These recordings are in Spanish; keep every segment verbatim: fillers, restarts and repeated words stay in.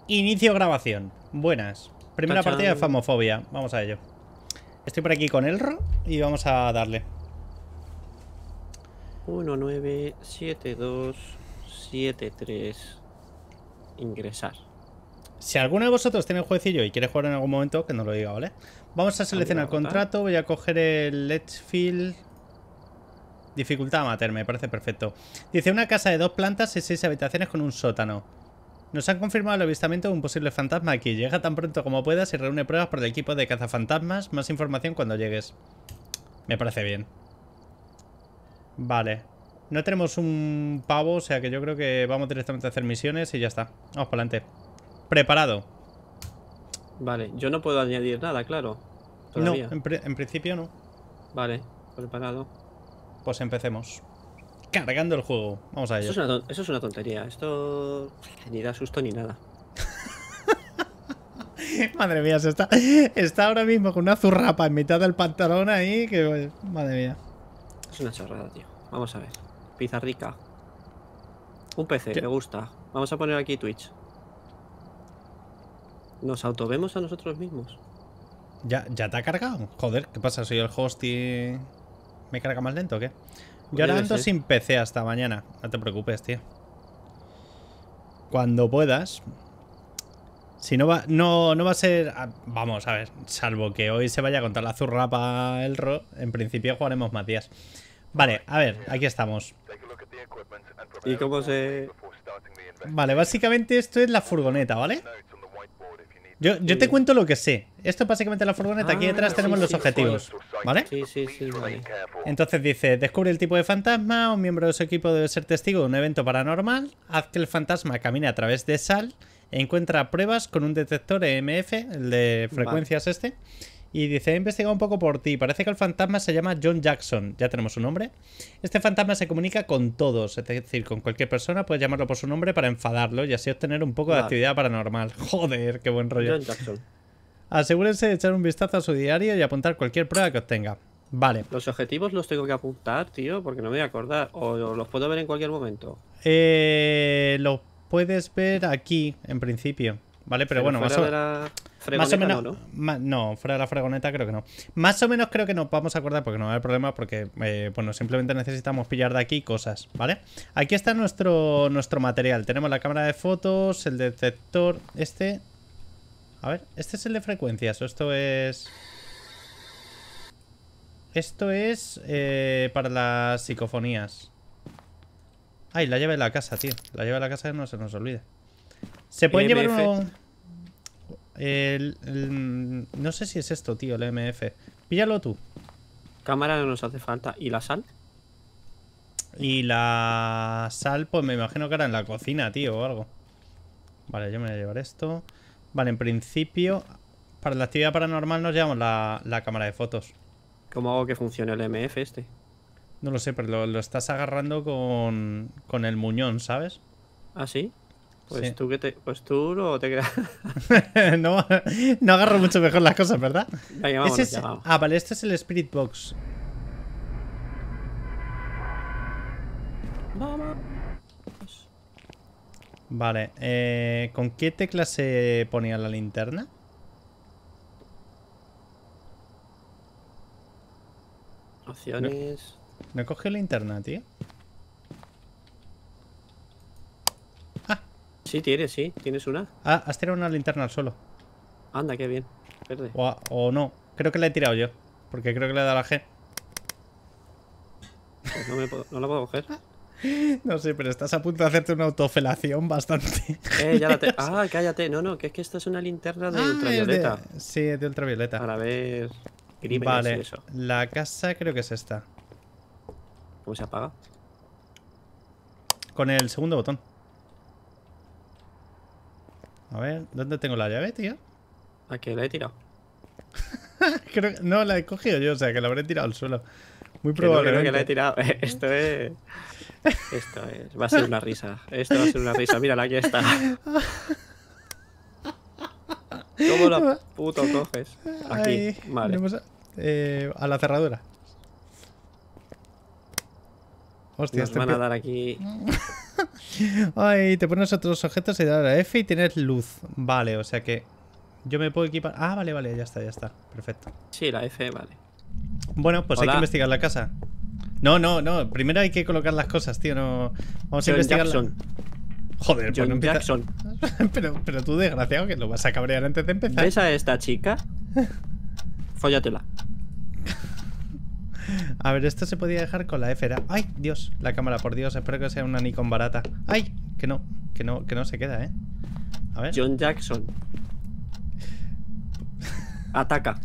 Inicio grabación. Buenas. Primera Tachán. partida de Phasmophobia. Vamos a ello. Estoy por aquí con Elro y vamos a darle. uno nueve siete dos siete tres. Ingresar. Si alguno de vosotros tiene el jueguecillo y quiere jugar en algún momento, que nos lo diga, ¿vale? Vamos a seleccionar el contrato. Voy a coger el Let's Field. Dificultad amateur, me parece perfecto. Dice una casa de dos plantas y seis habitaciones con un sótano. Nos han confirmado el avistamiento de un posible fantasma aquí. Llega tan pronto como puedas y reúne pruebas por el equipo de cazafantasmas. Más información cuando llegues. Me parece bien. Vale. No tenemos un pavo, o sea que yo creo que vamos directamente a hacer misiones y ya está. Vamos para adelante. Preparado. Vale, yo no puedo añadir nada, claro. Todavía. Todavía. No, en, pri en principio no. Vale, preparado. Pues empecemos. Cargando el juego. Vamos a ello. Eso es una, eso es una tontería. Esto ni da susto ni nada. Madre mía, se está, está ahora mismo con una zurrapa en mitad del pantalón ahí. Que madre mía. Es una chorrada, tío. Vamos a ver. Pizza rica. Un P C, ¿Qué? me gusta. Vamos a poner aquí Twitch. Nos autovemos a nosotros mismos. ¿Ya, ¿Ya te ha cargado? Joder, ¿qué pasa? ¿Soy el host y me carga más lento o qué? Yo ahora ando sin P C hasta mañana. No te preocupes, tío. Cuando puedas. Si no va, no, no va a ser... Vamos, a ver. Salvo que hoy se vaya a contar la zurrapa el ro. En principio jugaremos más días. Vale, a ver, aquí estamos. ¿Y cómo se...? Vale, básicamente esto es la furgoneta, ¿vale? Yo, yo te cuento lo que sé. Esto es básicamente la furgoneta. Aquí Ah, detrás sí, tenemos sí, los objetivos, ¿vale? Sí, sí, sí, vale. Entonces dice, descubre el tipo de fantasma, un miembro de su equipo debe ser testigo de un evento paranormal, haz que el fantasma camine a través de sal, e encuentra pruebas con un detector E M F, el de frecuencias este, y dice, he investigado un poco por ti, parece que el fantasma se llama John Jackson, ya tenemos su nombre. Este fantasma se comunica con todos, es decir, con cualquier persona, puedes llamarlo por su nombre para enfadarlo y así obtener un poco Vale. de actividad paranormal. Joder, qué buen rollo. John Jackson. Asegúrense de echar un vistazo a su diario y apuntar cualquier prueba que obtenga. Vale. Los objetivos los tengo que apuntar, tío, porque no me voy a acordar. O los puedo ver en cualquier momento. Eh, lo puedes ver aquí, en principio. Vale, pero, pero bueno, más o, la más o menos. No, ¿no? Ma, no, fuera de la fregoneta creo que no. Más o menos creo que nos vamos a acordar porque no va a haber problema. Porque, eh, bueno, simplemente necesitamos pillar de aquí cosas, ¿vale? Aquí está nuestro, nuestro material. Tenemos la cámara de fotos, el detector. Este. A ver, ¿este es el de frecuencias o esto es...? Esto es eh, para las psicofonías. Ay, la llave de la casa, tío. La llave de la casa no se nos olvide. Se pueden llevar uno... El, el... No sé si es esto, tío, el E M F. Píllalo tú. Cámara no nos hace falta. ¿Y la sal? Y la sal, pues me imagino que era en la cocina, tío, o algo. Vale, yo me voy a llevar esto. Vale, en principio, para la actividad paranormal nos llevamos la, la cámara de fotos. ¿Cómo hago que funcione el E M F este? No lo sé, pero lo, lo estás agarrando con, con el muñón, ¿sabes? ¿Ah, sí? Pues sí. tú que te. Pues tú no te quedas. no, no agarro mucho mejor las cosas, ¿verdad? Venga, vámonos, es... ya, vamos. Ah, vale, este es el Spirit Box. Vamos. Vale, eh, ¿con qué tecla se ponía la linterna? Opciones. No, no he cogido linterna, tío. Ah. Sí, tienes, sí. Tienes una. Ah, has tirado una linterna al suelo. Anda, qué bien. Verde. O, o no. Creo que la he tirado yo. Porque creo que le he dado la G. Pues no, me puedo, no la puedo coger. No sé, pero estás a punto de hacerte una autofelación bastante. Eh, ya la te... Ah, cállate. No, no, que es que esta es una linterna de ah, ultravioleta. De... Sí, de ultravioleta. Para ver crímenes vale, y eso. La casa creo que es esta. ¿Cómo se apaga? Con el segundo botón. A ver, ¿dónde tengo la llave, tío? ¿A qué la he tirado? Creo que... No, la he cogido yo, o sea, que la habré tirado al suelo. Muy Que no, probablemente. que, no, que la he tirado. Esto es... Esto es... Va a ser una risa. Esto va a ser una risa. Mírala, aquí está. ¿Cómo la puto coges? Aquí, Ay, vale. No eh, a la cerradura. Hostia, Nos este van a dar aquí... Ay, te pones otros objetos y das a la F y tienes luz. Vale, o sea que yo me puedo equipar. Ah, vale, vale, ya está, ya está. Perfecto. Sí, la F, vale. Bueno, pues Hola. hay que investigar la casa. No, no, no. Primero hay que colocar las cosas, tío. No. Vamos a John investigar. Jackson. Joder, pues John no empieza... Jackson. pero, pero tú, desgraciado, que lo vas a cabrear antes de empezar. ¿Ves a esta chica? Fóllatela. A ver, esto se podía dejar con la F. Era... ¡Ay, Dios! La cámara, por Dios. Espero que sea una Nikon barata. ¡Ay! Que no, que no, que no se queda, ¿eh? A ver. John Jackson. Ataca.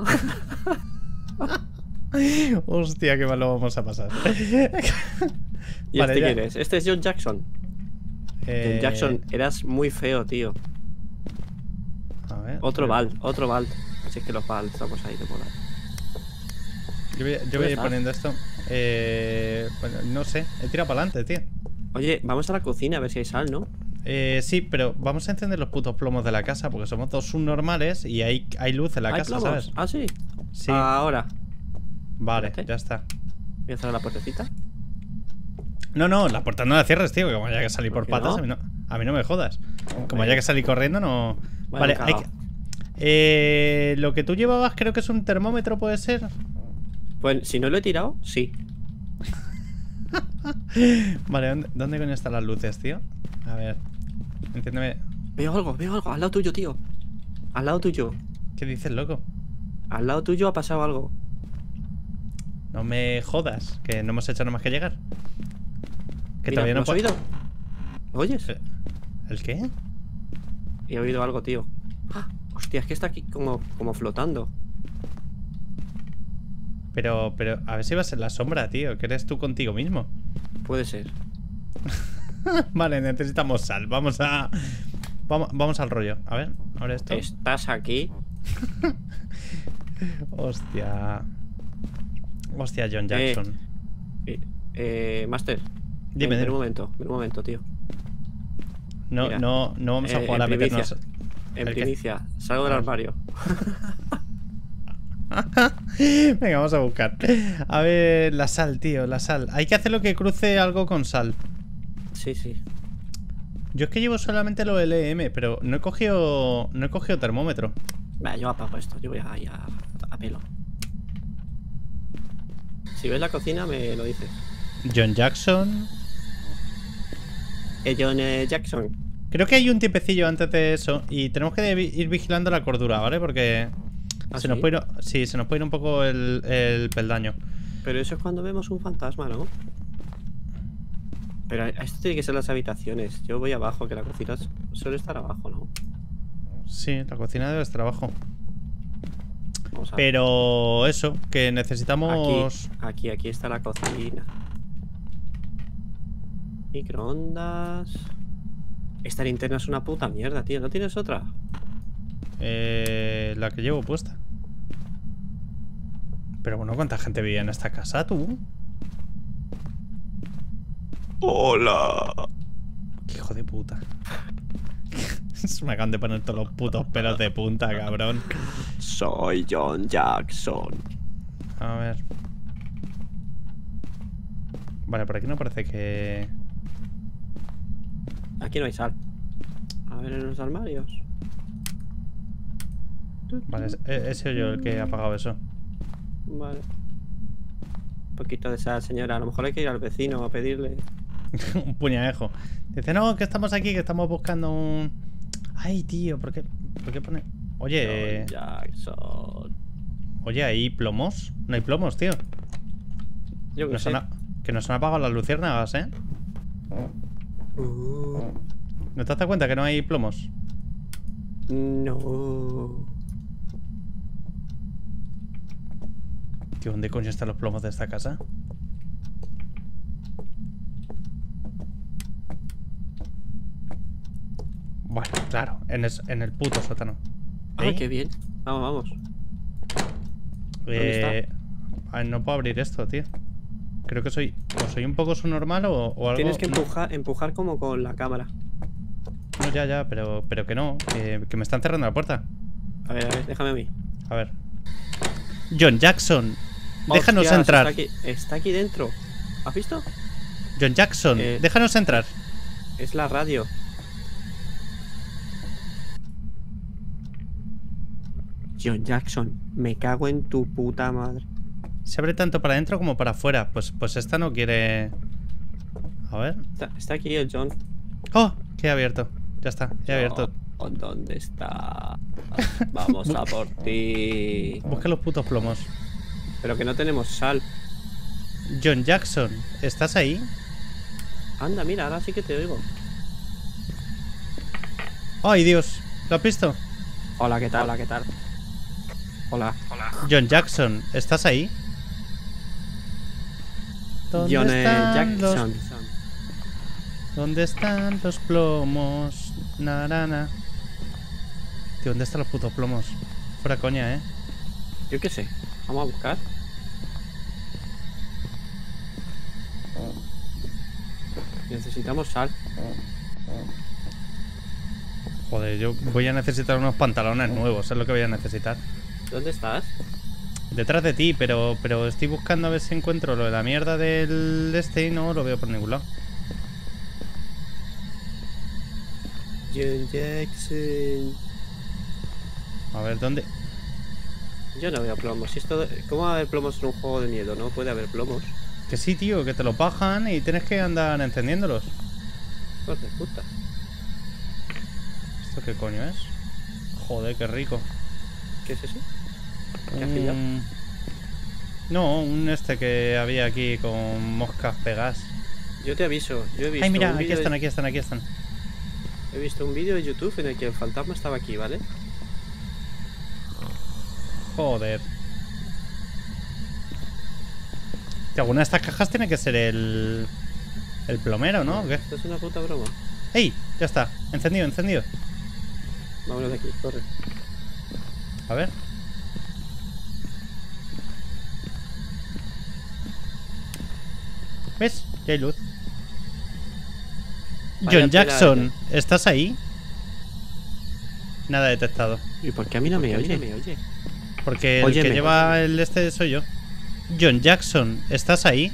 Hostia, qué mal lo vamos a pasar. ¿Y Vale, este ya. quién es? Este es John Jackson. Eh, John Jackson, eras muy feo, tío. A ver. Otro Yo- Val, otro Val. Si es que los Val estamos ahí de moda. Yo voy, yo ¿Dónde voy a ir estás? poniendo esto. Eh, bueno, no sé. He tirado para adelante, tío. Oye, vamos a la cocina a ver si hay sal, ¿no? Eh, sí, pero vamos a encender los putos plomos de la casa porque somos dos subnormales y hay, hay luz en la ¿Hay casa, plomos? ¿sabes? Ah, sí. Sí. Ahora. Vale, espérate. ya está. Voy a cerrar la puertecita. No, no, la puerta no la cierres, tío, que como haya que salir por ¿Por qué patas, no? a, mí no, a mí no me jodas. Como Vale. haya que salir corriendo, no. Vale, Vale, hay que... Eh, lo que tú llevabas creo que es un termómetro, ¿puede ser? Pues si no lo he tirado, sí. Vale, ¿dónde, dónde coño están las luces, tío? A ver, entiéndeme. Veo algo, veo algo. Al lado tuyo, tío. Al lado tuyo. ¿Qué dices, loco? Al lado tuyo ha pasado algo. No me jodas, que no hemos hecho nada más que llegar. Que Mira, todavía ¿lo no has po- oído? ¿Lo oyes? Eh, ¿El qué? He oído algo, tío. ¡Ah! Hostia, es que está aquí como, como flotando. Pero, pero, a ver si vas en la sombra, tío. Que eres tú contigo mismo. Puede ser. Vale, necesitamos sal. Vamos a. Vamos, vamos al rollo. A ver, ahora esto. Estás aquí. Hostia. Hostia, John Jackson. Eh, eh, Master. Dime, ven, ven dime. un momento, ven un momento, tío. No, mira. no, no vamos a Eh, jugar en a meternos. primicia. En ¿El qué? primicia, salgo del A ver. armario. Venga, vamos a buscar. A ver, la sal, tío, la sal. Hay que hacer lo que cruce algo con sal. Sí, sí. Yo es que llevo solamente lo L M, pero no he cogido. No he cogido termómetro. Vale, yo apago esto, yo voy ahí a, a pelo. Si ves la cocina, me lo dices. John Jackson. Eh, John eh, Jackson. Creo que hay un tiempecillo antes de eso. Y tenemos que vi- ir vigilando la cordura, ¿vale? Porque. ¿Ah, se nos sí? puede ir, sí, se nos puede ir un poco el, el peldaño. Pero eso es cuando vemos un fantasma, ¿no? Pero esto tiene que ser las habitaciones. Yo voy abajo, que la cocina su- suele estar abajo, ¿no? Sí, la cocina debe estar abajo. Vamos a ver. Pero eso, que necesitamos. Aquí, aquí, aquí está la cocina. Microondas. Esta linterna es una puta mierda, tío. ¿No tienes otra? Eh, la que llevo puesta. Pero bueno, ¿cuánta gente vivía en esta casa, tú? ¡Hola! Qué hijo de puta. Se me acaban de poner todos los putos pelos de punta, cabrón. Soy John Jackson. A ver. Vale, por aquí no parece que... Aquí no hay sal. A ver en los armarios. Vale, es- he sido yo el que ha apagado eso. Vale. Un poquito de sal, señora. A lo mejor hay que ir al vecino a pedirle. Un puñadejo. Dice, no, que estamos aquí, que estamos buscando un... Ay, tío, ¿por qué, ¿por qué pone...? Oye, John Jackson. oye, ¿hay plomos? No hay plomos, tío. Yo qué Nos sé. han a- que nos han apagado las luciérnagas, ¿eh? Uh, ¿No te has dado cuenta que no hay plomos? no. Tío, ¿dónde coño están los plomos de esta casa? Bueno, claro, en, es- en el puto sótano. Ah, ¿Eh? qué bien. Vamos, vamos. ¿Dónde Eh, ay, no puedo abrir esto, tío. Creo que soy... O soy un poco subnormal o, o algo... Tienes que no- empujar, empujar como con la cámara. No, ya, ya, pero, pero que no. Que, que me están cerrando la puerta. A ver, a ver, déjame a mí. A ver. John Jackson. Déjanos Hostias, entrar. Está aquí, está aquí dentro. ¿Has visto? John Jackson, Eh. déjanos entrar. Es la radio. John Jackson, me cago en tu puta madre. Se abre tanto para adentro como para afuera. Pues, pues esta no quiere... A ver. Está, está aquí el John. ¡Oh! Que he abierto. Ya está, he abierto. ¿Dónde está? Vamos a por ti. Busca los putos plomos. Pero que no tenemos sal. John Jackson, ¿estás ahí? Anda, mira, ahora sí que te oigo. ¡Ay, Dios! ¿Lo has visto? Hola, ¿qué tal? Hola, ¿qué tal? Hola. Hola. John Jackson, ¿estás ahí? ¿Dónde John están Jackson. los... ¿Dónde están los plomos? Narana. Tío, ¿dónde están los putos plomos? Fuera coña, ¿eh? Yo qué sé. Vamos a buscar. Necesitamos sal. Joder, yo voy a necesitar unos pantalones nuevos. Es lo que voy a necesitar. ¿Dónde estás? Detrás de ti, pero, pero estoy buscando a ver si encuentro lo de la mierda del este y no lo veo por ningún lado. John Jackson. A ver, ¿dónde? Yo no veo plomos. Esto, ¿cómo va a haber plomos en un juego de miedo? No puede haber plomos. Que sí, tío, que te los bajan y tienes que andar encendiéndolos. Hijos de puta. ¿Esto qué coño es? Joder, qué rico. ¿Qué es eso? ¿Qué has pillado? Un... No, un este que había aquí con moscas pegadas. Yo te aviso. Yo he visto Ay, mira, un aquí vídeo están, de... aquí están, aquí están. He visto un vídeo de YouTube en el que el fantasma estaba aquí, ¿vale? Joder. Que alguna de estas cajas tiene que ser el... El plomero, ¿no? ¿O qué? Esto es una puta broma. ¡Ey! Ya está. Encendido, encendido. Vámonos de aquí, corre. A ver. ¿Ves? Ya hay luz. Vaya John tela Jackson, ¿estás ahí? Nada detectado. ¿Y por qué a mí no me oye? me oye? Porque el Óyeme. que lleva el este soy yo. John Jackson, ¿estás ahí?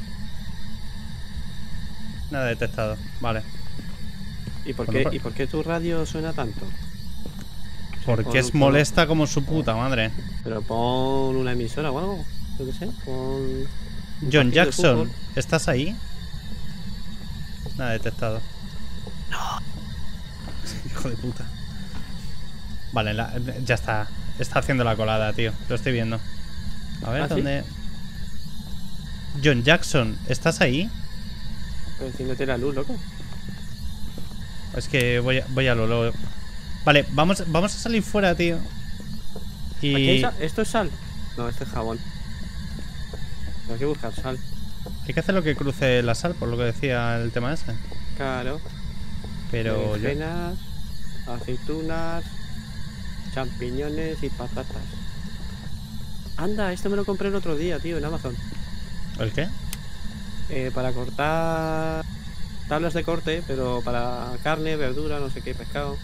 Nada detectado. Vale. ¿Y por, Bueno, qué, pues- ¿Y por qué tu radio suena tanto? Porque Pon es un- molesta como su puta madre. Pero pon una emisora o algo. Yo qué sé. Pon. un John partido de Jackson, fútbol. ¿estás ahí? Nada detectado. No. Hijo de puta. Vale, la- ya está. Está haciendo la colada, tío. Lo estoy viendo. A ver, ¿Ah, sí? ¿dónde? John Jackson, ¿estás ahí? Pero enciéndete la luz, loco. Es que voy a, voy a lo, lo- Vale, vamos, vamos a salir fuera, tío. ¿Aquí hay Y sal? ¿Esto es sal? No, esto es jabón. Pero hay que buscar sal. hay que hacer lo que cruce la sal, por lo que decía el tema ese. Claro. Pero yo... Berenjenas, aceitunas, champiñones y patatas. Anda, esto me lo compré el otro día, tío, en Amazon. ¿El qué? Eh, para cortar tablas de corte, pero para carne, verdura, no sé qué, pescado.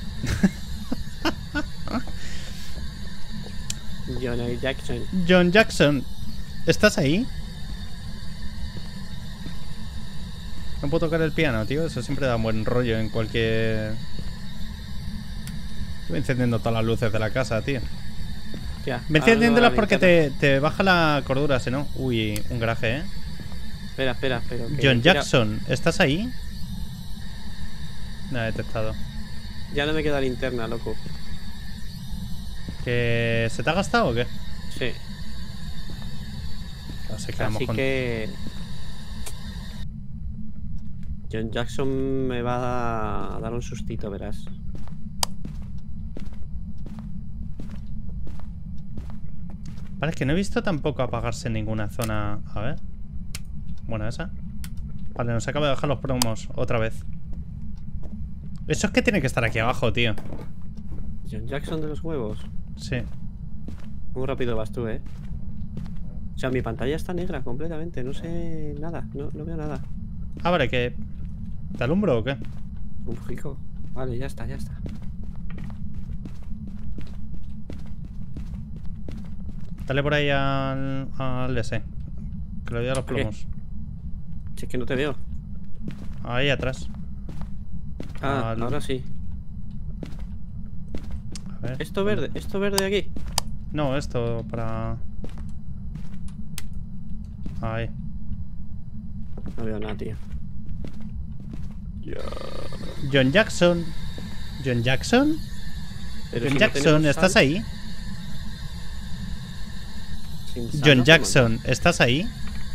John Jackson. John Jackson, ¿estás ahí? No puedo tocar el piano, tío. Eso siempre da buen rollo en cualquier... Estoy encendiendo todas las luces de la casa, tío. Ya, Me ahora encendiéndolas la porque linterna. te, te baja la cordura, si no. Uy, un garaje, ¿eh? Espera, espera, espera. que John mira, Jackson, ¿estás ahí? Nada detectado. Ya no me queda linterna, loco. ¿Que se te ha gastado o qué? Sí. No sé, quedamos Así con... que John Jackson me va a dar un sustito, verás. Vale, es que no he visto tampoco apagarse en ninguna zona. A ver. Bueno, esa. Vale, nos acaba de bajar los promos otra vez. Eso es que tiene que estar aquí abajo, tío. John Jackson de los huevos. Sí. Muy rápido vas tú, eh. O sea, mi pantalla está negra completamente. No sé nada. No, no veo nada. Ah, vale, que... ¿Te alumbro o qué? Un poquito. Vale, ya está, ya está. Dale por ahí al... al ese. Que le doy a los ¿A qué? plomos. Si es que no te veo. Ahí atrás. Ah, al... ahora sí. A ver. Esto verde, esto verde de aquí. No, esto para... Ahí. No veo nada, tío. John Jackson. John Jackson. Pero John si no Jackson, tenemos ¿estás sal, ahí? sin sal, John ¿no? Jackson, ¿estás ahí?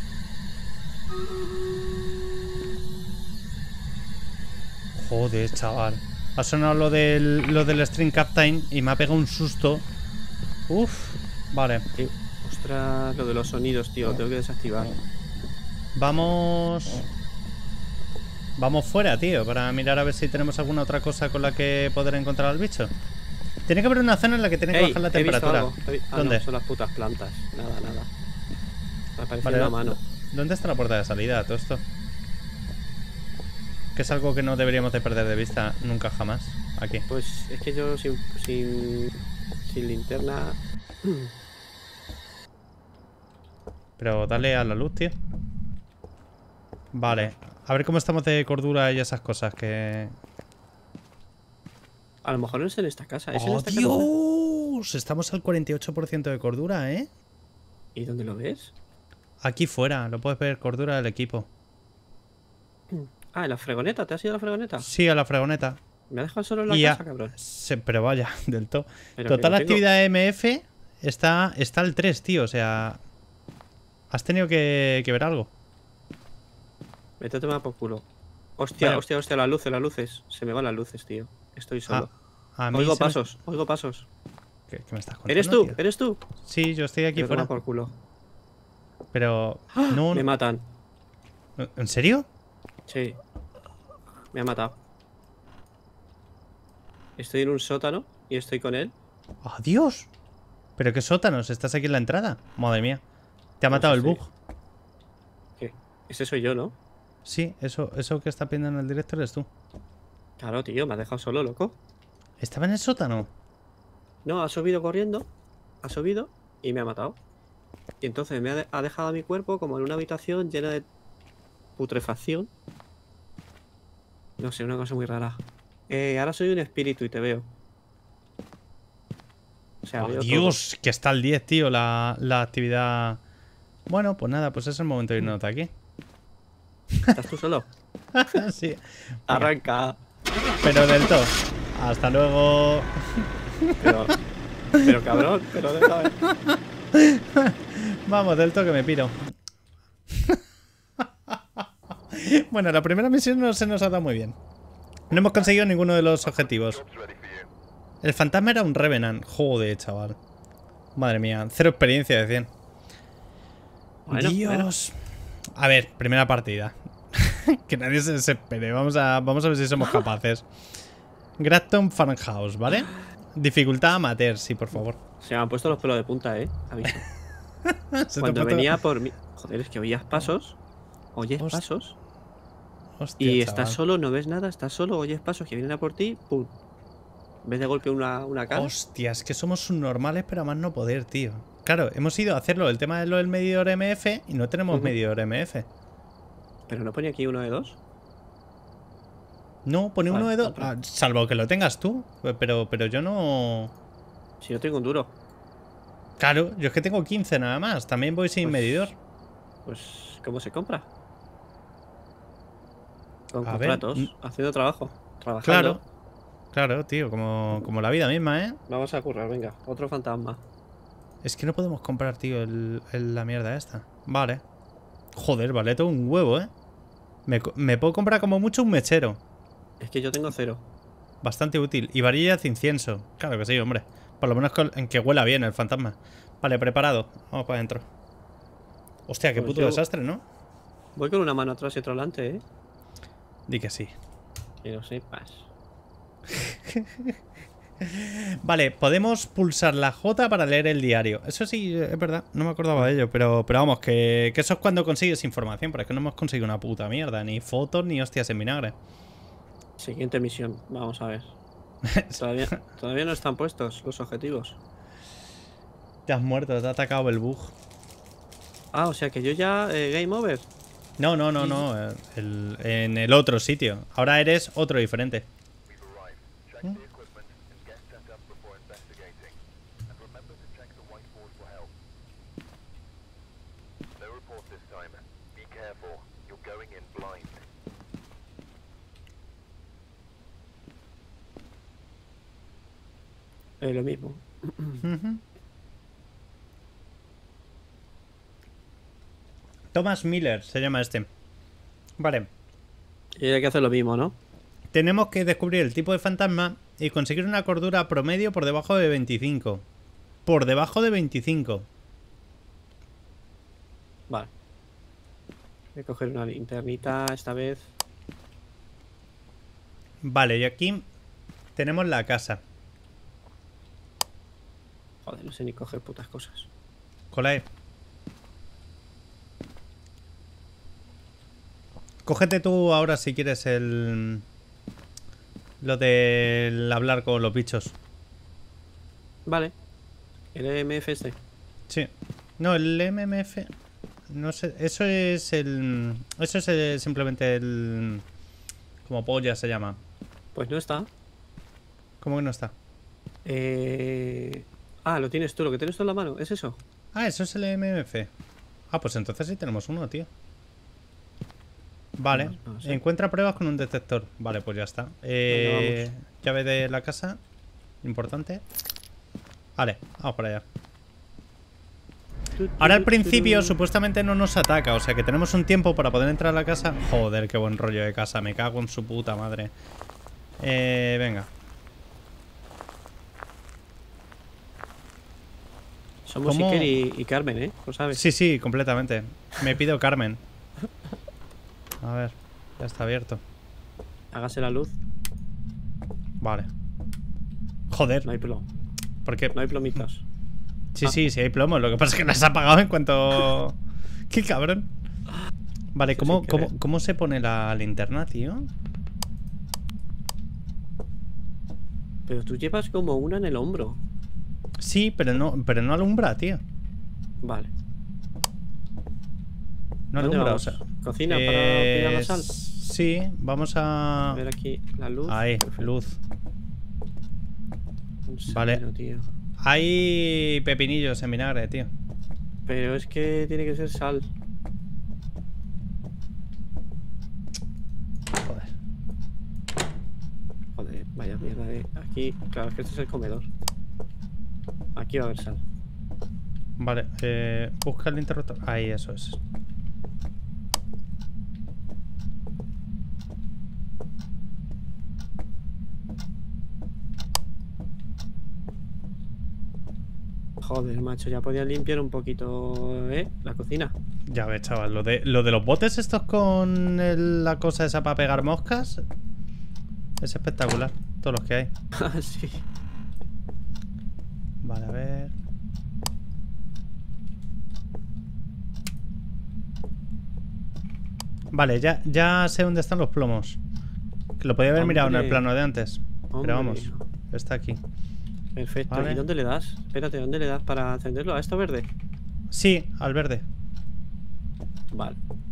Joder, chaval. Ha sonado lo del, lo del String Captain y me ha pegado un susto. Uf, vale. Tío, ostras, lo de los sonidos, tío, lo tengo que desactivar. Vamos... Vamos fuera, tío, para mirar a ver si tenemos alguna otra cosa con la que poder encontrar al bicho. Tiene que haber una zona en la que tiene que Ey, bajar la he visto temperatura. algo. He vi- ah, ¿Dónde? no, son las putas plantas. Nada, nada. Me ha parecido Vale, una mano. ¿dónde está la puerta de salida a todo esto? Que es algo que no deberíamos de perder de vista nunca jamás. Aquí. Pues es que yo sin, sin, sin linterna... Pero dale a la luz, tío. Vale. A ver cómo estamos de cordura y esas cosas que... A lo mejor no es en esta casa. ¿Es en ¡Oh, esta casa? Dios! Estamos al cuarenta y ocho por ciento de cordura, ¿eh? ¿Y dónde lo ves? Aquí fuera. Lo puedes ver, cordura del equipo. Ah, en la fregoneta. ¿Te has ido a la fregoneta? Sí, a la fregoneta. Me ha dejado solo en la Y a- casa, cabrón. Se- pero vaya, del todo. Pero Total que no tengo- actividad M F está, está al tres, tío. O sea... Has tenido que, que ver algo. Vete a tomar por culo. Hostia, Bueno. hostia, hostia, las luces, las luces. Se me van las luces, tío. Estoy solo. A mí oigo se me- pasos, oigo pasos. ¿Qué, qué me estás contando, ¿Eres tú? tío? ¿Eres tú? Sí, yo estoy aquí Vete a tomar fuera. por culo. Pero... ¡Ah! No, Me no- matan. ¿En serio? Sí. Me ha matado. Estoy en un sótano y estoy con él. ¡Adiós! ¿Pero qué sótanos? ¿Estás aquí en la entrada? Madre mía. Te ha No matado sé el si- bug. ¿Qué? Ese soy yo, ¿no? Sí, eso, eso que está pidiendo en el director eres tú. Claro, tío, me ha dejado solo, loco. ¿Estaba en el sótano? No, ha subido corriendo. Ha subido y me ha matado. Y entonces me ha, de- ha dejado a mi cuerpo como en una habitación llena de putrefacción. No sé, una cosa muy rara. Eh, ahora soy un espíritu y te veo. O sea, veo ¡Dios! Que está al diez, tío, la, la actividad... Bueno, pues nada, pues es el momento de irnos de aquí. todo. ¿Estás tú solo? Sí. Arranca. Pero del todo. Hasta luego. Pero, pero cabrón, pero déjame. Vamos, del todo que me piro. Bueno, la primera misión no se nos ha dado muy bien. No hemos conseguido ninguno de los objetivos. El fantasma era un Revenant. Joder, chaval. Madre mía, cero experiencia de cien. Bueno, Dios. A ver, primera partida. Que nadie se desespere. Vamos a, vamos a ver si somos capaces. Grafton Farmhouse, ¿vale? Dificultad amateur, sí, por favor. Se me han puesto los pelos de punta, eh. Aviso. Se te Cuando ha puesto- venía por mí. Joder, es que oías pasos. Oyes Hostia, pasos. Hostia, Y chaval. estás solo, no ves nada, estás solo, oyes pasos que vienen a por ti, pum. En vez de golpe una, una cara. Hostia, es que somos subnormales, pero a más no poder, tío. Claro, hemos ido a hacerlo el tema de lo del medidor M F y no tenemos Ujú. medidor M F. Pero no pone aquí uno de dos. No, pone Vale, uno de dos. otro. Ah, salvo que lo tengas tú. Pero, pero yo no. Si yo tengo un duro. Claro, yo es que tengo quince nada más. También voy sin Pues- medidor. Pues, ¿cómo se compra? Con A ver, contratos, mm. haciendo trabajo. Trabajando. Claro. Claro, tío, como, como la vida misma, ¿eh? Vamos a currar, venga. Otro fantasma. Es que no podemos comprar, tío, el, el- la mierda esta. Vale. Joder, vale todo un huevo, ¿eh? Me, co- me puedo comprar como mucho un mechero. Es que yo tengo cero. Bastante útil. Y varillas de incienso. Claro que sí, hombre. Por lo menos con- en que huela bien el fantasma. Vale, preparado. Vamos para adentro. Hostia, qué Pues puto yo- desastre, ¿no? Voy con una mano atrás y otra adelante, eh. Di que sí. Que lo sepas. Vale, podemos pulsar la J para leer el diario. Eso sí, es verdad, no me acordaba de ello. Pero, pero vamos, que, que eso es cuando consigues información. Pero es que no hemos conseguido una puta mierda. Ni fotos, ni hostias en vinagre. Siguiente misión, vamos a ver. Todavía, todavía no están puestos los objetivos. Te has muerto, te ha atacado el bug. Ah, o sea que yo ya. eh, game over. No, no, no, no. el- en el otro sitio. Ahora eres otro diferente. Es lo mismo. Uh-huh. Thomas Miller se llama este. Vale. Y hay que hacer lo mismo, ¿no? Tenemos que descubrir el tipo de fantasma y conseguir una cordura promedio por debajo de veinticinco. Por debajo de veinticinco. Vale. Voy a coger una linternita esta vez. Vale, y aquí tenemos la casa. Joder, no sé ni coger putas cosas. Colae. Cógete tú ahora si quieres el... Lo del hablar con los bichos. Vale. El E M F este. Sí. No, el M M F... No sé, eso es el... Eso es el- simplemente el... Como polla se llama. Pues no está. ¿Cómo que no está? Eh... Ah, lo tienes tú, lo que tienes tú en la mano, ¿es eso? Ah, eso es el M M F. Ah, pues entonces sí tenemos uno, tío. Vale. No, no sé. Encuentra pruebas con un detector. Vale, pues ya está. Eh, Venga, llave de la casa. Importante. Vale, vamos para allá. Ahora al principio supuestamente no nos ataca, o sea que tenemos un tiempo para poder entrar a la casa. Joder, qué buen rollo de casa, me cago en su puta madre. Eh, venga. Somos ¿Cómo? Iker y, y Carmen, ¿eh? ¿Lo sabes? Sí, sí, completamente. Me pido Carmen. A ver, ya está abierto. Hágase la luz. Vale. Joder, No hay plomo. ¿por qué? No hay plomitas. Sí, Ah. sí, sí hay plomo. Lo que pasa es que las ha apagado en cuanto... ¡Qué cabrón! Vale, Eso ¿cómo, sin cómo, querer. ¿cómo se pone la linterna, tío? Pero tú llevas como una en el hombro. Sí, pero no, pero no alumbra, tío. Vale. No ¿Dónde alumbra, o vamos? sea... ¿Cocina para Eh, tirar la sal? Sí, vamos a... A ver aquí la luz. Ahí, Perfecto. luz. Un Vale. salero, tío. Hay pepinillos en vinagre, tío. Pero es que tiene que ser sal. Joder. Joder, vaya mierda de... Aquí, claro, es que este es el comedor. Aquí va a haber sal. Vale, eh, busca el interruptor. Ahí, eso es. Joder, macho, ya podía limpiar un poquito, ¿eh? La cocina. Ya ves, chaval, lo de, lo de los botes estos con el- la cosa esa para pegar moscas es espectacular, todos los que hay. Ah, sí. Vale, a ver. Vale, ya, ya sé dónde están los plomos. Que lo podía haber mirado en el Hombre. plano de antes. Hombre. Pero vamos, está aquí. Perfecto. Vale. ¿Y dónde le das? Espérate, ¿dónde le das para encenderlo? ¿A esto verde? Sí, al verde. Vale.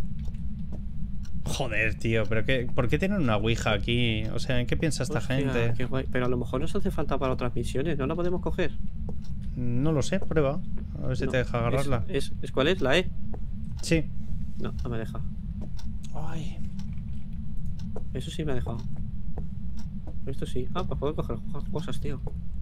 Joder, tío, pero qué, ¿por qué tienen una ouija aquí? O sea, ¿en qué piensa esta Hostia, gente? qué guay. Pero a lo mejor nos hace falta para otras misiones, ¿no la podemos coger? No lo sé, prueba. A ver si No, te deja agarrarla. Es, es, es- ¿Cuál es? ¿La E? Sí. No, no me deja. Ay. Eso sí me ha dejado. Esto sí. Ah, pues puedo coger cosas, tío.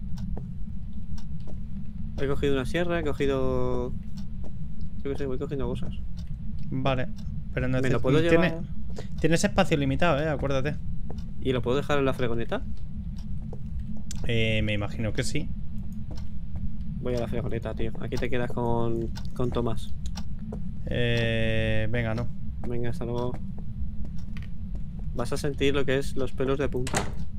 He cogido una sierra, he cogido... Yo qué sé, voy cogiendo cosas. Vale. Pero no ¿Me lo puedo tiene, llevar? Tienes espacio limitado, eh, acuérdate. ¿Y lo puedo dejar en la fregoneta? Eh, me imagino que sí. Voy a la fregoneta, tío. Aquí te quedas con, con Tomás. Eh, venga, no. Venga, hasta luego. Vas a sentir lo que es los pelos de punta.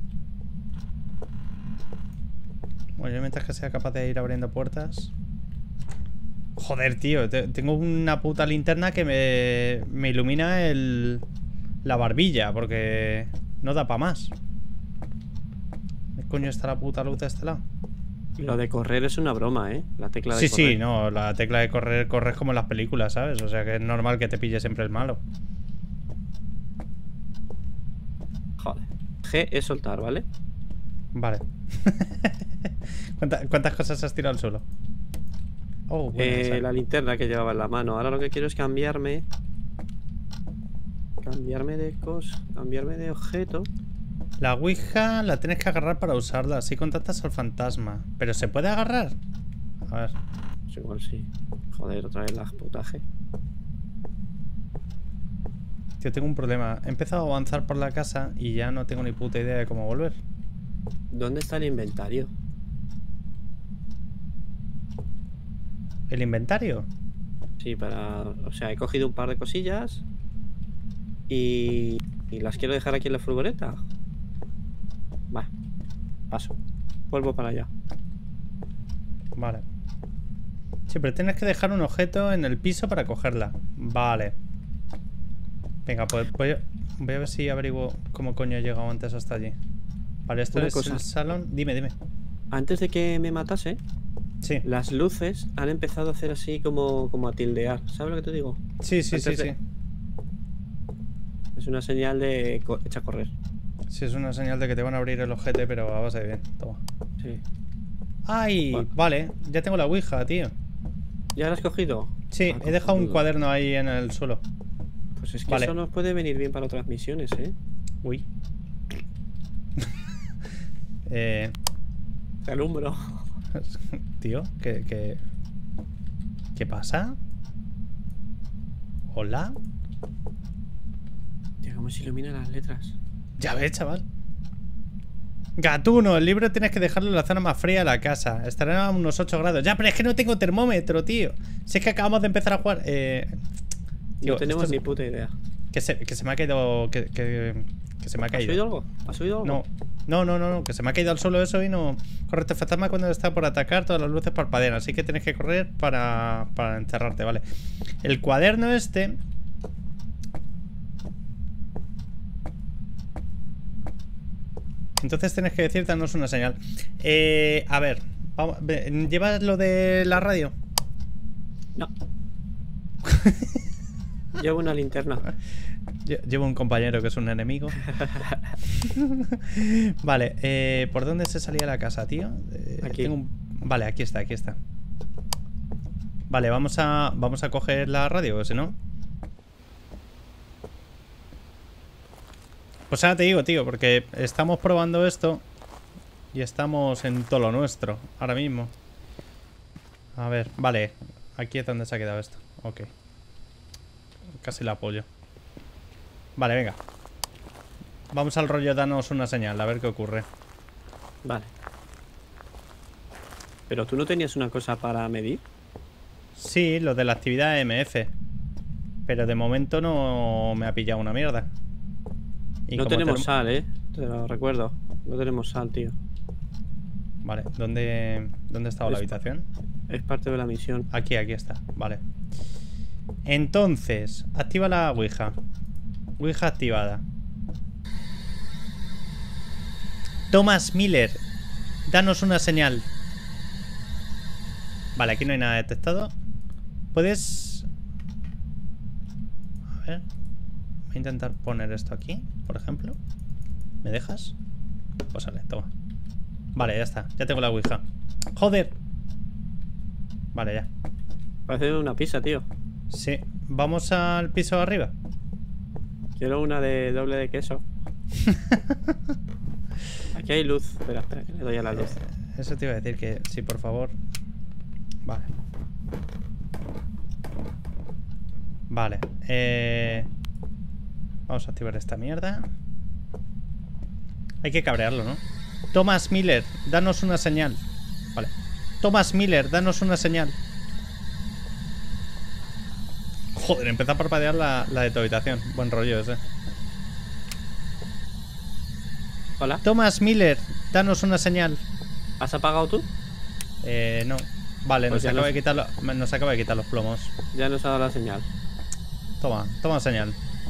Bueno, yo mientras que sea capaz de ir abriendo puertas. Joder, tío, te- tengo una puta linterna que me, me ilumina el, la barbilla, porque no da para más. ¿Qué coño está la puta luz de este lado? Lo de correr es una broma, ¿eh? La tecla de Sí, correr. sí, no, la tecla de correr, corres como en las películas, ¿sabes? O sea que es normal que te pille siempre el malo. Joder. G es soltar, ¿vale? Vale. ¿Cuánta, ¿Cuántas cosas has tirado al suelo? Oh, bueno, eh, la linterna que llevaba en la mano. Ahora lo que quiero es cambiarme. Cambiarme de cos. Cambiarme de objeto. La ouija la tienes que agarrar para usarla. Así contactas al fantasma. ¿Pero se puede agarrar? A ver. Pues igual sí. Joder, otra vez la putaje. Tío, tengo un problema. He empezado a avanzar por la casa y ya no tengo ni puta idea de cómo volver. ¿Dónde está el inventario? ¿El inventario? Sí, para... O sea, he cogido un par de cosillas y, y las quiero dejar aquí en la furgoneta. Va, paso. Vuelvo para allá. Vale. Sí, pero tienes que dejar un objeto en el piso para cogerla. Vale. Venga, pues voy a, voy a ver si averiguo cómo coño he llegado antes hasta allí. Vale, esto Una es cosa. el salón. Dime, dime. Antes de que me matase, Sí. las luces han empezado a hacer así como, como a tildear. ¿Sabes lo que te digo? Sí, sí, sí, Antes de- sí. Es una señal de co- echa a correr. Sí, es una señal de que te van a abrir el ojete, pero a base de bien. Toma. Sí. ¡Ay! Bueno. Vale, ya tengo la ouija, tío. ¿Ya la has cogido? Sí, Ah, he dejado un cojonudo. cuaderno ahí en el suelo. Pues es que Vale. eso nos puede venir bien para otras misiones, ¿eh? Uy. eh, Te alumbro. tío, ¿qué, qué, ¿qué pasa? ¿Hola? Tío, cómo se iluminan las letras. Ya ves, chaval. Gatuno, el libro tienes que dejarlo en la zona más fría de la casa. Estará a unos ocho grados. Ya, pero es que no tengo termómetro, tío. Si es que acabamos de empezar a jugar. Eh, tío, No tenemos esto ni es- puta idea. que, se, que se me ha caído. Que, que, que se me ha ¿Has caído. oído algo? ¿Has oído algo? No, no, no, no, no, que se me ha caído al suelo eso y no. Correcto, el fantasma cuando está por atacar, todas las luces parpadean, así que tienes que correr para, para encerrarte, ¿vale? El cuaderno este. Entonces tienes que decir, danos una señal. Eh, a ver, vamos, ve, ¿llevas lo de la radio? No. Llevo una linterna. Lle- Llevo un compañero que es un enemigo. Vale, eh, ¿por dónde se salía la casa, tío? Eh, Aquí. tengo un- Vale, aquí está, aquí está. Vale, vamos a, vamos a coger la radio, o si no. Pues ahora te digo, tío, porque estamos probando esto y estamos en todo lo nuestro ahora mismo. A ver, vale, aquí es donde se ha quedado esto. Ok. Casi la apoyo. Vale, venga. Vamos al rollo, danos una señal, a ver qué ocurre. Vale. Pero tú no tenías una cosa para medir. Sí, lo de la actividad M F. Pero de momento no me ha pillado una mierda. Y No como tenemos termo- sal, eh. Te lo recuerdo. No tenemos sal, tío. Vale, ¿dónde, ¿dónde estaba la Es- habitación? Es parte de la misión. Aquí, aquí está, vale. Entonces, activa la ouija. Ouija activada. Thomas Miller, danos una señal. Vale, aquí no hay nada detectado. Puedes... A ver. Voy a intentar poner esto aquí, por ejemplo. ¿Me dejas? Pues sale, toma. Vale, ya está, ya tengo la ouija. ¡Joder! Vale, ya. Parece una pizza, tío. Sí, vamos al piso de arriba. Quiero una de doble de queso. Aquí hay luz. Espera, espera, que le doy a la luz. Eh, Eso te iba a decir que sí, por favor. Vale. Vale. Eh... Vamos a activar esta mierda. Hay que cabrearlo, ¿no? Thomas Miller, danos una señal. Vale. Thomas Miller, danos una señal. Joder, empezó a parpadear la, la de tu habitación. Buen rollo ese. Hola. Thomas Miller, danos una señal. ¿Has apagado tú? Eh, no. Vale, Pues nos ya acaba, nos- de quitar lo- nos acaba de quitar los plomos. Ya nos ha dado la señal. Toma, toma señal.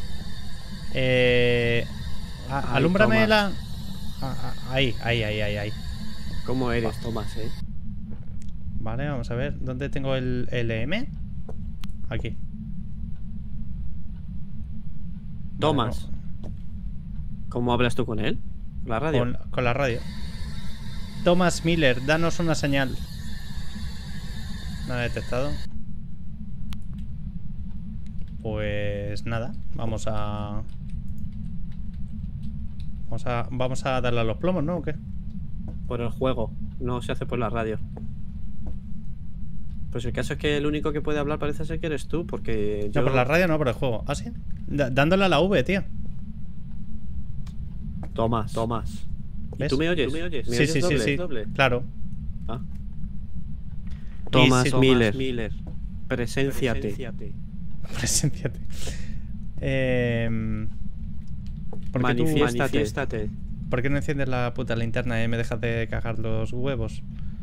Eh, a- Ay, alúmbrame Tomás. la... a- a- ahí, ahí, ahí, ahí, ahí. ¿Cómo eres, Tomás, eh? Vale, vamos a ver. ¿Dónde tengo el L M? Aquí. Tomás. Vale, ¿Cómo hablas tú con él? ¿La no, radio? con, con la radio. Thomas Miller, danos una señal. Nada detectado. Pues nada, vamos a... Vamos a, vamos a darle a los plomos, ¿no? ¿O qué? Por el juego, no se hace por la radio. Pues el caso es que el único que puede hablar parece ser que eres tú, porque yo... No, por la radio no, por el juego. ¿Ah, sí? D dándole a la V, tío. Tomás, Tomás. ¿Y tú me oyes? ¿Tú me oyes? ¿Me Sí, oyes sí, doble? sí, sí. ¿Doble? Claro. Ah. Thomas si... Miller. Miller. Presénciate. Presénciate. Presénciate. Eh... ¿Por qué tú... Manifiéstate. ¿Por qué no enciendes la puta linterna y me dejas de cagar los huevos?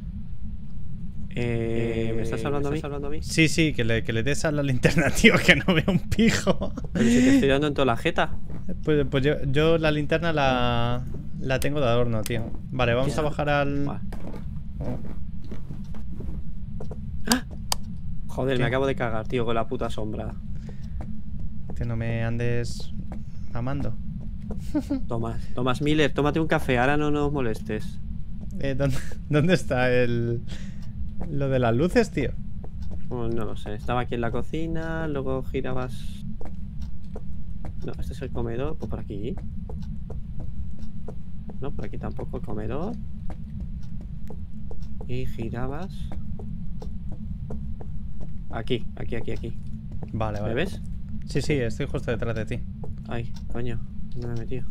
Eh, ¿Me estás hablando, ¿me estás hablando a mí? Sí, sí, que le, que le des a la linterna, tío, que no veo un pijo. Pero si te estoy dando en toda la jeta. Pues, pues yo, yo la linterna la, la tengo de adorno, tío. Vale, vamos a bajar al... Vale. ¡Ah! Joder, ¿Qué? me acabo de cagar, tío, con la puta sombra. Que no me andes amando. Tomás, Tomás Miller, tómate un café, ahora no nos molestes. Eh, ¿dónde, ¿Dónde está el... lo de las luces, tío? Oh, no lo sé, estaba aquí en la cocina, luego girabas... No, este es el comedor, pues por aquí. No, por aquí tampoco el comedor. Y girabas... Aquí, aquí, aquí, aquí. Vale, vale. ¿Me ves? Sí, sí, estoy justo detrás de ti. Ay, coño, no me he metido.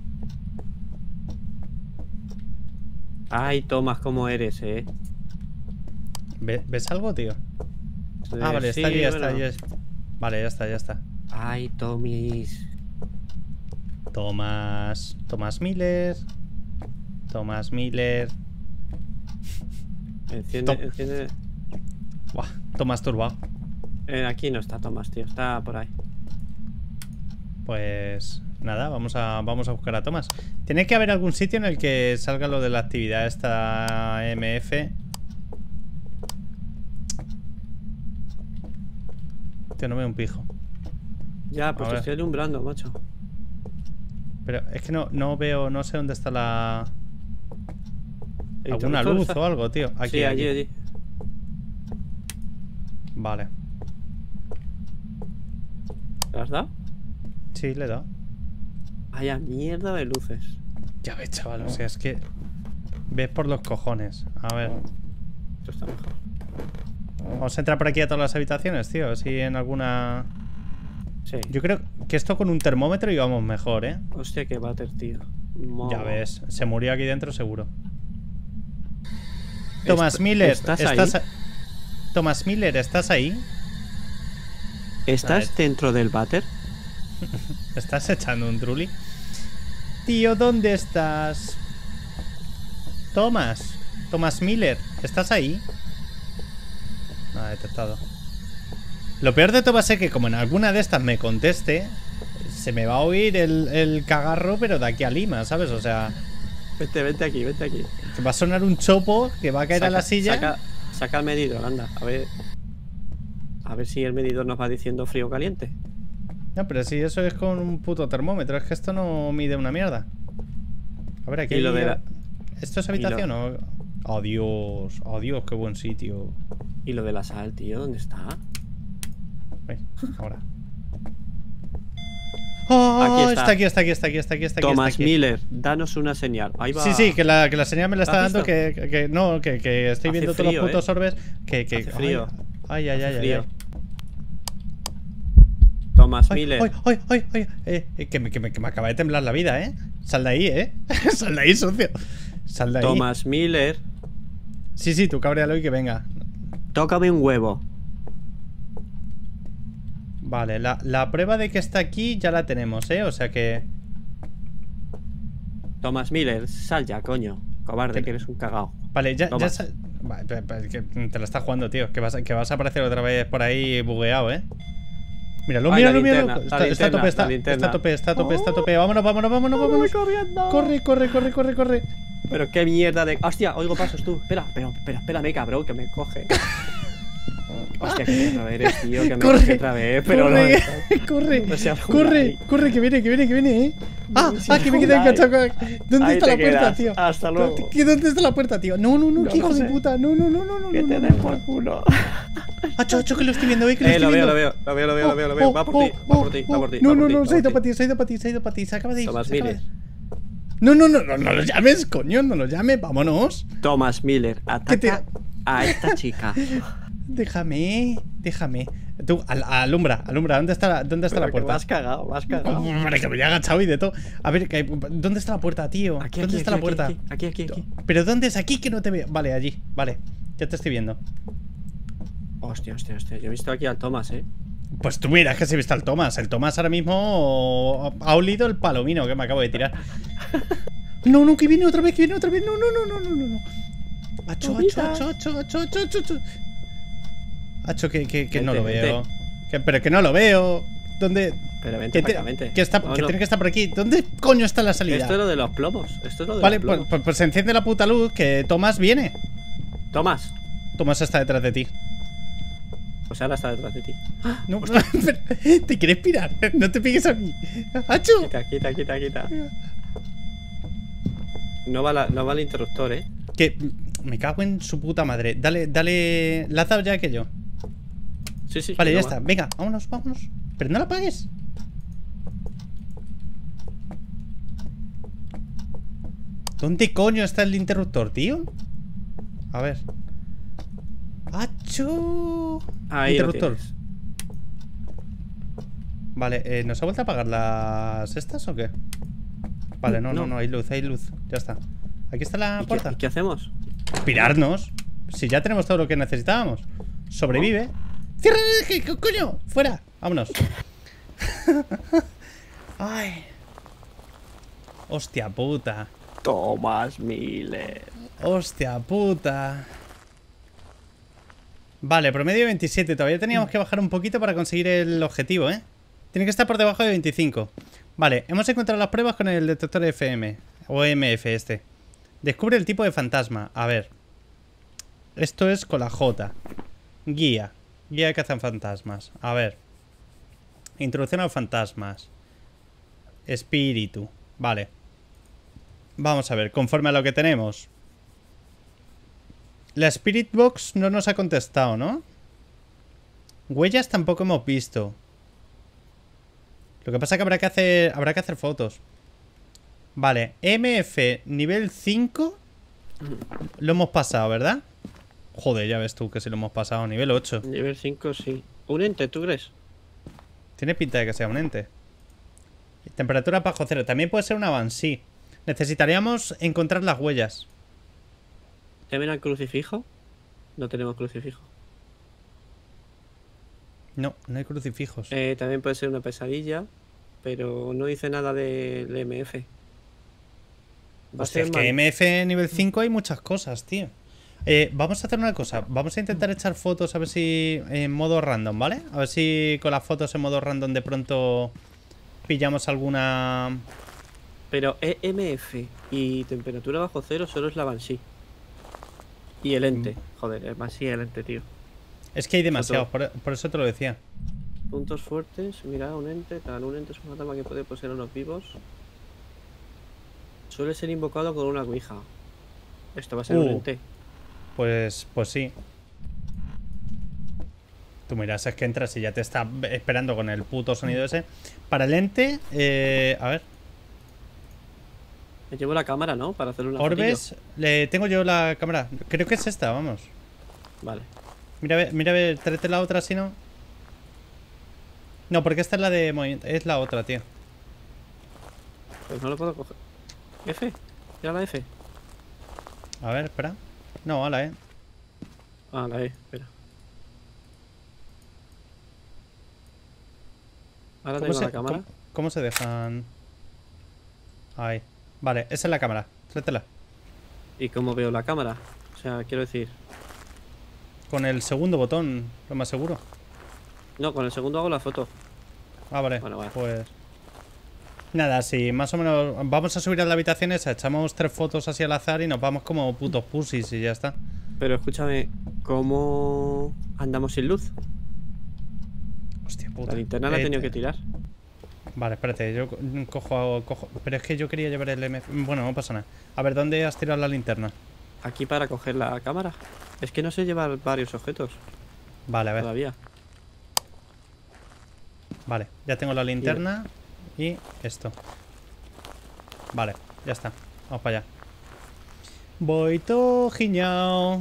Ay, Tomás, ¿cómo eres, eh? ¿Ve- ¿Ves algo, tío? Eh, Ah, vale, sí, está allí, ya bueno. está, ya está. Vale, ya está, ya está. Ay, Tomis. Tomás... Tomás Miller... Tomás Miller... Enciende, Tom- enciende. Buah, Tomás turbado. Eh, aquí no está Tomás, tío, está por ahí. Pues nada, vamos a, vamos a buscar a Tomás. Tiene que haber algún sitio en el que salga lo de la actividad esta M F. Tío, no veo un pijo. Ya, pues A te ver. estoy alumbrando, macho. Pero es que no, no veo, no sé dónde está la... ¿El alguna interruptor luz está? o algo, tío. Aquí, Sí, allí, aquí. allí. Vale. ¿Te has dado? Sí, le he dado. Vaya mierda de luces. Ya ves, chaval, o sea, es que... ves por los cojones. A ver. Esto está mejor. Vamos a entrar por aquí a todas las habitaciones, tío. Así en alguna... Sí. Yo creo que esto con un termómetro íbamos mejor, ¿eh? Hostia, qué váter, tío. Mo- Ya ves, se murió aquí dentro seguro. Tomás Est- Miller, ¿estás ¿estás, ahí? a- Tomás Miller, ¿estás ahí? ¿Estás A ver. dentro del váter? ¿Estás echando un truli? Tío, ¿dónde estás? Tomás, Tomás Miller, ¿estás ahí? Nada detectado. Lo peor de todo va a ser que como en alguna de estas me conteste, se me va a oír el, el cagarro, pero de aquí a Lima, ¿sabes? O sea, Vente, vente aquí, vente aquí. que va a sonar un chopo que va a caer a la silla. Saca, saca el medidor, anda. A ver. A ver si el medidor nos va diciendo frío o caliente. No, pero si eso es con un puto termómetro, es que esto no mide una mierda. A ver, aquí Y lo hay- de la- ¿Esto es habitación o...? Oh, Dios, oh, Dios, qué buen sitio. ¿Y lo de la sal, tío? ¿Dónde está? Ven, ahora. Oh, Aquí está. está aquí, está aquí, está aquí, está aquí, está aquí. Tomás está aquí. Miller, danos una señal. Ahí va. Sí, sí, que la, que la señal me la está ¿Has dando, que, visto? que, que- no, que, que estoy Hace viendo todos frío, los putos ¿eh? orbes. Que, que, Hace frío. Ay, ay, ay, Hace ay, frío. ay. Tomás Ay, Miller. ay, ay, ay, ay, eh, eh, que, me, que, me, que me acaba de temblar la vida, ¿eh? Sal de ahí, ¿eh? Sal de ahí, socio. Sal de ahí. Tomás Miller. Sí, sí, tú cabréalo y que venga. Tócame un huevo. Vale, la, la prueba de que está aquí ya la tenemos, ¿eh? O sea que... Tomás Miller, sal ya, coño. Cobarde, Pero- que eres un cagao. Vale, ya, ya Tomás. sa- Vale, pe- pe- que te la estás jugando, tío. Que vas, a, que vas a aparecer otra vez por ahí bugueado, ¿eh? Míralo, Ay, la míralo, míralo. linterna, la Está, está a linterna, tope, está, la linterna. está a tope, está a tope, está a tope. Vámonos, vámonos, vámonos, vámonos. corriendo! Corre, corre, corre, corre, corre. Pero qué mierda de. Hostia, oigo pasos tú. Espera, pero, espera, espérame, cabrón, que me coge. Hostia, que otra vez eres, tío, que me Corre, coge otra vez, pero corre, no. corre, No seas corre, Julai. corre, que viene, que viene, que viene, eh. Ah, No seas ah, que me quedé Julai. enganchado. ¿Dónde Ahí está te la puerta, quedas. tío? Hasta luego. ¿Qué- ¿Dónde está la puerta, tío? No, no, no, No qué hijo lo de sé. puta. No, no, no, no, no. Que no, te no. den por culo. Acho, acho, que lo estoy viendo, eh, que lo Eh, estoy lo veo, viendo. lo veo, lo veo, lo veo, lo veo, lo veo. Va por ti, Oh, va por ti, va oh, por ti. No, va no, por ti, no, va se ha ido por para ti. ti, se ha ido para ti, se ha ido para ti, se acaba de ir. Thomas se acaba de Miller. ir. No, no, no, no, no lo llames, coño, no lo llames, vámonos. Thomas Miller, ¿Qué te- ataca a esta chica. Déjame, déjame. Tú, al- alumbra, alumbra, ¿dónde está la, dónde está Pero la que me puerta? has cagado, me has cagado. Hombre, que me he agachado y de todo. A ver, que- ¿dónde está la puerta, tío? Aquí, ¿Dónde aquí, está aquí, la puerta? Aquí, aquí, aquí, aquí. ¿Pero dónde es aquí que no te veo? Vale, allí, vale. Ya te estoy viendo. Hostia, hostia, hostia. Yo he visto aquí al Thomas, eh. Pues tú mira, es que se viste al Tomás. El Tomás ahora mismo ha olido el palomino que me acabo de tirar. No, no, que viene otra vez, que viene otra vez. No, no, no, no, no, no, no. Acho, acho, acho, acho, acho, acho, acho, acho. Acho, que, que, que no Vente, lo veo. vente. Que, pero que no lo veo. ¿Dónde? Pero vente Que, para te- acá, vente. que está, No, que no. tiene que estar por aquí. ¿Dónde coño está la salida? Esto es lo de los plomos. Esto es lo de Vale, los pues, plomos. pues, pues enciende la puta luz, que Tomás viene. Tomás. Tomás está detrás de ti. Pues ahora está detrás de ti. No, pero- te quieres pirar. No te piques a mí. ¡Acho! Quita, quita, quita, quita. No va, la, no va el interruptor, eh. Que me cago en su puta madre. Dale, dale. ¿La has dado ya aquello? Sí, sí. Vale, sí, ya no va. está. Venga, vámonos, vámonos. Pero no la apagues. ¿Dónde coño está el interruptor, tío? A ver. ¡Acho! Ahí interruptor. lo tienes. Vale, eh, ¿nos ha vuelto a apagar las estas o qué? Vale, no, no, no, No. hay luz, hay luz. Ya está. Aquí está la ¿Y qué, puerta. y qué hacemos? Pirarnos. Si ya tenemos todo lo que necesitábamos. Sobrevive. ¡Cierra! ¿Qué co- coño? ¡Fuera! Vámonos. Ay. Hostia puta. Thomas Miller. Hostia puta. Vale, promedio veintisiete. Todavía teníamos que bajar un poquito para conseguir el objetivo, ¿eh? Tiene que estar por debajo de veinticinco. Vale, hemos encontrado las pruebas con el detector F M. O M F este. Descubre el tipo de fantasma. A ver. Esto es con la J. Guía. Guía de cazafantasmas. A ver. Introducción a los fantasmas. Espíritu. Vale. Vamos a ver, conforme a lo que tenemos. La Spirit Box no nos ha contestado, ¿no? Huellas tampoco hemos visto. Lo que pasa es que habrá que hacer, habrá que hacer fotos. Vale, M F nivel cinco. Lo hemos pasado, ¿verdad? Joder, ya ves tú que si lo hemos pasado. Nivel ocho. Nivel cinco, sí. ¿Un ente, tú crees? Tiene pinta de que sea un ente. Temperatura bajo cero. También puede ser una van, sí. Necesitaríamos encontrar las huellas. ¿Temen al crucifijo? No tenemos crucifijo. No, no hay crucifijos. Eh, también puede ser una pesadilla, pero no dice nada del M F. Va a Hostia, ser es mal- que M F nivel cinco hay muchas cosas, tío. Eh, vamos a hacer una cosa. Vamos a intentar echar fotos a ver si en modo random, ¿vale? A ver si con las fotos en modo random de pronto pillamos alguna... Pero E M F y temperatura bajo cero solo es la Banshee. Y el ente. Mm. Joder, el Banshee y el ente, tío. Es que hay demasiados, por, por eso te lo decía. Puntos fuertes, mira, un ente, tal, un ente es un fantasma que puede poseer a unos vivos. Suele ser invocado con una ouija. Esto va a ser un Uh. ente. Pues, pues sí. Tú miras, es que entras y ya te está esperando con el puto sonido ese. Para el ente, eh, a ver. Me llevo la cámara, ¿no? Para hacer una Orbes, le tengo yo la cámara. Creo que es esta, vamos. fotillo. Vale. Mira, a ver, mira, a ver, tráete la otra, si no. No, porque esta es la de movimiento. Es la otra, tío. Pues no lo puedo coger. F. Ya la F. A ver, espera. No, ala, eh. Ah, la E, espera. Ahora ¿Cómo tengo se, la cámara. cómo- cómo se dejan? Ahí. Vale, esa es la cámara. Tráetela. ¿Y cómo veo la cámara? O sea, quiero decir. Con el segundo botón, lo más seguro. No, con el segundo hago la foto. Ah, vale. Bueno, vale. Pues. Nada, sí, más o menos. Vamos a subir a la habitación esa, echamos tres fotos así al azar y nos vamos como putos pusis y ya está. Pero escúchame, ¿Cómo andamos sin luz? Hostia puta. La linterna la he Eh, tenido que tirar. Vale, espérate, yo co- cojo, cojo... Pero es que yo quería llevar el M... Bueno, no pasa nada. A ver, ¿dónde has tirado la linterna? Aquí para coger la cámara. Es que no sé llevar varios objetos Vale, a ver. todavía. Vale, ya tengo la linterna y esto. Vale, ya está. Vamos para allá. Voy todo giñao.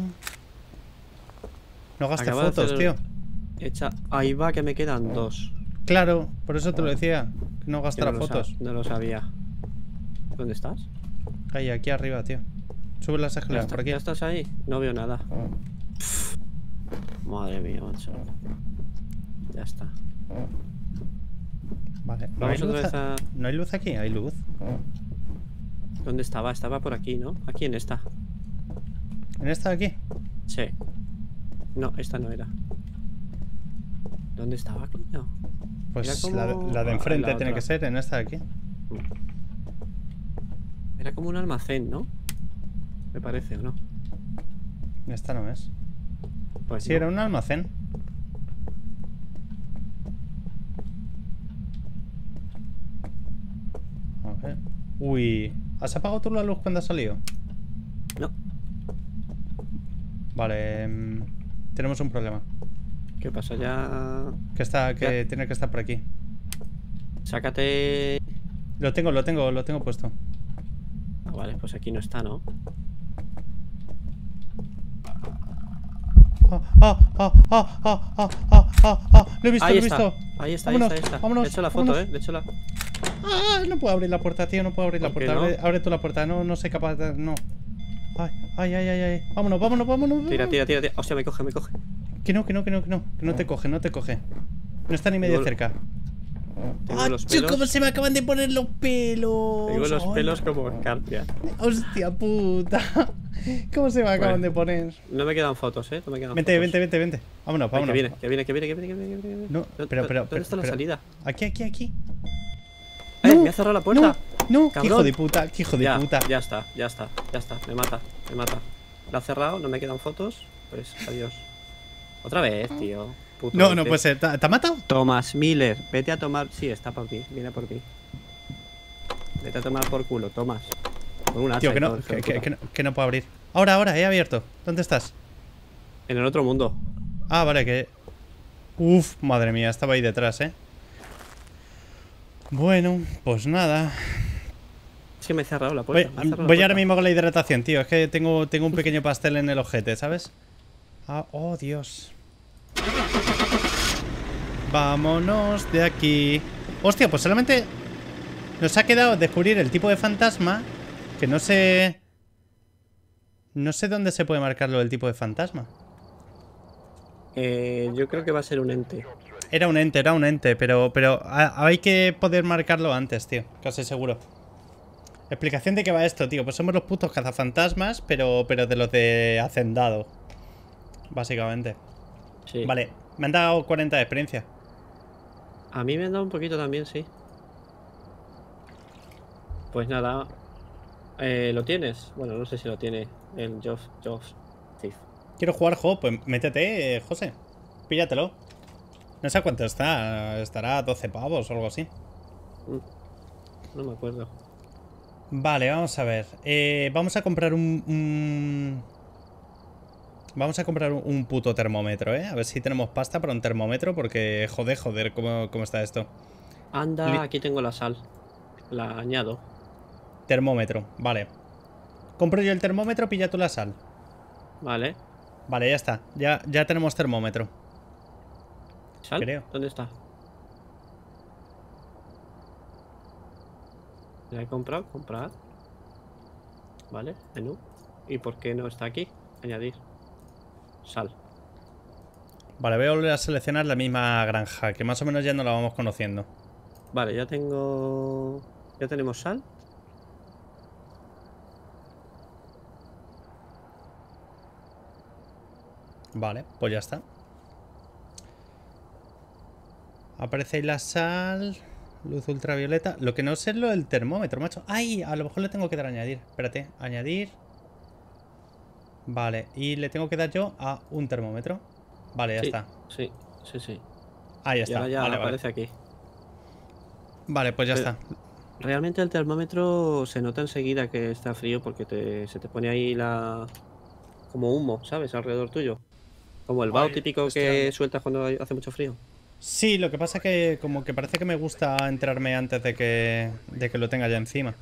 No gastes Acaba de fotos, hacer- tío. Echa... Ahí va que me quedan dos. Claro, por eso te lo decía. Que no Que gastara no lo sa- fotos. No lo sabía. ¿Dónde estás? Ahí, aquí arriba, tío. Sube las ¿Ya, escaleras está- por aquí. ya estás ahí? No veo nada. Madre mía, macho. Ya está. Vale, ¿no hay, Vamos otra luz vez a- a... ¿no hay luz aquí? Hay luz. ¿Dónde estaba? Estaba por aquí, ¿no? Aquí en esta. ¿En esta de aquí? Sí. No, esta no era. ¿Dónde estaba, coño? Pues Era la, de- como- la de ah, enfrente la tiene otra. que ser, en esta de aquí. Era como un almacén, ¿no? Me parece, ¿o no? Esta no es. Pues Sí, no. era un almacén. A ver. Uy. ¿Has apagado tú la luz cuando has salido? No. Vale. em, tenemos un problema. ¿Qué pasa? Ya... Que está, que Ya. tiene que estar por aquí. Sácate... Lo tengo, lo tengo, lo tengo puesto. Ah, vale, pues aquí no está, ¿no? Ah, ah, ah, ah, ah, ah, ah, ah, ah. Lo he visto, Ahí lo he está. visto. Ahí está, ahí Vámonos, está, ahí está. vámonos, Le he hecho la foto, vámonos. ¿eh? Le he hecho la... Ah, no puedo abrir la puerta, tío, no puedo abrir la ¿Por qué puerta. no? Abre, abre tú la puerta, no, no soy capaz de... No. Ay, ay, ay, ay, ay. Vámonos, vámonos, vámonos. Tira, vámonos. tira, tira, tira. Hostia, me coge, me coge. Que no, que no, que no, que no. Que no te coge, no te coge. No está ni medio Tengo- cerca. Tengo ¡Ah, los chu, pelos... cómo se me acaban de poner los pelos! Tengo los Ay, pelos como escarpia. ¡Hostia puta! ¿Cómo se me acaban Bueno. de poner? No me quedan fotos, ¿eh? No me quedan Vente, fotos. vente, vente, vente. Vámonos, Ay, que vámonos. viene, que viene, que viene, que viene, que viene, que viene, que viene. No, ¿Dónde- pero, pero, ¿Dónde pero, está la pero- salida? Aquí, aquí, aquí. ¡Eh! No, ¡Me ha cerrado la puerta! No, qué Cabrón. hijo de puta, qué hijo de ya, puta. ya está, ya está, ya está. Me mata, me mata. La ha cerrado, no me quedan fotos. Pues adiós. Otra vez, tío. Puto No, no este. puede ser. ¿Te te ha matado? Thomas Miller, vete a tomar. Sí, está por ti, viene por ti. Vete a tomar por culo, Thomas. Con un hacha Tío, y que todo, no, hijo que, de que- puta. que no, que no puedo abrir. Ahora, ahora, he abierto. ¿Dónde estás? En el otro mundo. Ah, vale, que... Uf, madre mía, estaba ahí detrás, ¿eh? Bueno, pues nada. Es que me he cerrado la Voy, puerta. me he cerrado la voy ahora puerta. mismo con la hidratación, tío. Es que tengo, tengo un pequeño pastel en el ojete, ¿sabes? Ah, oh, Dios. Vámonos de aquí. Hostia, pues solamente nos ha quedado descubrir el tipo de fantasma. Que no sé... No sé dónde se puede marcarlo el tipo de fantasma. Eh, yo creo que va a ser un ente. Era un ente, era un ente, pero, pero ha- hay que poder marcarlo antes, tío. Casi seguro. Explicación de qué va esto, tío. Pues somos los putos cazafantasmas, pero, pero de los de hacendado. Básicamente. Sí. Vale, me han dado cuarenta de experiencia. A mí me han dado un poquito también, sí. Pues nada. Eh, ¿Lo tienes? Bueno, no sé si lo tiene el Joff, Joff Thief. Quiero jugar juego, pues métete, eh, José. Píllatelo. No sé cuánto está. Estará a doce pavos o algo así. Mm, No me acuerdo. Vale, vamos a ver. Eh, vamos a comprar un, un- Vamos a comprar un, un puto termómetro, ¿eh? A ver si tenemos pasta para un termómetro, porque joder, joder, ¿cómo, cómo está esto? Anda, Li- aquí tengo la sal. La añado. Termómetro, vale. Compro yo el termómetro, pilla tú la sal. Vale. Vale, ya está. Ya, ya tenemos termómetro. ¿Sal? Creo. ¿Dónde está? ¿La he comprado? Comprar. Vale, menú. ¿Y por qué no está aquí? Añadir. Sal. Vale, voy a volver a seleccionar la misma granja, que más o menos ya no la vamos conociendo. Vale, ya tengo... Ya tenemos sal. Vale, pues ya está. Aparece ahí la sal. Luz ultravioleta. Lo que no sé es lo del termómetro, macho. ¡Ay! A lo mejor le tengo que dar a añadir. Espérate, añadir. Vale, y le tengo que dar yo a un termómetro. Vale, ya sí, está. Sí, sí, sí. Ahí Y está. ahora ya Vale, aparece vale. aquí. Vale, pues ya Pero está. realmente el termómetro se nota enseguida que está frío porque te, se te pone ahí la como humo, ¿sabes? Alrededor tuyo. Como el vaho típico que sueltas cuando hay- hace mucho frío. Sí, lo que pasa es que como que parece que me gusta enterarme antes de que, de que lo tenga ya encima.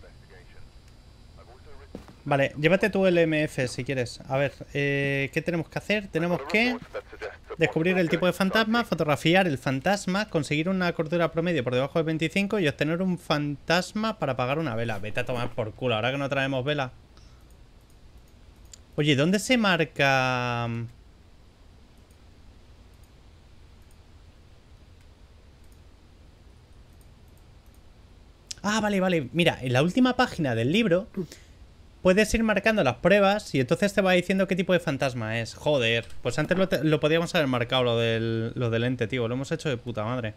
Vale, llévate tú el M F si quieres. A ver, eh, ¿qué tenemos que hacer? Tenemos que descubrir el tipo de fantasma, fotografiar el fantasma, conseguir una cordura promedio por debajo de veinticinco y obtener un fantasma para apagar una vela. Vete a tomar por culo, ahora que no traemos vela. Oye, ¿dónde se marca...? Ah, vale, vale. Mira, en la última página del libro puedes ir marcando las pruebas y entonces te va diciendo qué tipo de fantasma es. Joder, pues antes lo, te, lo podíamos haber marcado lo del, lo del ente, tío. Lo hemos hecho de puta madre.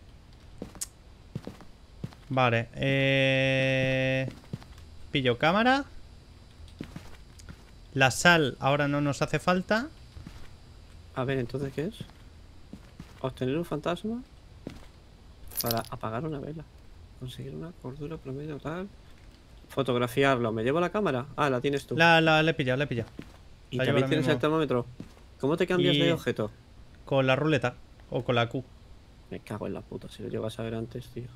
Vale, eh... pillo cámara. La sal ahora no nos hace falta. A ver, entonces, ¿qué es? Obtener un fantasma para apagar una vela. Conseguir una cordura promedio tal. Fotografiarlo. ¿Me llevo la cámara? Ah, la tienes tú. La, la, la he pillado, la he pillado. Y La llevo también ahora tienes mismo. el termómetro. ¿Cómo te cambias Y de objeto? con la ruleta o con la Q. Me cago en la puta, si lo llevas a ver antes, tío.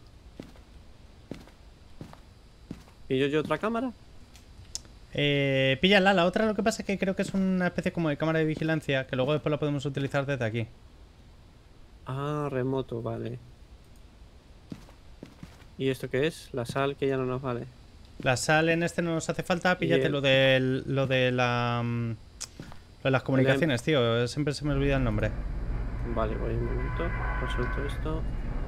¿Pillo yo otra cámara? Eh, píllala, la otra lo que pasa es que creo que es una especie como de cámara de vigilancia que luego después la podemos utilizar desde aquí. Ah, remoto, vale. ¿Y esto qué es? La sal que ya no nos vale. La sal en este no nos hace falta, píllate el... lo de lo de la mm, lo de las comunicaciones, tío, siempre se me olvida el nombre. Vale, voy un momento, resuelto esto.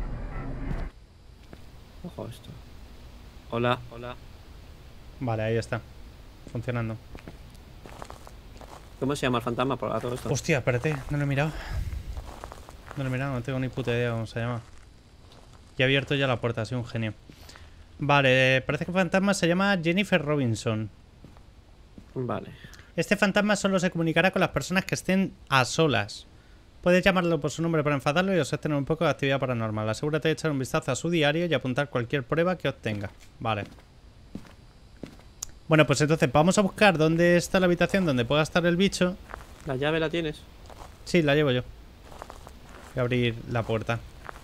Ojo esto. Hola, hola. Vale, ahí está. Funcionando. ¿Cómo se llama el fantasma por todo esto? Hostia, espérate, no lo he mirado. No lo he mirado, no tengo ni puta idea cómo se llama. Y he abierto ya la puerta, soy un genio. Vale, parece que el fantasma se llama Jennifer Robinson. Vale. Este fantasma solo se comunicará con las personas que estén a solas. Puedes llamarlo por su nombre para enfadarlo y obtener un poco de actividad paranormal. Asegúrate de echar un vistazo a su diario y apuntar cualquier prueba que obtenga. Vale. Bueno, pues entonces vamos a buscar dónde está la habitación donde pueda estar el bicho. ¿La llave la tienes? Sí, la llevo yo. Voy a abrir la puerta.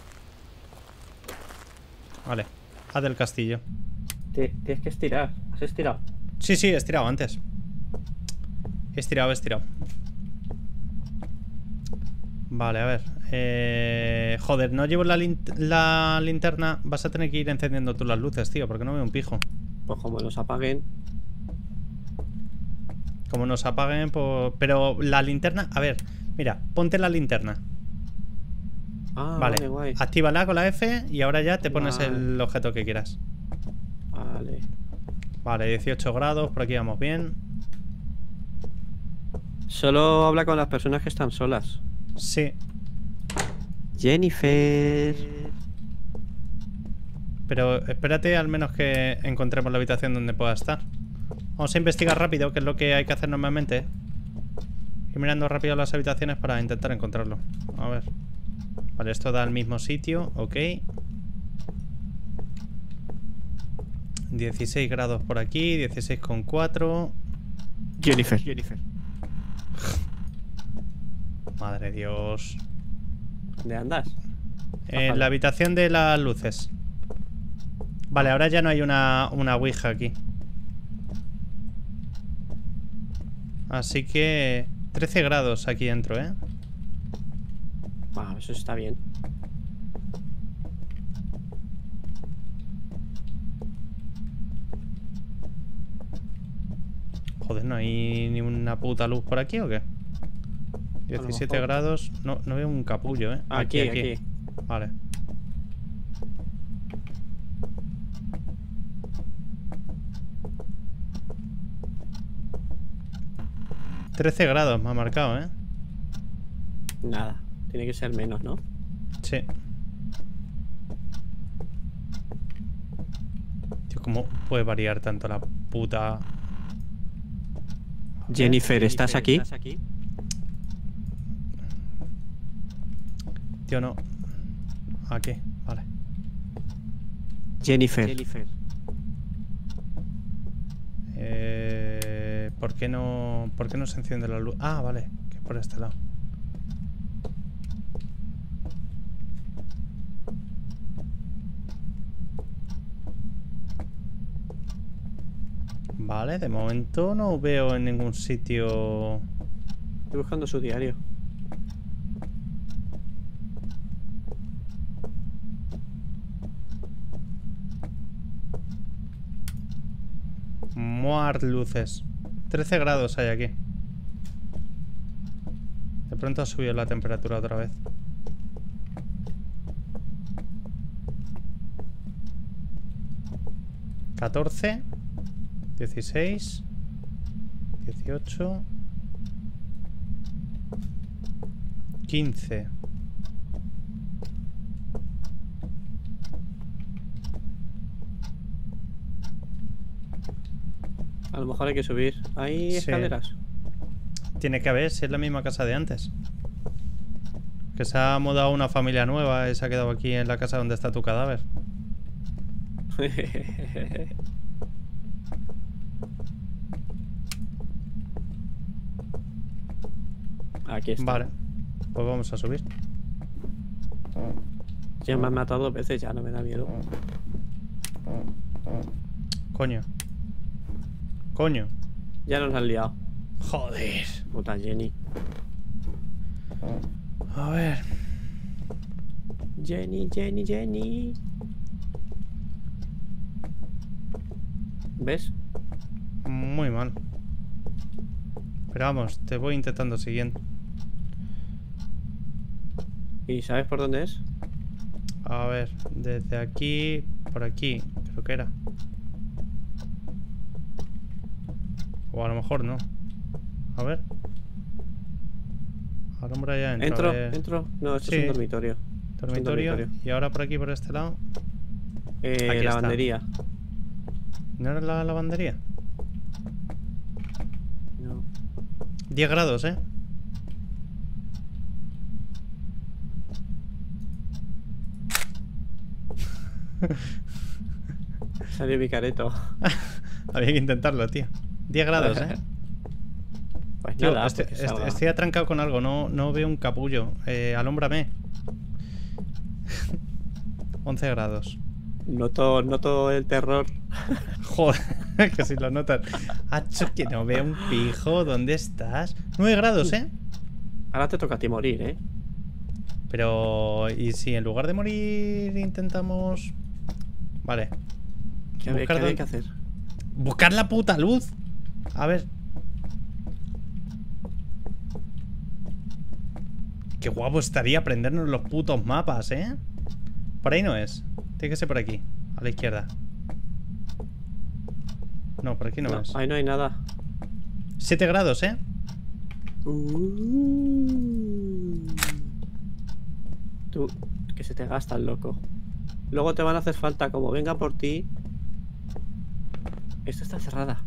Vale, haz del castillo. Tienes que estirar. ¿Has estirado? Sí, sí, he estirado antes. He estirado, he estirado. Vale, a ver. Eh... Joder, no llevo la, lin la linterna. Vas a tener que ir encendiendo tú las luces, tío, porque no veo un pijo. Pues como los apaguen. Como nos apaguen, pues... Pero la linterna... A ver, mira, ponte la linterna. Ah, vale, vale, guay. Actívala con la F y ahora ya te pones Vale. el objeto que quieras. Vale. Vale, dieciocho grados, por aquí vamos bien. Solo habla con las personas que están solas. Sí. Jennifer. Pero espérate al menos que encontremos la habitación donde pueda estar. Vamos a investigar rápido, que es lo que hay que hacer normalmente. Ir mirando rápido las habitaciones para intentar encontrarlo. A ver. Vale, esto da al mismo sitio, ok. dieciséis grados por aquí, dieciséis coma cuatro. Jennifer. Jennifer. Madre Dios. ¿Dónde andas? En la habitación de las luces. Vale, ahora ya no hay una, una ouija aquí. Así que... trece grados aquí dentro, ¿eh? Ah, eso está bien. Joder, ¿no hay ni una puta luz por aquí o qué? diecisiete grados. No, no veo un capullo, ¿eh? Aquí, aquí, aquí. Vale. trece grados me ha marcado, ¿eh? Nada. Tiene que ser menos, ¿no? Sí. Tío, ¿cómo puede variar tanto la puta...? Jennifer, ¿estás aquí? Tío, no. Aquí, vale. Jennifer. Eh, ¿Por qué no, por qué no se enciende la luz? Ah, vale, que es por este lado. Vale, de momento no veo en ningún sitio. Estoy buscando su diario. Muar luces. trece grados hay aquí. De pronto ha subido la temperatura otra vez. catorce. dieciséis. dieciocho. quince. A lo mejor hay que subir. ¿Hay Sí. escaleras? Tiene que haber, si es la misma casa de antes. Que se ha mudado una familia nueva y se ha quedado aquí en la casa donde está tu cadáver. Aquí está. Vale, pues vamos a subir. Ya me han matado dos veces, ya no me da miedo. Coño. Coño. Ya nos han liado. Joder. Puta Jenny. A ver. Jenny, Jenny, Jenny. ¿Ves? Muy mal. Pero vamos, te voy intentando siguiendo. ¿Y sabes por dónde es? A ver, desde aquí, por aquí, creo que era. O a lo mejor no. A ver. Alumbra ya dentro. ¿Entro? a ver. ¿Entro? No, esto Sí. es un dormitorio. Dormitorio. dormitorio. Y ahora por aquí, por este lado. Eh, Aquí está. lavandería. ¿No era la lavandería? No. diez grados, ¿eh? Salió mi careto. Había que intentarlo, tío. diez grados, ¿eh? Pues Tío, nada, estoy, porque estoy- salga. estoy atrancado con algo. No, no veo un capullo. Eh, alómbrame. once grados. Noto, noto el terror. Joder, que si lo notas. Hacho, que no veo un pijo. ¿Dónde estás? nueve grados, ¿eh? Ahora te toca a ti morir, ¿eh? Pero... ¿y si en lugar de morir intentamos...? Vale. ¿Qué había, Buscar qué había dónde- que hacer? Buscar la puta luz. A ver. Qué guapo estaría aprendernos los putos mapas, ¿eh? Por ahí no es. Tiene que ser por aquí. A la izquierda. No, por aquí no, No, es. ahí no hay nada. siete grados, ¿eh? Uh. Tú, que se te gasta el loco. Luego te van a hacer falta, como venga por ti. Esta está cerrada.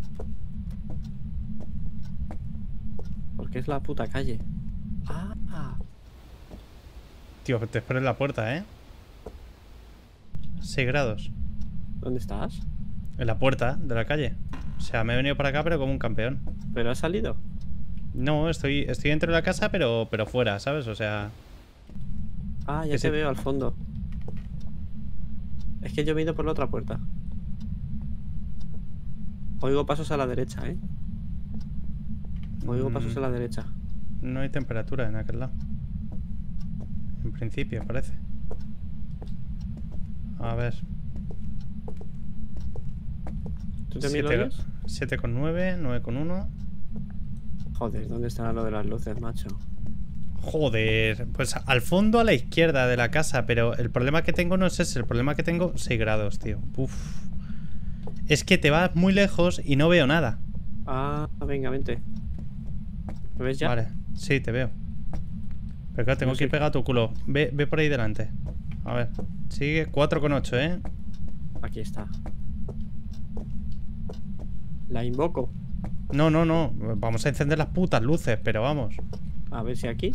Porque es la puta calle. Ah, ah. Tío, te espero en la puerta, ¿eh? seis grados. ¿Dónde estás? En la puerta de la calle. O sea, me he venido para acá, pero como un campeón. ¿Pero has salido? No, estoy, estoy dentro de la casa, pero, pero fuera, ¿sabes? O sea... Ah, ya Que te sí. veo al fondo. Es que yo me he ido por la otra puerta. Oigo pasos a la derecha, ¿eh? Oigo pasos a la derecha. No hay temperatura en aquel lado. En principio, parece. A ver. ¿Tú también lo oyes? siete con nueve, nueve con uno. Joder, ¿dónde estará lo de las luces, macho? Joder, pues al fondo a la izquierda de la casa, pero el problema que tengo no es ese, el problema que tengo seis grados, tío. Uf. Es que te vas muy lejos y no veo nada. Ah, venga, vente. ¿Me ves ya? Vale, sí, te veo. Pero claro, tengo No que ir sé. pegado a tu culo. Ve, ve por ahí delante. A ver, sigue cuatro con ocho, ¿eh? Aquí está. La invoco. No, no, no. Vamos a encender las putas luces, pero vamos. A ver si aquí.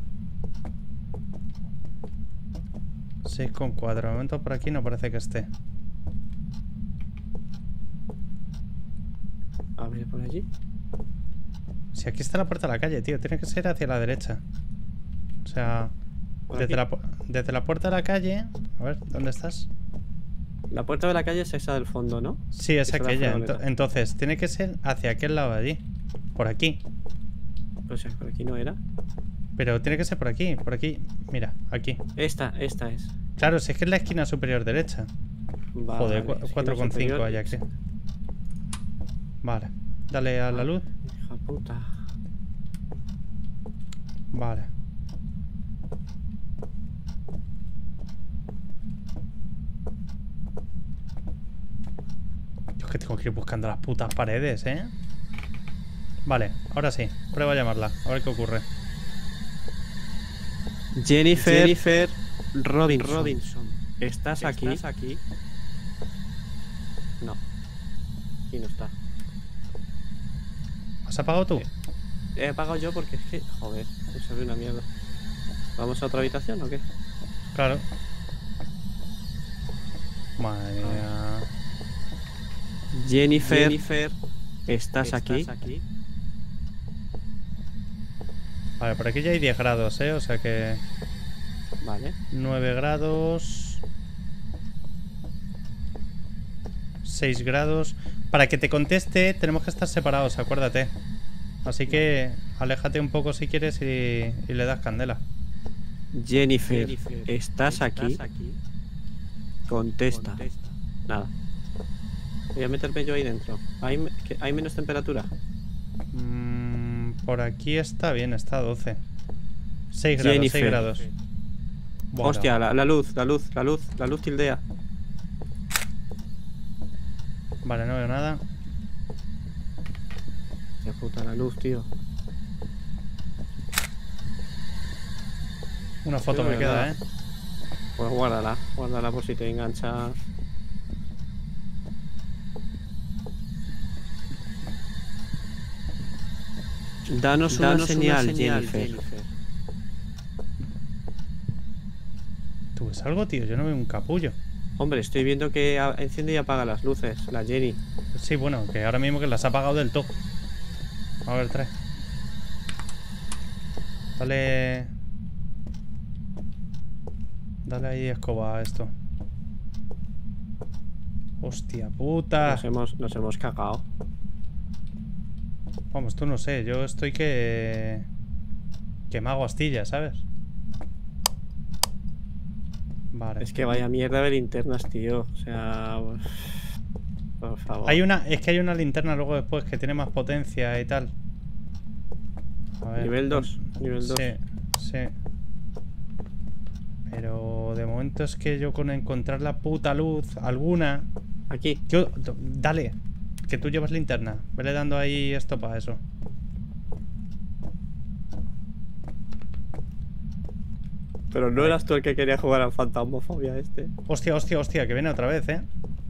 seis con cuatro. De momento por aquí no parece que esté. A ver, por allí. Si aquí está la puerta a la calle, tío. Tiene que ser hacia la derecha. O sea, desde la, desde la puerta a la calle. A ver, ¿dónde estás? La puerta de la calle es esa del fondo, ¿no? Sí, es Esa es la aquella. furgoneta. Ento- entonces, tiene que ser hacia aquel lado de allí. Por aquí. O sea, por aquí no era. Pero tiene que ser por aquí. Por aquí. Mira, aquí. Esta, esta es. Claro, si es que es la esquina superior derecha. Vale, Joder, esquina cuatro coma cinco superior. hay aquí. Vale. Dale a la luz. Hija puta. Vale. Yo es que tengo que ir buscando las putas paredes, ¿eh? Vale, ahora sí. Prueba a llamarla. A ver qué ocurre. Jennifer, Jennifer Robinson. Robinson. ¿Estás, aquí? ¿Estás aquí? No. Aquí no está. ¿Has apagado tú? He apagado yo porque es que... Joder, me salió una mierda. ¿Vamos a otra habitación o qué? Claro. Madre mía. Jennifer, Jennifer ¿estás, ¿estás aquí? aquí? Vale, por aquí ya hay diez grados, ¿eh? O sea que... Vale. nueve grados... seis grados... Para que te conteste tenemos que estar separados, acuérdate. Así que aléjate un poco si quieres y, y le das candela. Jennifer, Jennifer ¿estás, ¿estás aquí? aquí? Contesta. Contesta. Nada. Voy a meterme yo ahí dentro. ¿Hay, ¿hay menos temperatura? Mm, por aquí está bien, está a doce. seis grados, Jennifer. seis grados. Bueno. Hostia, la, la luz, la luz, la luz, la luz tildea. Vale, no veo nada. Qué puta la luz, tío. Una foto Sí, me queda, nada. ¿eh? Pues guárdala, guárdala por si te engancha. Danos una, Danos señal, una señal, Jennifer. Jennifer. ¿Tú ves algo, tío? Yo no veo un capullo. Hombre, estoy viendo que enciende y apaga las luces, la Jenny. Sí, bueno, que ahora mismo que las ha apagado del todo. A ver, trae. Dale... Dale ahí escoba a esto. Hostia puta. Nos hemos, nos hemos cagado. Vamos, tú no sé, yo estoy que... Que me hago astillas, ¿sabes? Vale. Es que vaya mierda de linternas, tío. O sea... Por favor. Hay una... Es que hay una linterna luego después que tiene más potencia y tal. A ver, nivel dos. Nivel dos. Sí, sí. Pero de momento es que yo con encontrar la puta luz alguna... Aquí. Yo, dale, que tú llevas linterna. Vele dando ahí esto para eso. Pero no eras tú el que quería jugar al Fantasmofobia este. Hostia, hostia, hostia, que viene otra vez, ¿eh?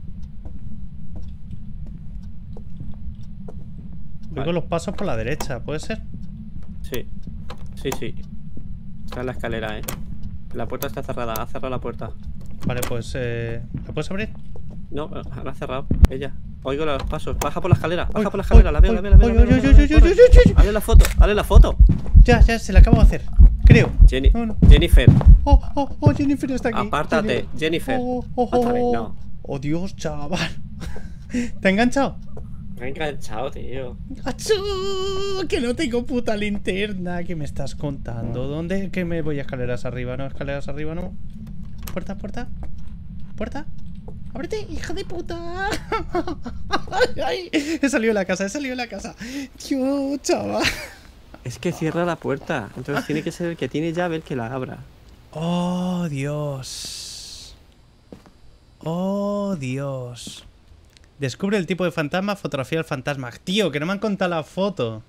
Vale. Oigo los pasos por la derecha, ¿puede ser? Sí, sí, sí. Está en la escalera, ¿eh? La puerta está cerrada, ha cerrado la puerta. Vale, pues, eh... ¿la puedes abrir? No, la ha cerrado, ella. Oigo los pasos, baja por la escalera, baja por la escalera, la veo, la veo, la veo. Hazle la foto, hazle la foto. Ya, ya, se la acabo de hacer, creo. Jenny, no, no. Jennifer. Oh, oh, oh, Jennifer está aquí. Apártate, Jennifer. Oh, oh, oh, Otra vez, no. Oh, Dios, chaval. ¿Te ha enganchado? Me ha enganchado, tío. ¡Achú! Que no tengo puta linterna. ¿Qué me estás contando? ¿Dónde? Que me voy a escaleras arriba, ¿no? Escaleras arriba, ¿no? Puerta, puerta. Puerta. ¡Ábrete, hija de puta! ¡Ay! He salido de la casa, he salido de la casa. Tío, chaval. Es que cierra la puerta. Entonces tiene que ser el que tiene llave el que la abra. Oh, Dios. Oh, Dios. Descubre el tipo de fantasma, fotografía del fantasma. Tío, que no me han contado la foto.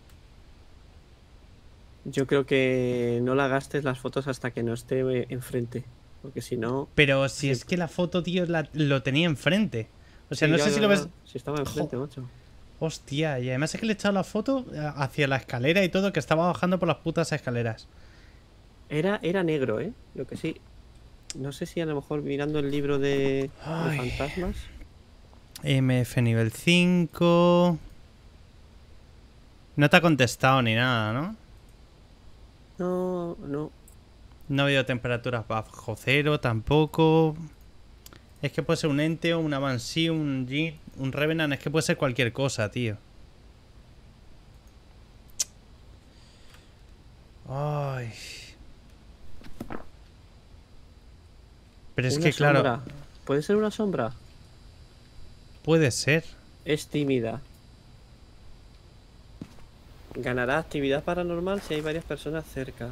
Yo creo que no la gastes las fotos hasta que no esté enfrente. Porque si no... Pero si sí. es que la foto, tío, la, lo tenía enfrente. O sea, sí, no ya, sé ya, si lo ya. ves... Si estaba enfrente, macho. Hostia, y además es que le he echado la foto hacia la escalera y todo, que estaba bajando por las putas escaleras. Era, era negro, ¿eh? Lo que sí. No sé si a lo mejor mirando el libro de, de fantasmas. M F nivel cinco. No te ha contestado ni nada, ¿no? No, no. No ha habido temperaturas bajo cero tampoco. Es que puede ser un ente o una Banshee, un G, un Revenant. Es que puede ser cualquier cosa, tío. Ay. Pero es Una que, claro, sombra. ¿Puede ser una sombra? puede ser. Es tímida. Ganará actividad paranormal si hay varias personas cerca.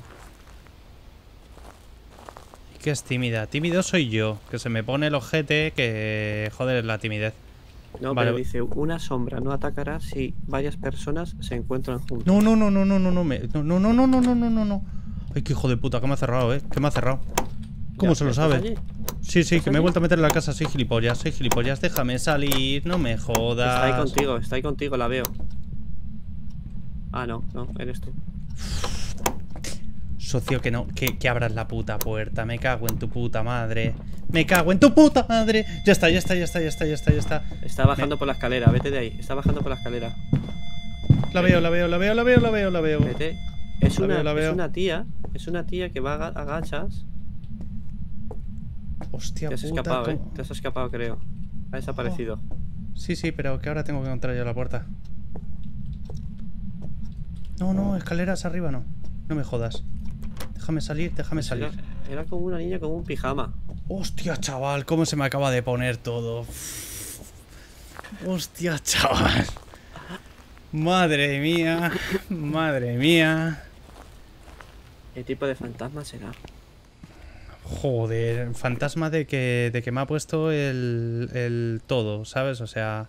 ¿Y qué es tímida? Tímido soy yo, que se me pone el ojete que... Joder, es la timidez. No, Vale. pero dice, una sombra no atacará si varias personas se encuentran juntas. No, no, no, no, no, no, no, me... no, no, no, no, no, no, no, no, no. Ay, qué hijo de puta, que me ha cerrado, eh. Que me ha cerrado. ¿Cómo Ya, se lo ¿estás sabe? allí? Sí, sí, ¿Estás que me he allí? vuelto a meter en la casa. Soy gilipollas, soy gilipollas. Déjame salir, no me jodas. Está ahí contigo, está ahí contigo, la veo. Ah, no, no, eres tú. Socio, que no, que, que abras la puta puerta. Me cago en tu puta madre. Me cago en tu puta madre. Ya está, ya está, ya está, ya está, ya está, ya está. Está bajando Me... por la escalera, vete de ahí. Está bajando por la escalera. La veo, la veo, la veo, la veo, la veo, la veo. Vete. Es La una, veo, la veo. es una tía. Es una tía que va a agachas. Hostia Te has puta. escapado, eh. ¿cómo? Te has escapado, creo. Ha desaparecido. Sí, sí, pero que ahora tengo que encontrar yo la puerta. No, no, escaleras arriba no. No me jodas. Déjame salir, déjame Pues salir. Era, era como una niña con un pijama. Hostia, chaval, cómo se me acaba de poner todo. Hostia, chaval. Madre mía, madre mía. ¿Qué tipo de fantasma será? Joder, fantasma de que, de que me ha puesto el, el todo, ¿sabes? O sea...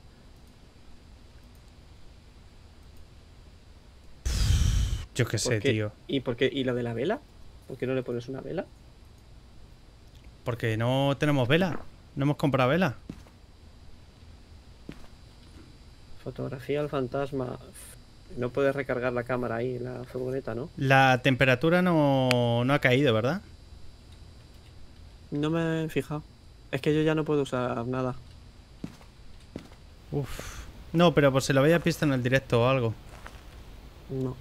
Yo qué sé, ¿Por qué? tío. ¿Y por qué? ¿Y lo de la vela? ¿Por qué no le pones una vela? Porque no tenemos vela. No hemos comprado vela. Fotografía al fantasma. No puedes recargar la cámara ahí en la furgoneta, ¿no? La temperatura no, no ha caído, ¿verdad? No me he fijado. Es que yo ya no puedo usar nada. Uf. No, pero por si lo había visto en el directo o algo. No.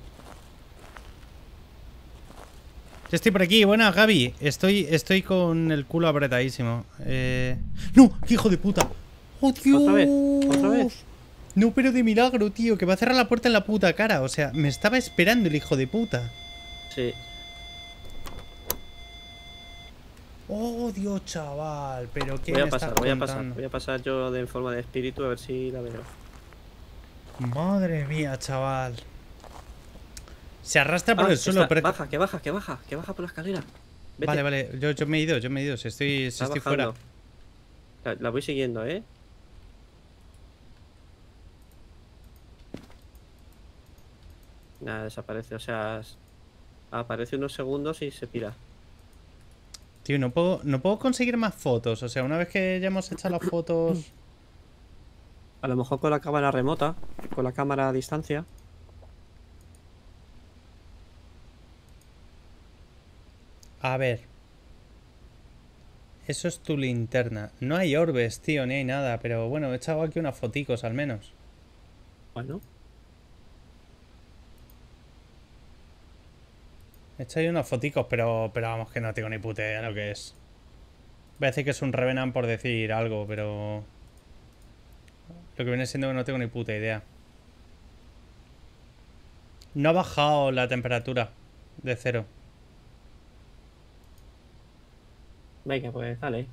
Yo estoy por aquí. Buenas, Gaby. Estoy, estoy con el culo apretadísimo. Eh... ¡No! ¡Qué hijo de puta! ¡Oh, Dios! ¿Otra vez? ¿Otra vez? No, pero de milagro, tío. Que va a cerrar la puerta en la puta cara. O sea, me estaba esperando el hijo de puta. Sí. ¡Oh, Dios, chaval! Pero qué Voy a me pasar, estás voy a pasar. contando? Voy a pasar yo de forma de espíritu a ver si la veo. Madre mía, chaval. Se arrastra por Ah, el suelo, está- pero... Baja, que baja, que baja, que baja por la escalera. Vete. Vale, vale. Yo, yo me he ido, yo me he ido. Si estoy, si Está estoy fuera. bajando. La, la voy siguiendo, ¿eh? Nada, desaparece. O sea, es- aparece unos segundos y se pira. Tío, no puedo, no puedo conseguir más fotos. O sea, una vez que ya hemos hecho las fotos... A lo mejor con la cámara remota, con la cámara a distancia. A ver. Eso es tu linterna. No hay orbes, tío, ni hay nada. Pero bueno, he echado aquí unas foticos al menos. Bueno, He echado ahí unas foticos, pero, pero vamos, que no tengo ni puta idea de lo que es. Voy a decir que es un Revenant por decir algo, pero... Lo que viene siendo que no tengo ni puta idea. No ha bajado la temperatura de cero. venga, pues dale.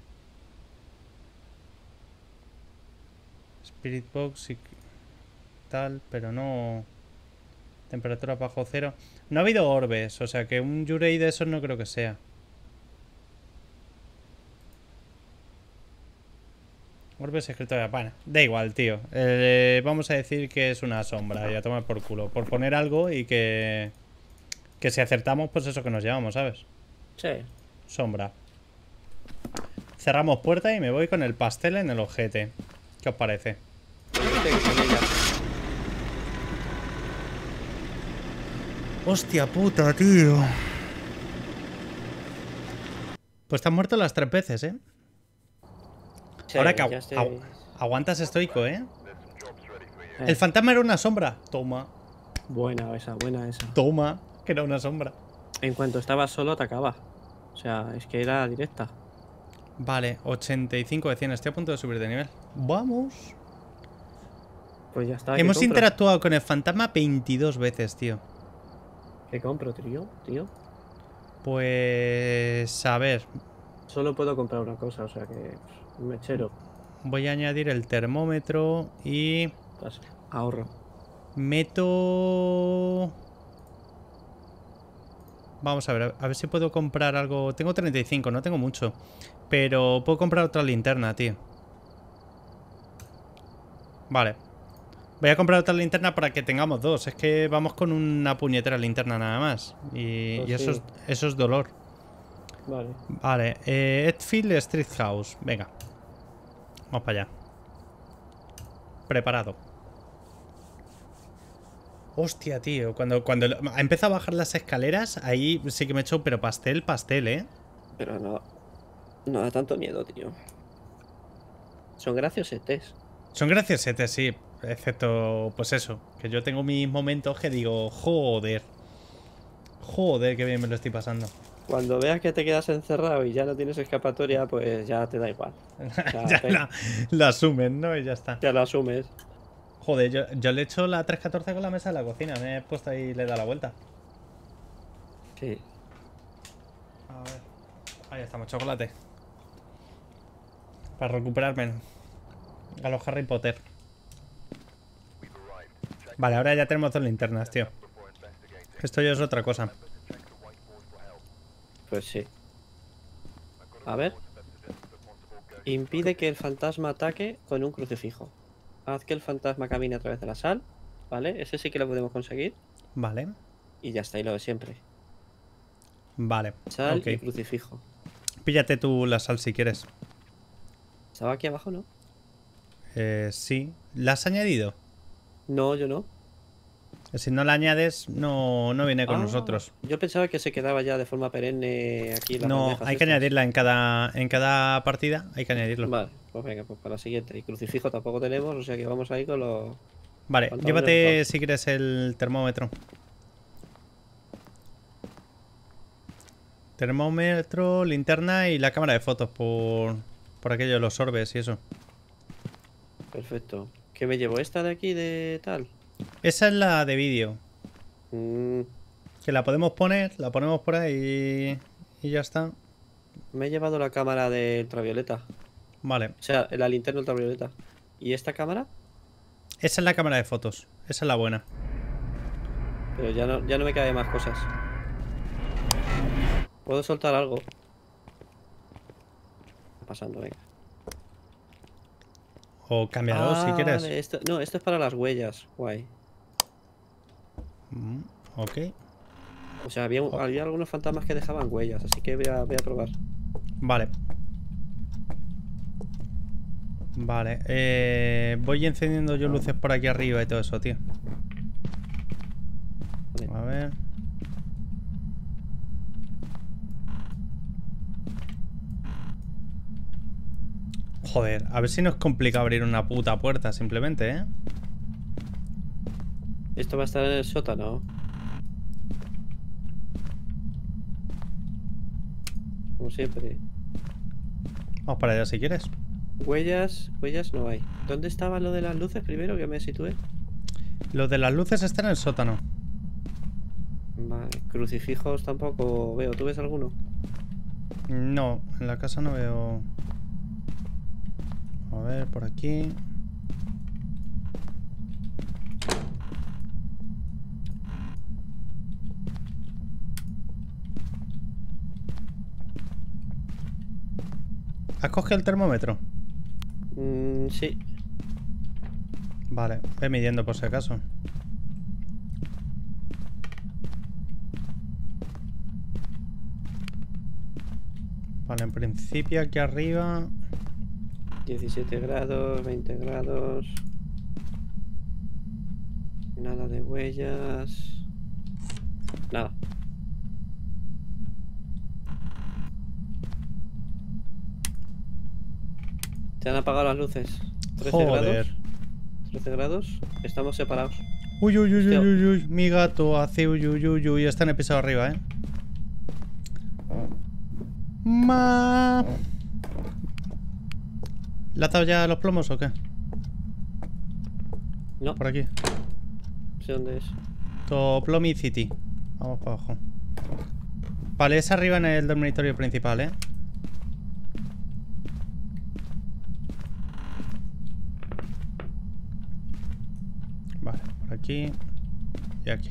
Spirit Box y tal, pero no... Temperatura bajo cero. No ha habido orbes, o sea que un Yurei de esos no creo que sea. Orbes secreto de pana. Da igual, tío. Eh, vamos a decir que es una sombra y a tomar por culo. Por poner algo y que... Que si acertamos, pues eso que nos llevamos, ¿sabes? Sí. Sombra. Cerramos puerta y me voy con el pastel en el ojete. ¿Qué os parece? Vete con ella. Hostia puta, tío. Pues te has muerto las tres veces, ¿eh? Sí, Ahora que agu estoy... agu aguantas estoico, ¿eh? ¿eh? El fantasma era una sombra. Toma. Buena esa, buena esa. Toma, que era una sombra. En cuanto estaba solo, atacaba. O sea, es que era directa. Vale, ochenta y cinco de cien. Estoy a punto de subir de nivel. Vamos. Pues ya está. Hemos ¿qué compro? interactuado con el fantasma veintidós veces, tío. ¿Qué compro, tío? Tío. Pues... a ver. Solo puedo comprar una cosa, o sea que... Pues, un mechero. Voy a añadir el termómetro y... Pues, ahorro. Meto... Vamos a ver, a ver si puedo comprar algo... Tengo treinta y cinco, no tengo mucho. Pero puedo comprar otra linterna, tío. Vale. Voy a comprar otra linterna para que tengamos dos. Es que vamos con una puñetera linterna nada más. Y, Pues y eso, sí. es, eso es dolor. Vale. Vale, eh, Edfield Street House. Venga. Vamos para allá. Preparado. Hostia, tío. Cuando, cuando ha empezado a bajar las escaleras, ahí sí que me he hecho, pero pastel, pastel, ¿eh? Pero no... No da tanto miedo, tío. Son graciosetes. Son graciosetes, sí. Excepto, pues eso. Que yo tengo mis momentos que digo, joder. Joder, qué bien me lo estoy pasando. Cuando veas que te quedas encerrado y ya no tienes escapatoria, pues ya te da igual. O sea, Ya te- la, la asumen, ¿no? Y ya está. ya lo asumes. Joder, yo, yo le he hecho la tres catorce con la mesa de la cocina. Me he puesto ahí y le he dado la vuelta. Sí. A ver. Ahí estamos, chocolate. Para recuperarme. A los Harry Potter. Vale, ahora ya tenemos dos linternas, tío. Esto ya es otra cosa. Pues sí. A ver. Impide que el fantasma ataque con un crucifijo. Haz que el fantasma camine a través de la sal. ¿Vale? Ese sí que lo podemos conseguir. Vale. Y ya está, y lo de siempre. Vale. Sal Ok. y crucifijo. Píllate tú la sal si quieres. ¿Estaba aquí abajo, no? Eh, sí. ¿La has añadido? No, yo no. Si no la añades, no, no viene con Ah, nosotros. yo pensaba que se quedaba ya de forma perenne aquí en las No, bandejas hay que estas. añadirla en cada, en cada partida. Hay que añadirlo. Vale, pues venga, pues para la siguiente. Y crucifijo tampoco tenemos, o sea que vamos ahí con los... Vale, pantalones llévate rozados. si quieres el termómetro. Termómetro, linterna y la cámara de fotos por, por aquello de los orbes y eso. Perfecto. ¿Qué me llevo? ¿Esta de aquí de tal? Esa es la de vídeo. Mm, Que la podemos poner, la ponemos por ahí y ya está. me he llevado la cámara de ultravioleta. Vale, O sea, la linterna ultravioleta. ¿Y esta cámara? esa es la cámara de fotos. Esa es la buena. Pero ya no, ya no me cabe más cosas. Puedo soltar algo. Está pasando, venga. O cámbialo si Ah, quieres. vale, esto, no, esto es para las huellas. Guay. Mm, ok. O sea, había, Oh. había algunos fantasmas que dejaban huellas, así que voy a, voy a probar. Vale. Vale. Eh, voy encendiendo yo luces por aquí arriba y todo eso, tío. Vale. A ver. Joder, a ver si no es complicado abrir una puta puerta simplemente, ¿eh? Esto va a estar en el sótano. Como siempre. Vamos para allá si quieres. Huellas, huellas no hay. ¿Dónde estaba lo de las luces primero que me situé? Lo de las luces está en el sótano. Vale, crucifijos tampoco veo. ¿Tú ves alguno? No, en la casa no veo... A ver, por aquí... ¿Has cogido el termómetro? Mm, sí. Vale, ve midiendo por si acaso. Vale, en principio aquí arriba... diecisiete grados, veinte grados. Nada de huellas. te han apagado las luces. trece Joder. grados. trece grados. Estamos separados. Uy, uy, uy, Hostia. uy, uy, uy. Mi gato hace uy, uy, uy, uy. Está en el piso de arriba, ¿eh? Ma... ¿Le ha atado ya los plomos o qué? No, Por aquí. no sé dónde es. Toplomi City. Vamos para abajo. Vale, es arriba en el dormitorio principal, ¿eh? Vale, por aquí y aquí.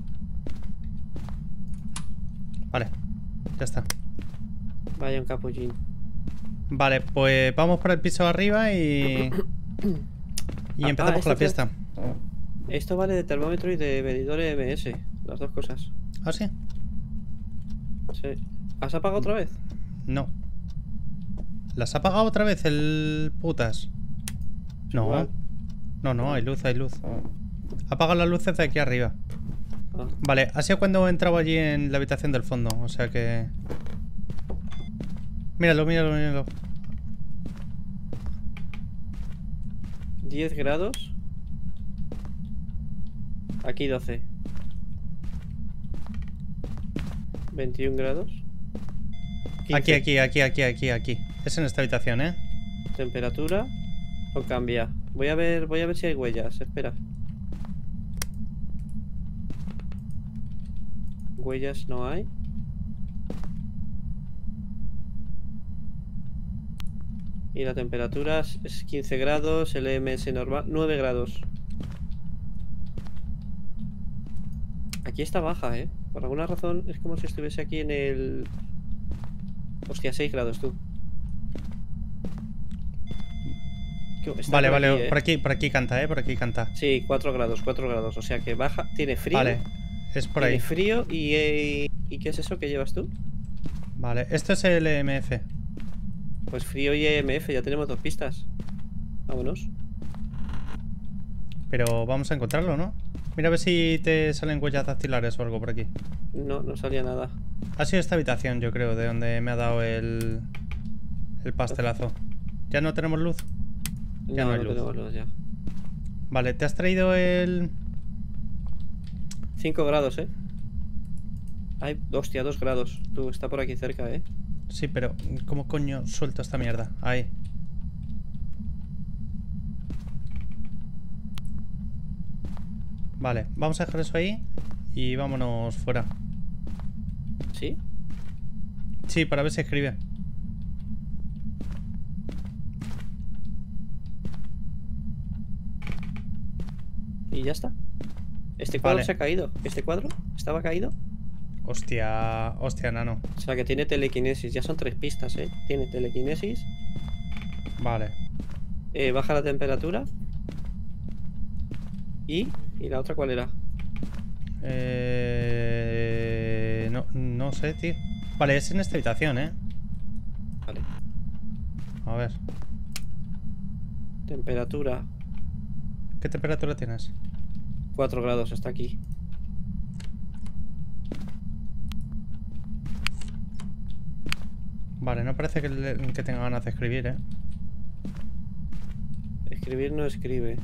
Vale, ya está. Vaya un capullín. Vale, pues vamos por el piso de arriba y... Y Ah, empezamos ah, con la esto fiesta. Esto vale de termómetro y de medidor E M S. Las dos cosas. ¿Ah, sí? Sí. ¿Has apagado otra vez? No. ¿Las ha apagado otra vez el putas? No. Igual. No, no, hay luz, hay luz. Apaga las luces de aquí arriba. Ah. Vale, ha sido cuando he entrado allí en la habitación del fondo, o sea que... Míralo, míralo, míralo. diez grados. Aquí doce. veintiún grados. Aquí, quince. aquí, aquí, aquí, aquí, aquí. Es en esta habitación, ¿eh? Temperatura. O cambia. Voy a ver, voy a ver si hay huellas. Espera. Huellas no hay. Y la temperatura es quince grados, el E M S normal, nueve grados. Aquí está baja, ¿eh? Por alguna razón es como si estuviese aquí en el... Hostia, seis grados, tú. Está Vale, por vale, aquí, ¿eh? por aquí, por aquí canta, ¿eh? Por aquí canta. Sí, cuatro grados, cuatro grados. O sea que baja, tiene frío. Vale, es por tiene ahí. frío y, eh, ¿y qué es eso que llevas tú? Vale, esto es el E M F. Pues frío y E M F, ya tenemos dos pistas. Vámonos. Pero vamos a encontrarlo, ¿no? Mira a ver si te salen huellas dactilares o algo por aquí. No, no salía nada. Ha sido esta habitación, yo creo, de donde me ha dado el... El pastelazo. ¿Ya no tenemos luz? Ya no hay luz. tenemos luz ya. Vale, ¿te has traído el...? cinco grados, ¿eh? Ay, hostia, dos grados. Tú, está por aquí cerca, ¿eh? Sí, pero ¿cómo coño suelto esta mierda? Ahí. Vale, vamos a dejar eso ahí y vámonos fuera. ¿Sí? Sí, para ver si escribe. Y ya está. Este cuadro Vale. se ha caído. ¿Este cuadro estaba caído? Hostia, hostia, nano. O sea que tiene telequinesis. Ya son tres pistas, ¿eh? Tiene telequinesis. Vale. Eh, baja la temperatura. ¿Y? ¿Y la otra cuál era? Eh... No, no sé, tío. Vale, es en esta habitación, ¿eh? Vale. A ver. Temperatura. ¿Qué temperatura tienes? cuatro grados, está aquí. Vale, no parece que, le- que tenga ganas de escribir, ¿eh? Escribir no escribe.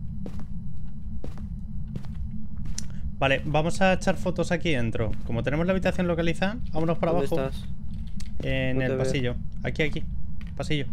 Vale, vamos a echar fotos aquí dentro. Como tenemos la habitación localizada, vámonos para ¿Dónde abajo. estás? En No te el veo. pasillo. Aquí, aquí. Pasillo.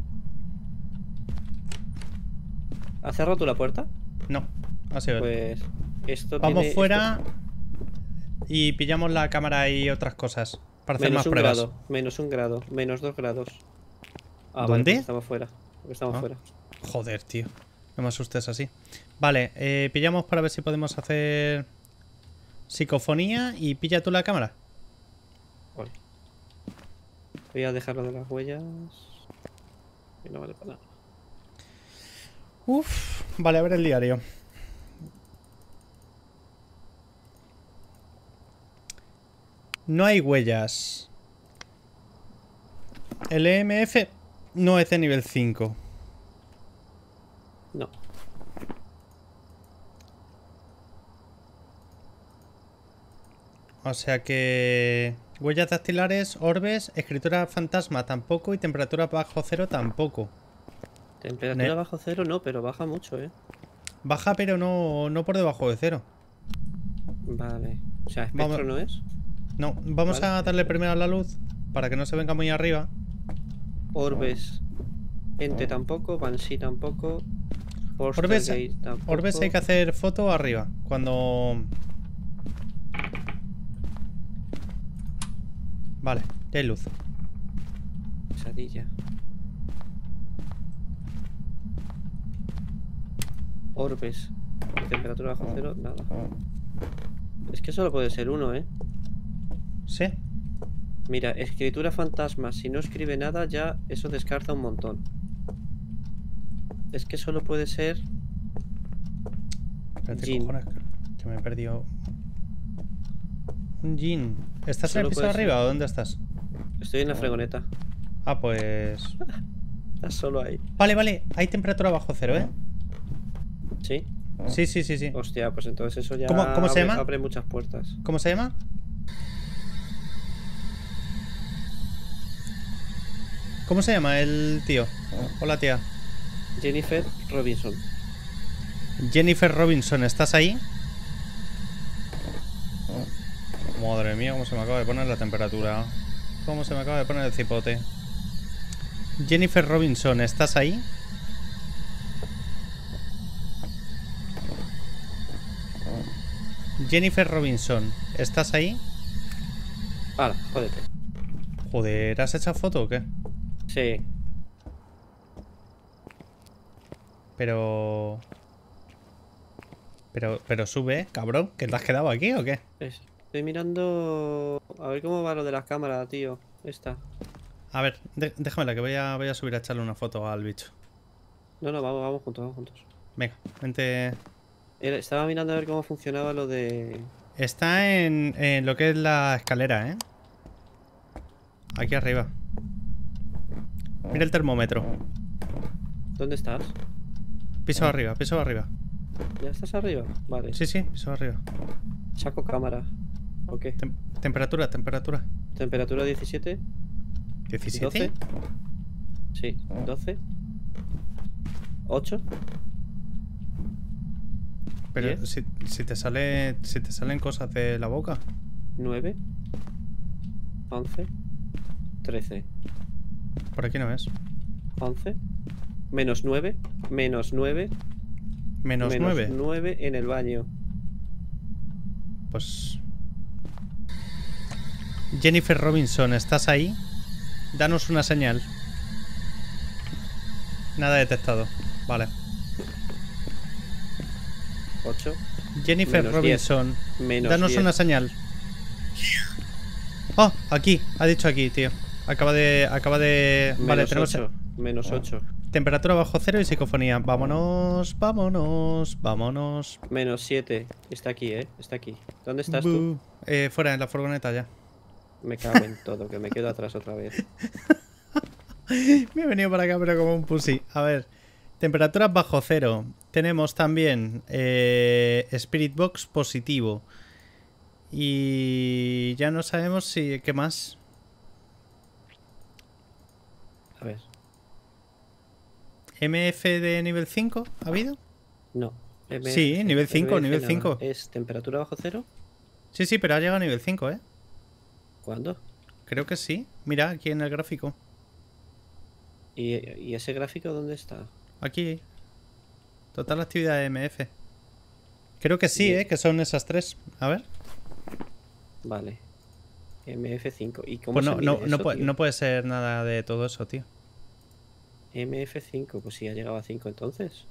¿Has cerrado tú la puerta? No, ha sido él. Pues esto Vamos tiene- fuera y pillamos la cámara y otras cosas para esto- hacer menos más un pruebas. grado, menos un grado, menos dos grados. Ah, ¿Dónde? Vale, porque estamos fuera. Porque estamos Ah. fuera. Joder, tío. No me asustes así. Vale, eh, pillamos para ver si podemos hacer psicofonía y pilla tú la cámara. Vale. Voy a dejar lo de las huellas. Y no vale para nada. Uf, vale, a ver el diario. No hay huellas. El E M F no es de nivel cinco. No. O sea que... Huellas dactilares, orbes, escritura fantasma tampoco y temperatura bajo cero tampoco. Temperatura Ne- bajo cero no, pero baja mucho, ¿eh? Baja, pero no, no por debajo de cero. Vale. O sea, espectro Vamos. no es. No, vamos Vale. a darle primero a la luz para que no se venga muy arriba. Orbes. Ente tampoco. Banshee tampoco. Orbes, Poltergeist tampoco. Orbes hay que hacer foto arriba. Cuando... Vale, ya hay luz. Pesadilla. Orbes. Temperatura bajo cero, nada. Es que solo puede ser uno, ¿eh? ¿Sí? Mira, escritura fantasma. Si no escribe nada, ya eso descarta un montón. Es que solo puede ser... Espérate, Jin. cojones, que me he perdido. Un Jin. ¿Estás en Solo el piso de puede ser. arriba o dónde estás? Estoy en la fregoneta. Ah, pues... Estás solo ahí. Vale, vale. Hay temperatura bajo cero, ¿eh? ¿Sí? Sí, sí, sí, sí. Hostia, pues entonces eso ya ¿Cómo- cómo se abre, llama? abre muchas puertas. ¿Cómo se llama? ¿Cómo se llama el tío? Hola, tía. Jennifer Robinson. Jennifer Robinson, ¿estás ahí? Madre mía, cómo se me acaba de poner la temperatura. Cómo se me acaba de poner el cipote. Jennifer Robinson, ¿estás ahí? Jennifer Robinson, ¿estás ahí? Ahora, jódete. Joder, ¿has echado foto o qué? Sí. Pero... Pero, pero sube, cabrón, ¿que te has quedado aquí o qué? Es- Estoy mirando... A ver cómo va lo de las cámaras, tío. Esta. A ver, de- déjamela, que voy a, voy a subir a echarle una foto al bicho. No, no, vamos, vamos juntos, vamos juntos. Venga, vente. Era- Estaba mirando a ver cómo funcionaba lo de... Está en, en lo que es la escalera, ¿eh? Aquí arriba. Mira el termómetro. ¿Dónde estás? Piso arriba, piso arriba. ¿Ya estás arriba? Vale. Sí, sí, piso arriba. Saco cámara. Ok. Tem- temperatura, temperatura. Temperatura diecisiete. ¿diecisiete? doce. Sí, doce. ocho. Pero diez. si, si te sale. Si te salen cosas de la boca. nueve. once. trece. Por aquí no es. once. Menos nueve. Menos nueve. Menos nueve. nueve en el baño. Pues. Jennifer Robinson, ¿estás ahí? Danos una señal. Nada detectado. Vale. ocho. Jennifer Menos Robinson, Menos danos diez. una señal. Oh, aquí, ha dicho aquí, tío. Acaba de. Acaba de. Menos Vale, tenemos ocho. Menos ocho. temperatura bajo cero y psicofonía. Vámonos, vámonos, vámonos. Menos siete. Está aquí, eh. Está aquí. ¿Dónde estás tú? Bu. Eh, fuera, en la furgoneta ya. Me cago en todo, que me quedo atrás otra vez. Me he venido para acá, pero como un pussy. A ver, temperaturas bajo cero. Tenemos también eh, Spirit Box positivo. Y ya no sabemos si. ¿Qué más? A ver. ¿M F de nivel cinco ha habido? No. M F, Sí, nivel cinco, M F nivel nada. cinco. ¿Es temperatura bajo cero? Sí, sí, pero ha llegado a nivel cinco, ¿eh? ¿Cuándo? Creo que sí. Mira, aquí en el gráfico. ¿Y, y ese gráfico dónde está? Aquí. Total actividad de M F. Creo que sí, Bien. ¿eh? Que son esas tres. A ver. Vale. M F cinco. ¿Y cómo Pues se no, mide no, no, eso, puede, tío? no puede ser nada de todo eso, tío. M F cinco, pues si ya llegaba a cinco entonces.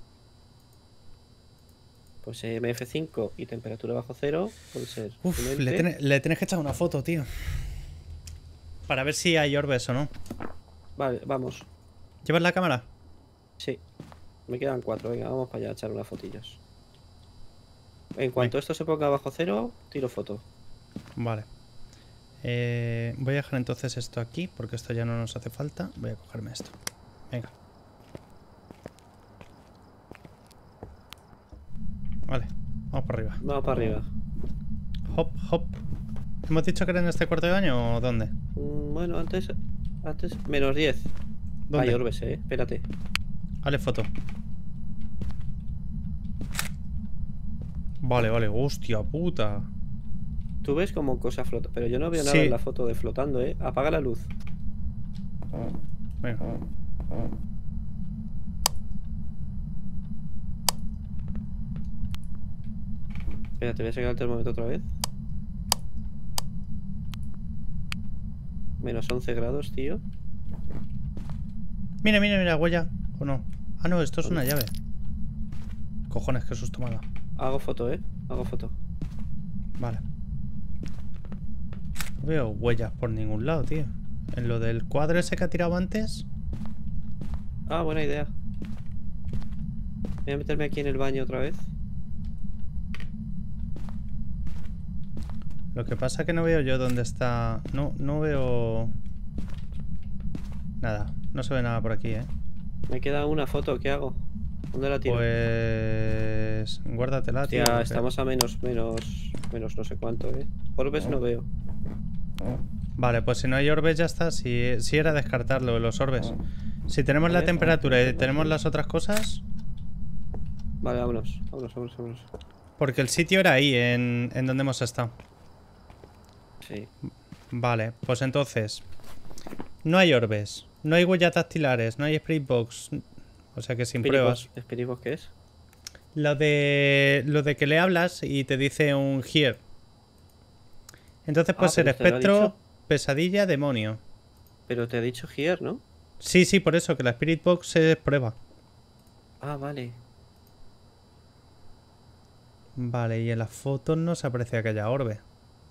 Pues M F cinco y temperatura bajo cero puede ser. Uf, un le, ente. tiene- le tienes que echar una foto, tío. Para ver si hay orbes o no. Vale, vamos. ¿Llevas la cámara? Sí. Me quedan cuatro. Venga, vamos para allá a echar unas fotillas. En cuanto esto se ponga bajo cero, tiro foto. Vale. Eh, voy a dejar entonces esto aquí, porque esto ya no nos hace falta. Voy a cogerme esto. Venga. Vale, vamos para arriba. Vamos para arriba. Hop, hop. ¿Hemos dicho que era en este cuarto de baño o dónde? Mm, bueno, antes. Antes. Menos diez. ¿Dónde? Hay orbes, eh. Espérate. Hazle foto. Vale, vale. Hostia puta. Tú ves como cosa flota, pero yo no veo nada Sí. en la foto de flotando, ¿eh? Apaga la luz. Venga. Espera, te voy a sacar el termómetro otra vez. Menos once grados, tío. Mira, mira, mira, huella. ¿O no? Ah, no, esto es una llave. Cojones, qué susto me ha dado. Hago foto, ¿eh? Hago foto. Vale. No veo huellas por ningún lado, tío. En lo del cuadro ese que ha tirado antes. Ah, buena idea. Voy a meterme aquí en el baño otra vez. Lo que pasa es que no veo yo dónde está... No, no veo... Nada. No se ve nada por aquí, ¿eh? Me queda una foto, ¿qué hago? ¿Dónde la tiro? Pues... Guárdatela, tío. Hostia, porque- estamos a menos, menos, menos no sé cuánto, ¿eh? Orbes no veo. Vale, pues si no hay orbes ya está. Si, si era descartarlo, los orbes. Si tenemos A la ver. temperatura y tenemos las otras cosas... Vale, vámonos, vámonos, vámonos, vámonos. Porque el sitio era ahí, en, en donde hemos estado. Sí. Vale, pues entonces... No hay orbes. No hay huellas dactilares. No hay spirit box. O sea que sin Spirit pruebas. Box- Spirit Box, ¿qué es? Lo de... Lo de que le hablas y te dice un here. Entonces puede Ah, ser pero te lo ha espectro, dicho. pesadilla, demonio. Pero te he dicho here, ¿no? Sí, sí, por eso, que la Spirit Box es prueba. Ah, vale. Vale, y en las fotos no se aprecia que haya orbe.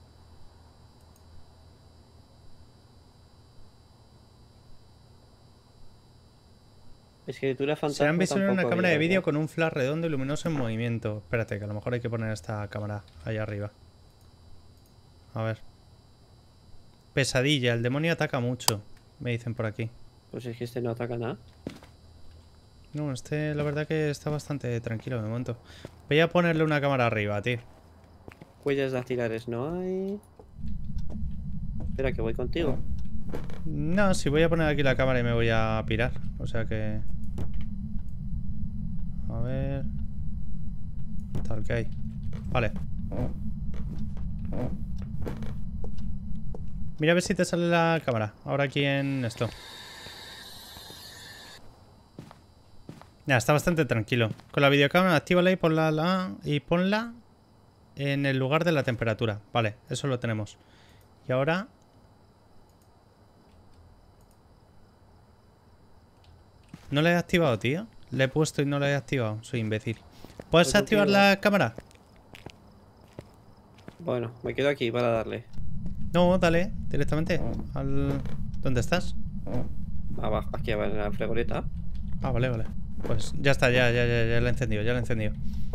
Escritura fantasma. Se han visto en una tampoco cámara de había, vídeo ¿verdad? con un flash redondo y luminoso en movimiento. Espérate, que a lo mejor hay que poner esta cámara ahí arriba. A ver. Pesadilla, el demonio ataca mucho, me dicen por aquí. Pues es que este no ataca nada. No, este la verdad que está bastante tranquilo de momento. Voy a ponerle una cámara arriba, tío. Huellas dactilares no hay. Espera, que voy contigo. No, si voy a poner aquí la cámara y me voy a pirar. O sea que... A ver... Tal que hay. Vale. Mira a ver si te sale la cámara. Ahora aquí en esto. Ya, está bastante tranquilo. Con la videocámara, actívala y ponla, la, y ponla en el lugar de la temperatura. Vale, eso lo tenemos. Y ahora... ¿No la he activado, tío? Le he puesto y no la he activado. Soy imbécil. ¿Puedes Pues activar activa. la cámara? Bueno, me quedo aquí para darle. No, dale, directamente. Al... ¿Dónde estás? Abajo, aquí abajo en la fregoleta. Ah, vale, vale. Pues ya está, ya, ya, ya, ya la he encendido, ya la he encendido.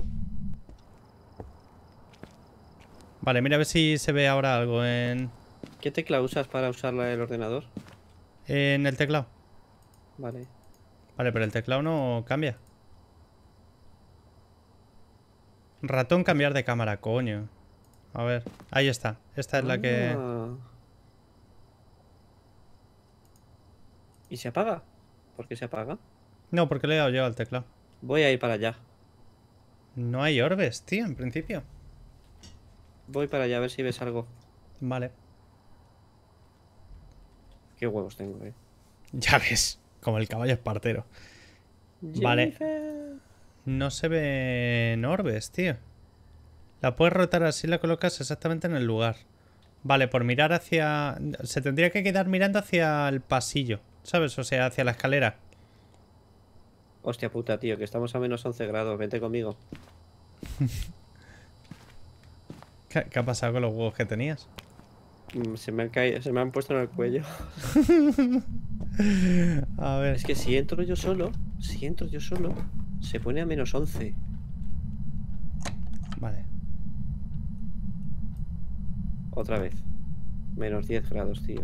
Vale, mira a ver si se ve ahora algo en, ¿Qué tecla usas para usarla el ordenador? en el teclado. Vale. Vale, pero el teclado no cambia. Ratón cambiar de cámara, coño. A ver, ahí está. Esta es la que... Ah. ¿Y se apaga? ¿Por qué se apaga? No, porque le he dado yo al teclado. Voy a ir para allá. No hay orbes, tío, en principio. Voy para allá a ver si ves algo. Vale. Qué huevos tengo, eh. Ya ves, como el caballo espartero. Vale. Jennifer. No se ven orbes, tío. La puedes rotar así, la colocas exactamente en el lugar. Vale, por mirar hacia... Se tendría que quedar mirando hacia el pasillo, ¿sabes? O sea, hacia la escalera. Hostia puta, tío, que estamos a menos once grados. Vente conmigo. ¿Qué, qué ha pasado con los huevos que tenías? Mm, Se me han caído, se me han puesto en el cuello. A ver. Es que si entro yo solo, si entro yo solo, se pone a menos once. Vale. Otra vez. Menos diez grados, tío.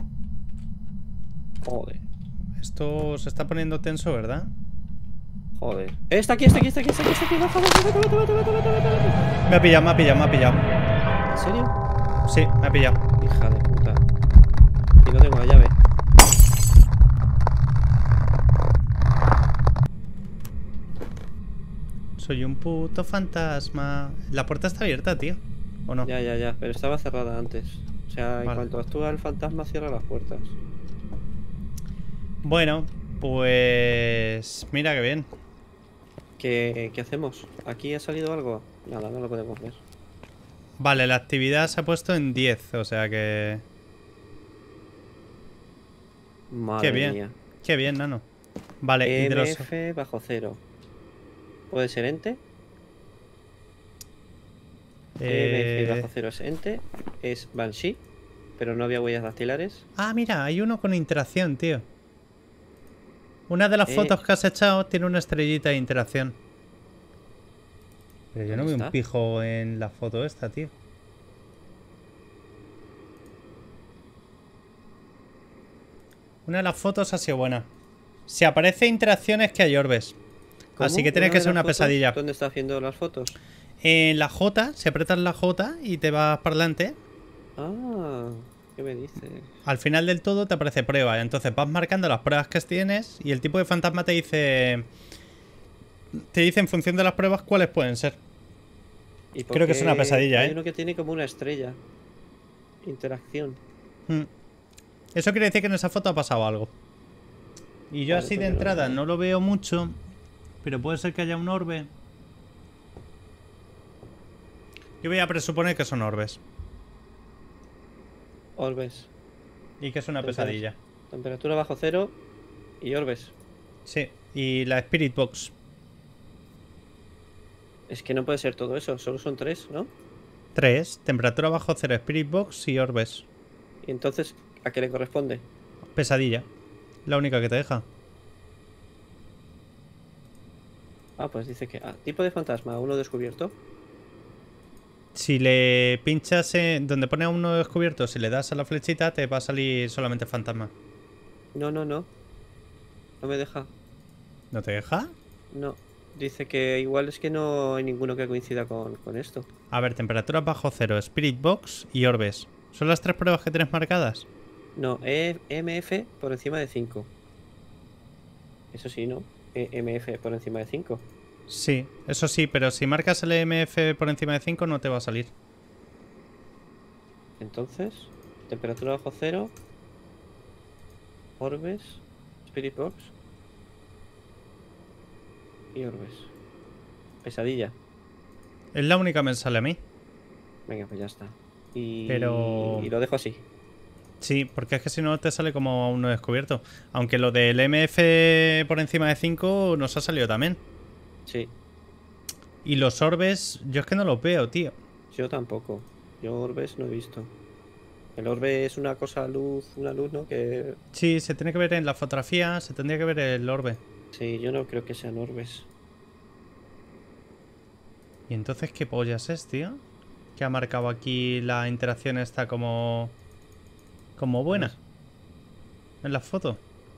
Joder, Esto se está poniendo tenso, ¿verdad? joder. ¡Eh, está aquí, está aquí, está aquí, está aquí, está aquí! ¡Baja, baja, vete, vete, vete, vete, vete, vete, vete! Me ha pillado, me ha pillado, me ha pillado. ¿En serio? Sí, me ha pillado. Hija de puta. Y no tengo la llave. Soy un puto fantasma. La puerta está abierta, tío. ¿O no? Ya, ya, ya, pero estaba cerrada antes. O sea, en Vale. cuanto actúa el fantasma, cierra las puertas. Bueno, pues... Mira qué bien. ¿Qué, qué hacemos? ¿Aquí ha salido algo? Nada, no lo podemos ver. Vale, la actividad se ha puesto en diez, o sea que... Madre Qué bien. mía. Qué bien, nano. Vale, y de los... E M F bajo cero. ¿Puede ser ente? E M F Eh... bajo cero es ente. Es Banshee. Pero no había huellas dactilares. Ah, mira, hay uno con interacción, tío. Una de las Eh, fotos que has echado tiene una estrellita de interacción. Pero yo no ¿Dónde veo un está? pijo en la foto esta, tío. Una de las fotos ha sido buena. Si aparece interacción es que hay orbes. ¿Cómo? Así que tiene ¿Una que de ser las una fotos? pesadilla. ¿Dónde está haciendo las fotos? En la J, si apretas la J y te vas para adelante, Ah, ¿qué me dices? al final del todo te aparece prueba. Entonces vas marcando las pruebas que tienes y el tipo de fantasma te dice... Te dice en función de las pruebas cuáles pueden ser. ¿Y por Creo que es una qué pesadilla, hay ¿eh? uno que tiene como una estrella? Interacción. Mm. Eso quiere decir que en esa foto ha pasado algo. Y yo Vale, así de pues yo no entrada veo. no lo veo mucho, pero puede ser que haya un orbe. Yo voy a presuponer que son orbes. Orbes. Y que es una Tempera- pesadilla. Temperatura bajo cero y orbes. Sí. Y la Spirit Box. Es que no puede ser todo eso, solo son tres, ¿no? tres. Temperatura bajo cero, Spirit Box y orbes. Y entonces, ¿a qué le corresponde? Pesadilla. La única que te deja. Ah, pues dice que... Ah, tipo de fantasma, uno descubierto. Si le pinchas en donde pone a uno descubierto, si le das a la flechita, te va a salir solamente fantasma. No, no, no. No me deja. ¿No te deja? No. Dice que igual es que no hay ninguno que coincida con, con esto. A ver, temperatura bajo cero, Spirit Box y orbes. ¿Son las tres pruebas que tienes marcadas? No, E M F por encima de cinco. Eso sí, ¿no? E M F por encima de cinco. Sí, eso sí, pero si marcas el E M F por encima de cinco no te va a salir. Entonces, temperatura bajo cero. Orbes. Spirit Box. Y orbes. Pesadilla. Es la única que me sale a mí. Venga, pues ya está. Y, Pero- y lo dejo así. Sí, porque es que si no te sale como uno descubierto. Aunque lo del E M F por encima de cinco nos ha salido también. Sí, Y los orbes, yo es que no los veo, tío. yo tampoco. Yo orbes no he visto. El orbe es una cosa luz, una luz, ¿no? Que Sí, se tiene que ver en la fotografía, se tendría que ver el orbe. sí, yo no creo que sean orbes. ¿Y entonces qué pollas es, tío? Que ha marcado aquí la interacción esta como... Como buena. En la foto.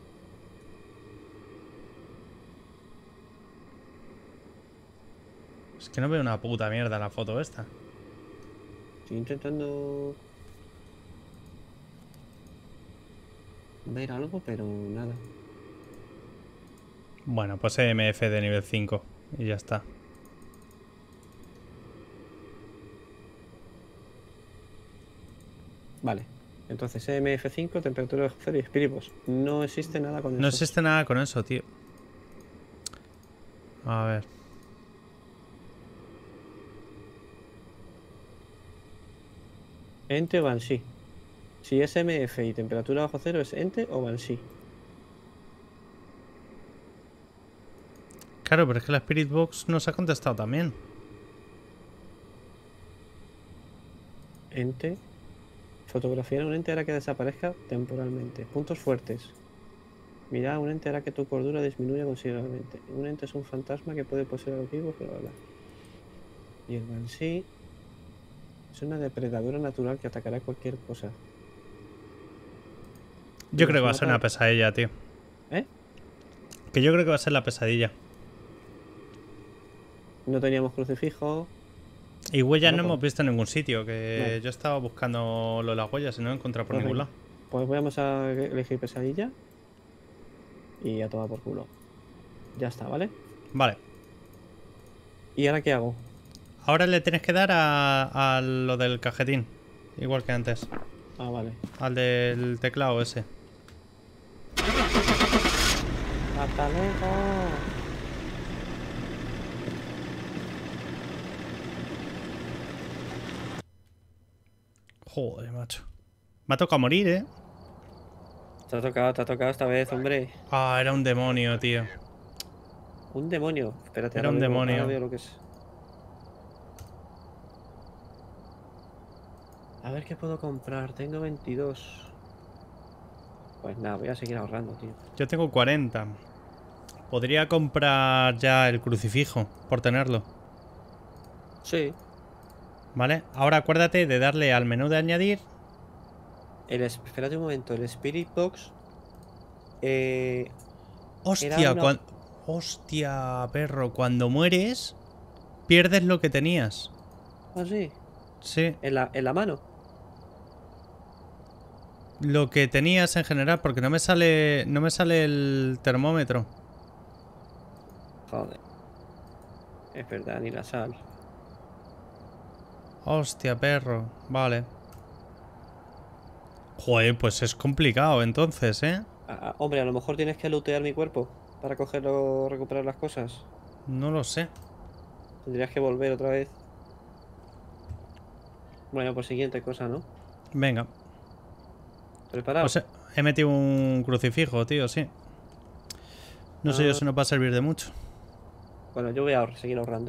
Es que no veo una puta mierda en la foto esta. Estoy intentando ver algo, pero nada. Bueno, pues E M F de nivel cinco. Y ya está. Vale. Entonces E M F cinco, temperatura bajo cero y Spirit Box. No existe nada con No eso. existe nada con eso, tío. A ver. Ente o Banshee. Si es M F y temperatura bajo cero, ¿es ente o Banshee? Claro, pero es que la Spirit Box nos ha contestado también. Ente. Fotografiar a un ente hará que desaparezca temporalmente. Puntos fuertes. Mira, un ente hará que tu cordura disminuya considerablemente. Un ente es un fantasma que puede poseer a los vivos, bla, bla, bla. Y el Banshee es una depredadora natural que atacará cualquier cosa. Yo Nos creo que va a ser mata- una pesadilla, tío. ¿Eh? Que yo creo que va a ser la pesadilla. No teníamos crucifijo. Y huellas no Bueno, hemos visto en ningún sitio. Que No. yo estaba buscando lo de las huellas y no he encontrado por Pues ningún venga. lado. Pues vamos a elegir pesadilla. Y a tomar por culo. Ya está, ¿vale? Vale. ¿Y ahora qué hago? Ahora le tienes que dar a, a lo del cajetín. Igual que antes. Ah, vale. Al del teclado ese. ¡Hasta luego! Joder, macho. Me ha tocado morir, ¿eh? Te ha tocado, te ha tocado esta vez, hombre. Ah, era un demonio, tío. Un demonio. Espérate, Era ahora un veo- demonio. ahora veo lo que es. A ver qué puedo comprar. Tengo veintidós. Pues nada, voy a seguir ahorrando, tío. Yo tengo cuarenta. Podría comprar ya el crucifijo por tenerlo. Sí. ¿Vale? Ahora acuérdate de darle al menú de añadir. El, es- espérate un momento. El Spirit Box. Eh, Hostia, Era una- cuan- hostia, perro. Cuando mueres, pierdes lo que tenías. ah, sí. Sí, En la, en la mano. lo que tenías en general, porque no me sale. No me sale el termómetro. Joder. Es verdad, ni la sal. Hostia, perro. Vale. Joder, pues es complicado entonces, ¿eh? Ah, ah, hombre, a lo mejor tienes que lootear mi cuerpo para cogerlo, recuperar las cosas. No lo sé. Tendrías que volver otra vez. Bueno, pues siguiente cosa, ¿no? Venga. ¿Preparado? Pues he, he metido un crucifijo, tío, sí. No sé yo Ah. si nos va a servir de mucho. Bueno, yo voy a ahor- seguir ahorrando.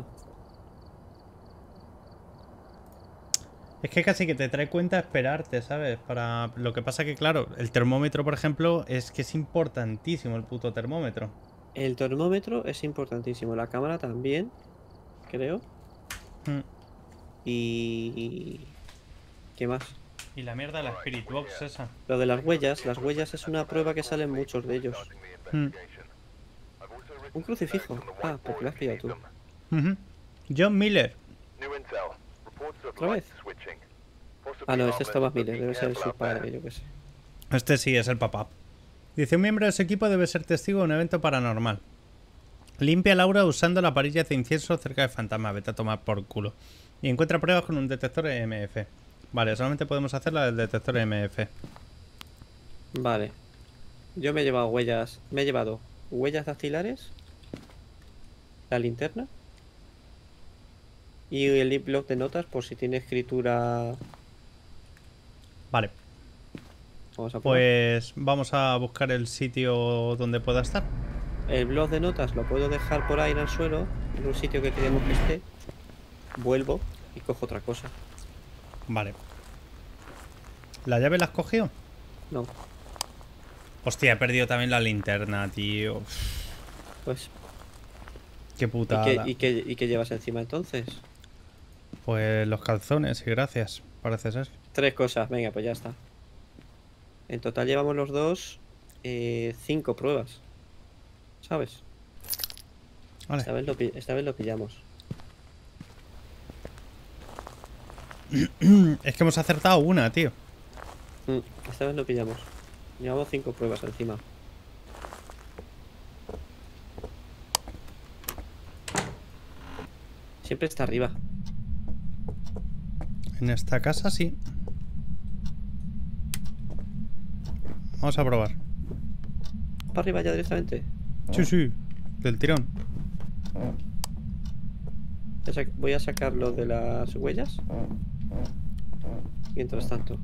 Es que casi que te trae cuenta esperarte, ¿sabes? Para lo que pasa que, claro, el termómetro, por ejemplo, es que es importantísimo el puto termómetro. El termómetro es importantísimo. La cámara también, creo. Mm. Y... ¿Qué más? Y la mierda de la Spirit Box esa. Lo de las huellas. Las huellas es una prueba que salen muchos de ellos. Mm. Un crucifijo. Ah, porque lo has pillado tú. Ujú. John Miller. ¿Otra vez? Ah, no, este es Thomas Miller. Debe ser su padre, yo qué sé. Este sí es el papá. Dice, un miembro de su equipo debe ser testigo de un evento paranormal. Limpia el aura usando la varilla de incienso cerca de fantasma. Vete a tomar por culo. Y encuentra pruebas con un detector E M F. Vale, solamente podemos hacer la del detector E M F. Vale. Yo me he llevado huellas. Me he llevado huellas dactilares. La linterna. Y el bloc de notas por si tiene escritura. Vale, Vamos a probar. pues vamos a buscar el sitio donde pueda estar. El bloc de notas lo puedo dejar por ahí en el suelo, en un sitio que queremos que esté. Vuelvo y cojo otra cosa. Vale. ¿La llave la has cogido? No, Hostia, he perdido también la linterna, tío. pues. Qué ¿Y putada. qué, y, qué, ¿Y qué llevas encima entonces? Pues los calzones y gracias, parece ser. Tres cosas, venga, pues ya está. En total llevamos los dos eh, cinco pruebas. ¿Sabes? Vale. Esta vez lo, pi- esta vez lo pillamos. Es que hemos acertado una, tío. Mm, esta vez lo pillamos. Llevamos cinco pruebas encima. Siempre está arriba. En esta casa sí. Vamos a probar. ¿Para arriba ya directamente? Sí, sí. Del tirón. Voy a sac- Voy a sacarlo de las huellas. Mientras tanto.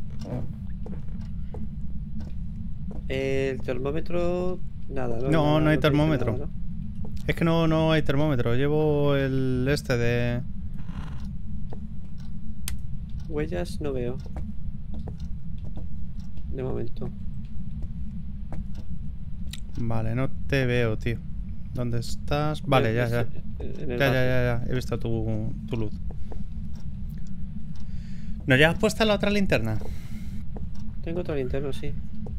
El termómetro... Nada, no, No, nada, no hay te dice termómetro. nada, ¿no? Es que no, no hay termómetro. Llevo el este de... Huellas no veo. De momento. Vale, no te veo, tío. ¿Dónde estás? Vale, En- ya, ya. en el Ya, ya, bajo. ya, ya. He visto tu, tu luz. ¿No ya has puesto la otra linterna? Tengo otro linterno, sí.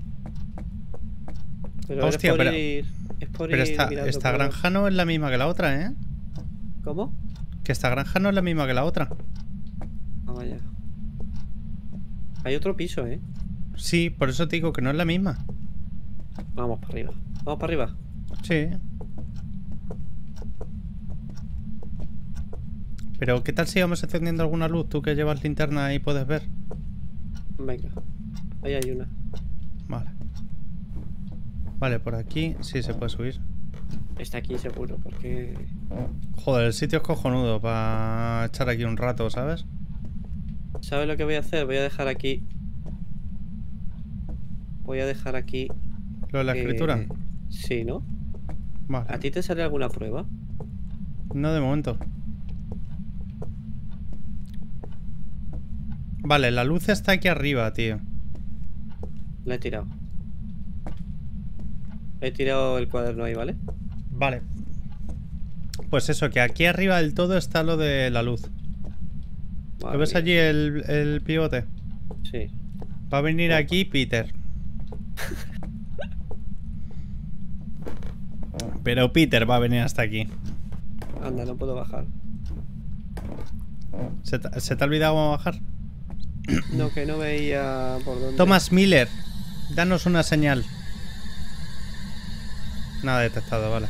Pero Hostia, es por pero- ir, es por Pero ir esta, mirando esta por- granja no es la misma que la otra, ¿eh? ¿Cómo? Que esta granja no es la misma que la otra. Ah, vaya. Hay otro piso, ¿eh? Sí, por eso te digo que no es la misma. Vamos para arriba. Vamos para arriba. Sí. Pero, ¿qué tal si vamos encendiendo alguna luz? Tú que llevas linterna y puedes ver. Venga. Ahí hay una. Vale. Vale, por aquí sí se puede subir. Está aquí seguro, porque... Joder, el sitio es cojonudo para echar aquí un rato, ¿sabes? ¿Sabes lo que voy a hacer? Voy a dejar aquí... Voy a dejar aquí... ¿Lo de la eh, escritura? Sí, ¿no? Vale. ¿A ti te sale alguna prueba? No de momento. Vale, la luz está aquí arriba, tío. La he tirado. He tirado el cuaderno ahí, ¿vale? Vale. Pues eso, que aquí arriba del todo está lo de la luz. Vale, ¿Lo ves bien. allí el, el pivote? Sí. Va a venir Oh. aquí Peter. Pero Peter va a venir hasta aquí. Anda, no puedo bajar. ¿Se te, ¿se te ha olvidado cómo bajar? No, que no veía por dónde. Thomas Miller, danos una señal. Nada detectado, vale.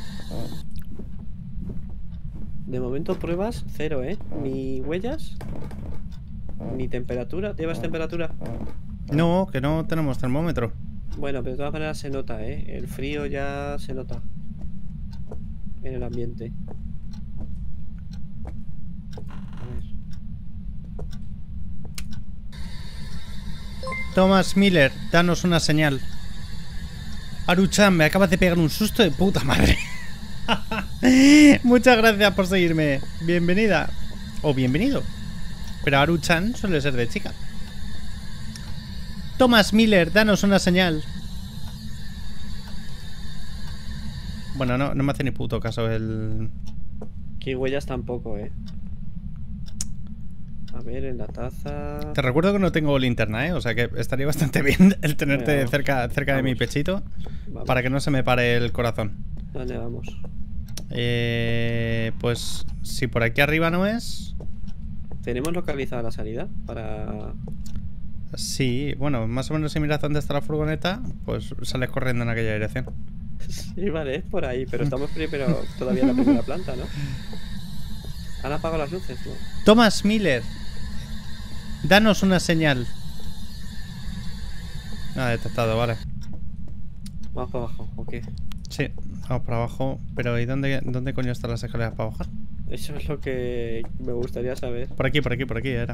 De momento pruebas cero, ¿eh? Ni huellas, ni temperatura. ¿Llevas temperatura? No, que no tenemos termómetro. Bueno, pero de todas maneras se nota, ¿eh? El frío ya se nota en el ambiente. A ver. Thomas Miller, danos una señal. Aruchan, me acabas de pegar un susto de puta madre. Muchas gracias por seguirme. Bienvenida. O bienvenido. Pero Aruchan suele ser de chica. Thomas Miller, danos una señal. Bueno, no, no me hace ni puto caso el... Aquí huellas tampoco, ¿eh? A ver, en la taza... Te recuerdo que no tengo linterna, ¿eh? O sea que estaría bastante bien el tenerte Venga, cerca, cerca de mi vamos. pechito. Vamos. Para que no se me pare el corazón. ¿Dónde vamos? Eh, pues si por aquí arriba no es... ¿Tenemos localizada la salida? Para... Sí, bueno, más o menos si miras dónde está la furgoneta, pues sales corriendo en aquella dirección. Sí, vale, es por ahí, pero estamos primero, todavía en la primera planta, ¿no? Han apagado las luces, ¿no? Thomas Miller, danos una señal. Ah, detectado, vale. Vamos para abajo, ¿o qué? Sí, vamos para abajo. Pero ¿y dónde, dónde coño están las escaleras para bajar? Eso es lo que me gustaría saber. Por aquí, por aquí, por aquí era.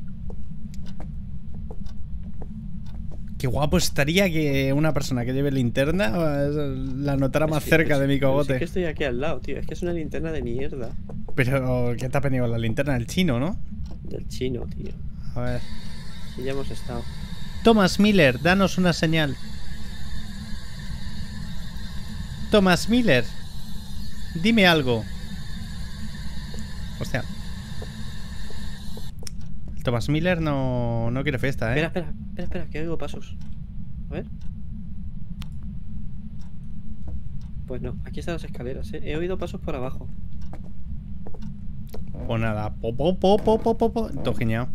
Qué guapo estaría que una persona que lleve linterna la notara más Es que- cerca es- de mi pero si cogote. Es que estoy aquí al lado, tío. Es que es una linterna de mierda. Pero, ¿qué te ha venido la linterna? El chino, ¿no? Del chino, tío. A ver. Sí, ya hemos estado. Thomas Miller, danos una señal. Thomas Miller, dime algo. Hostia. El Thomas Miller no, no quiere fiesta, ¿eh? Espera, espera, espera, espera, que oigo pasos. A ver. Pues no, aquí están las escaleras, ¿eh? He oído pasos por abajo. O nada. Po, po, po, po, po, po, po. Todo giñao.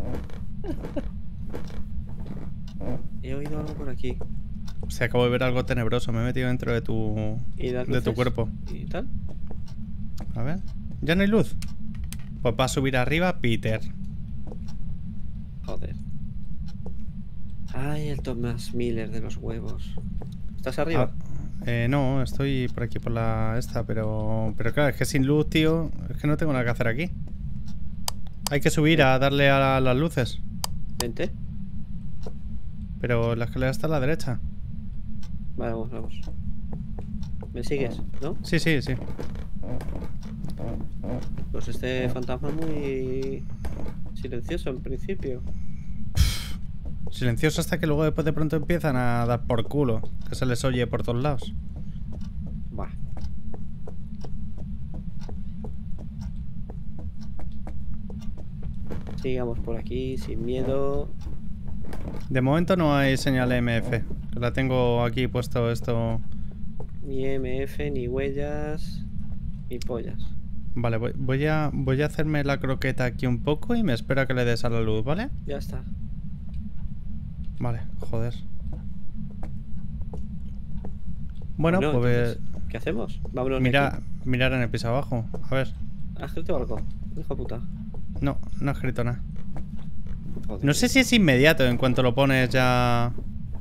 He oído algo por aquí. O sea, acabo de ver algo tenebroso. Me he metido dentro de tu... ¿Y las de tu luces? cuerpo. ¿Y tal? A ver. ¿Ya no hay luz? Pues va a subir arriba Peter. Joder. Ay, el Thomas Miller de los huevos. ¿Estás arriba? Ah, eh, no, estoy por aquí por la esta, pero... Pero claro, es que sin luz, tío. Es que no tengo nada que hacer aquí. Hay que subir a darle a la- las luces. Vente. Pero la escalera está a la derecha. Vale, vamos, vamos. ¿Me sigues? ¿No? Sí, sí, sí. Pues este fantasma es muy silencioso en principio. Silencioso hasta que luego después de pronto empiezan a dar por culo. Que se les oye por todos lados. Buah. Sigamos por aquí sin miedo. De momento no hay señal M F. Que la tengo aquí puesto esto. Ni M F, ni huellas, ni pollas. Vale, voy, voy a voy a hacerme la croqueta aquí un poco y me espero a que le des a la luz, ¿vale? Ya está. Vale, joder. Bueno, Bueno, pues entonces, ¿qué hacemos? Vámonos de mira, aquí. mirar en el piso abajo. A ver. ¿Has escrito algo? hijo de puta. No, no ha escrito nada. Joder. No sé si es inmediato en cuanto lo pones ya.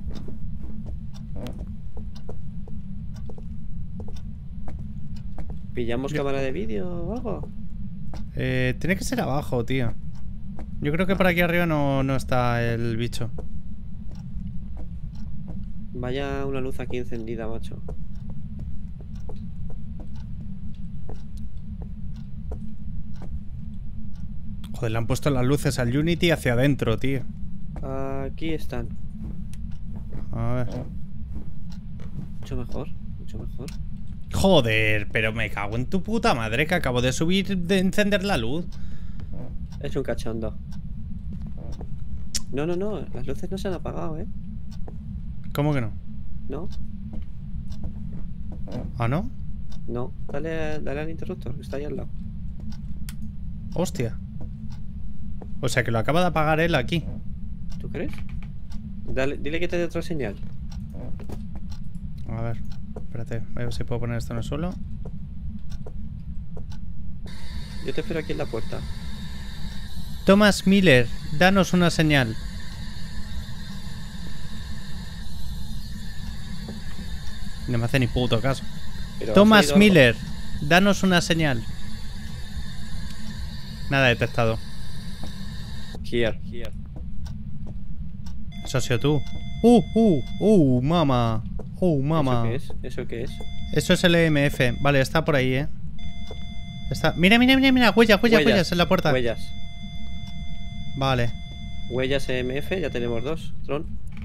¿Pillamos Yo- cámara de vídeo o algo? Eh, tiene que ser abajo, tío. Yo creo que por aquí arriba no, no está el bicho. Vaya una luz aquí encendida, macho. Joder, le han puesto las luces al Unity hacia adentro, tío. Aquí están. A ver. Mucho mejor, mucho mejor. Joder, pero me cago en tu puta madre que acabo de subir, de encender la luz. Es un cachondo. No, no, no. Las luces no se han apagado, ¿eh? ¿Cómo que no? No, ¿Ah, no? no. Dale, dale al interruptor, que está ahí al lado. Hostia. O sea que lo acaba de apagar él aquí. ¿Tú crees? Dale, dile que te dé otra señal. A ver, espérate, voy a ver si puedo poner esto en el suelo. Yo te espero aquí en la puerta. Thomas Miller, danos una señal. No me hace ni puto caso. Pero ¿has Thomas oído algo? Miller, danos una señal. Nada detectado. Here, here. Eso ha sido tú. Uh, uh, uh, mama. Uh, mama. ¿Eso qué es? ¿Eso qué es? Eso es el E M F. Vale, está por ahí, eh. Está. Mira, mira, mira, mira. Huellas, huellas, huellas en la puerta. Huellas. Vale. Huellas E M F, ya tenemos dos. Tron.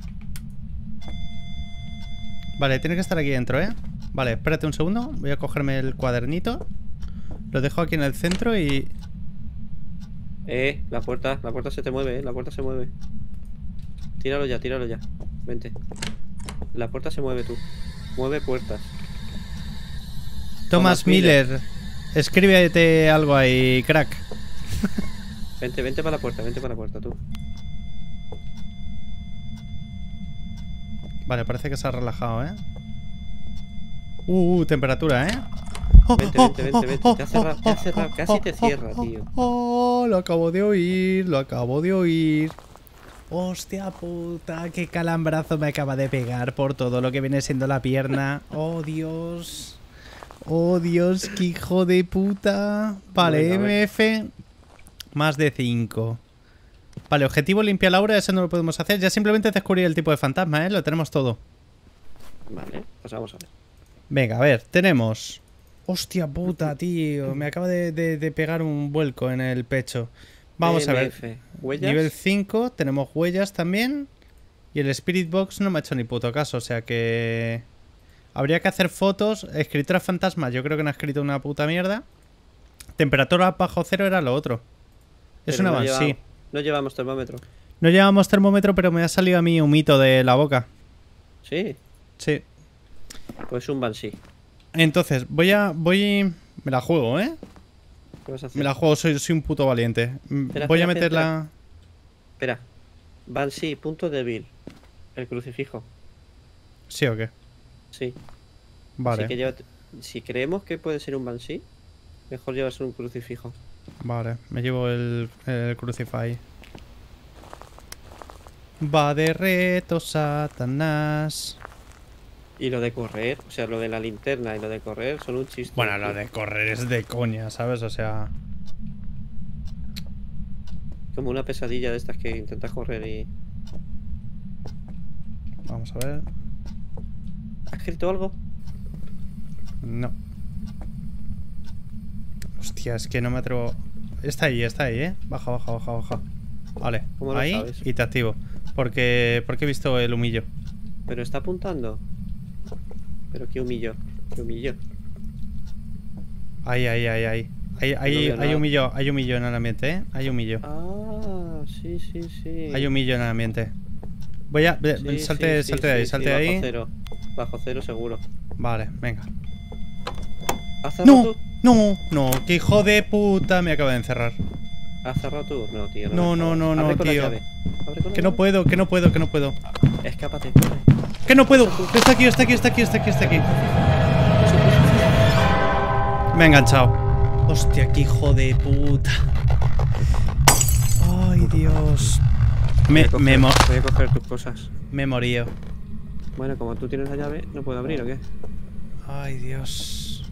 Vale, tiene que estar aquí dentro, eh. Vale, espérate un segundo. Voy a cogerme el cuadernito. Lo dejo aquí en el centro y. Eh, la puerta, la puerta se te mueve, eh. La puerta se mueve. Tíralo ya, tíralo ya. Vente. La puerta se mueve tú. Mueve puertas. Thomas, Thomas Miller. Miller. Escríbete algo ahí, crack. Vente, vente para la puerta, vente para la puerta tú. Vale, parece que se ha relajado, eh. Uh, uh temperatura, eh. Vente, vente, vente, vente. Te ha cerrado, te ha cerrado. Casi te cierra, tío. Oh, lo acabo de oír, lo acabo de oír. Hostia puta, qué calambrazo me acaba de pegar por todo lo que viene siendo la pierna. Oh, Dios. Oh, Dios, qué hijo de puta. Vale, Venga, a ver. M F. Más de cinco. Vale, objetivo limpia Laura, eso no lo podemos hacer. Ya simplemente descubrir el tipo de fantasma, ¿eh? Lo tenemos todo. Vale, pues vamos a ver. Venga, a ver, tenemos... Hostia puta, tío. Me acaba de, de- de pegar un vuelco en el pecho. Vamos a ver. M F. ¿Huellas? Nivel cinco, tenemos huellas también. Y el Spirit Box no me ha hecho ni puto caso, o sea que... Habría que hacer fotos. Escritura fantasma, yo creo que no ha escrito una puta mierda. Temperatura bajo cero era lo otro. Es Pero una no van, llevamos- sí. No llevamos termómetro. No llevamos termómetro, pero me ha salido a mí humito de la boca. Sí, Sí. pues un Banshee. Entonces, voy a... Voy... Me la juego, ¿eh? ¿Qué vas a hacer? Me la juego, soy, soy un puto valiente. Mm, Espera, voy a espera, espera, meterla... Espera. Banshee, punto débil. El crucifijo. ¿Sí o qué? Sí. Vale, Así que llévate- Si creemos que puede ser un Banshee, mejor llevarse un crucifijo. vale. Me llevo el, el Crucify. Va de reto, Satanás. Y lo de correr, o sea, lo de la linterna y lo de correr son un chiste. Bueno, lo de correr es de coña, ¿sabes? O sea... Como una pesadilla de estas que intentas correr y... Vamos a ver... ¿Has escrito algo? No. Hostia, es que no me atrevo... Está ahí, está ahí, ¿eh? Baja, baja, baja, baja. Vale, ¿Cómo lo ahí sabes? y te activo. Porque, porque he visto el humillo. Pero está apuntando. Pero qué humillo, qué humillo. Ahí, ahí, ahí, ahí. Hay, hay, veo hay nada. humillo, hay humillo en el ambiente, ¿eh? Hay humillo. Ah, sí, sí, sí. Hay humillo en el ambiente. Voy a... ve- Sí, salte sí, salte sí, de ahí, sí, salte sí, de bajo ahí. cero. Bajo cero seguro. Vale, venga. ¿Has cerrado ¡No! tú? ¡No! ¡No! ¡Qué hijo de puta! Me acaba de encerrar. ¿Has cerrado tú? No, tío. No, me no, jodas. no, Abre no, con la tío. llave. Abre con la Que no llave. puedo, que no puedo, que no puedo. Escápate, corre. ¡Que no puedo! Está aquí, está aquí, está aquí, está aquí, está aquí. Me ha enganchado. Hostia, qué hijo de puta. Ay, Dios. Me, voy, a me, coger, voy a coger tus cosas. me morío. Bueno, como tú tienes la llave, ¿no puedo abrir o qué? Ay, Dios.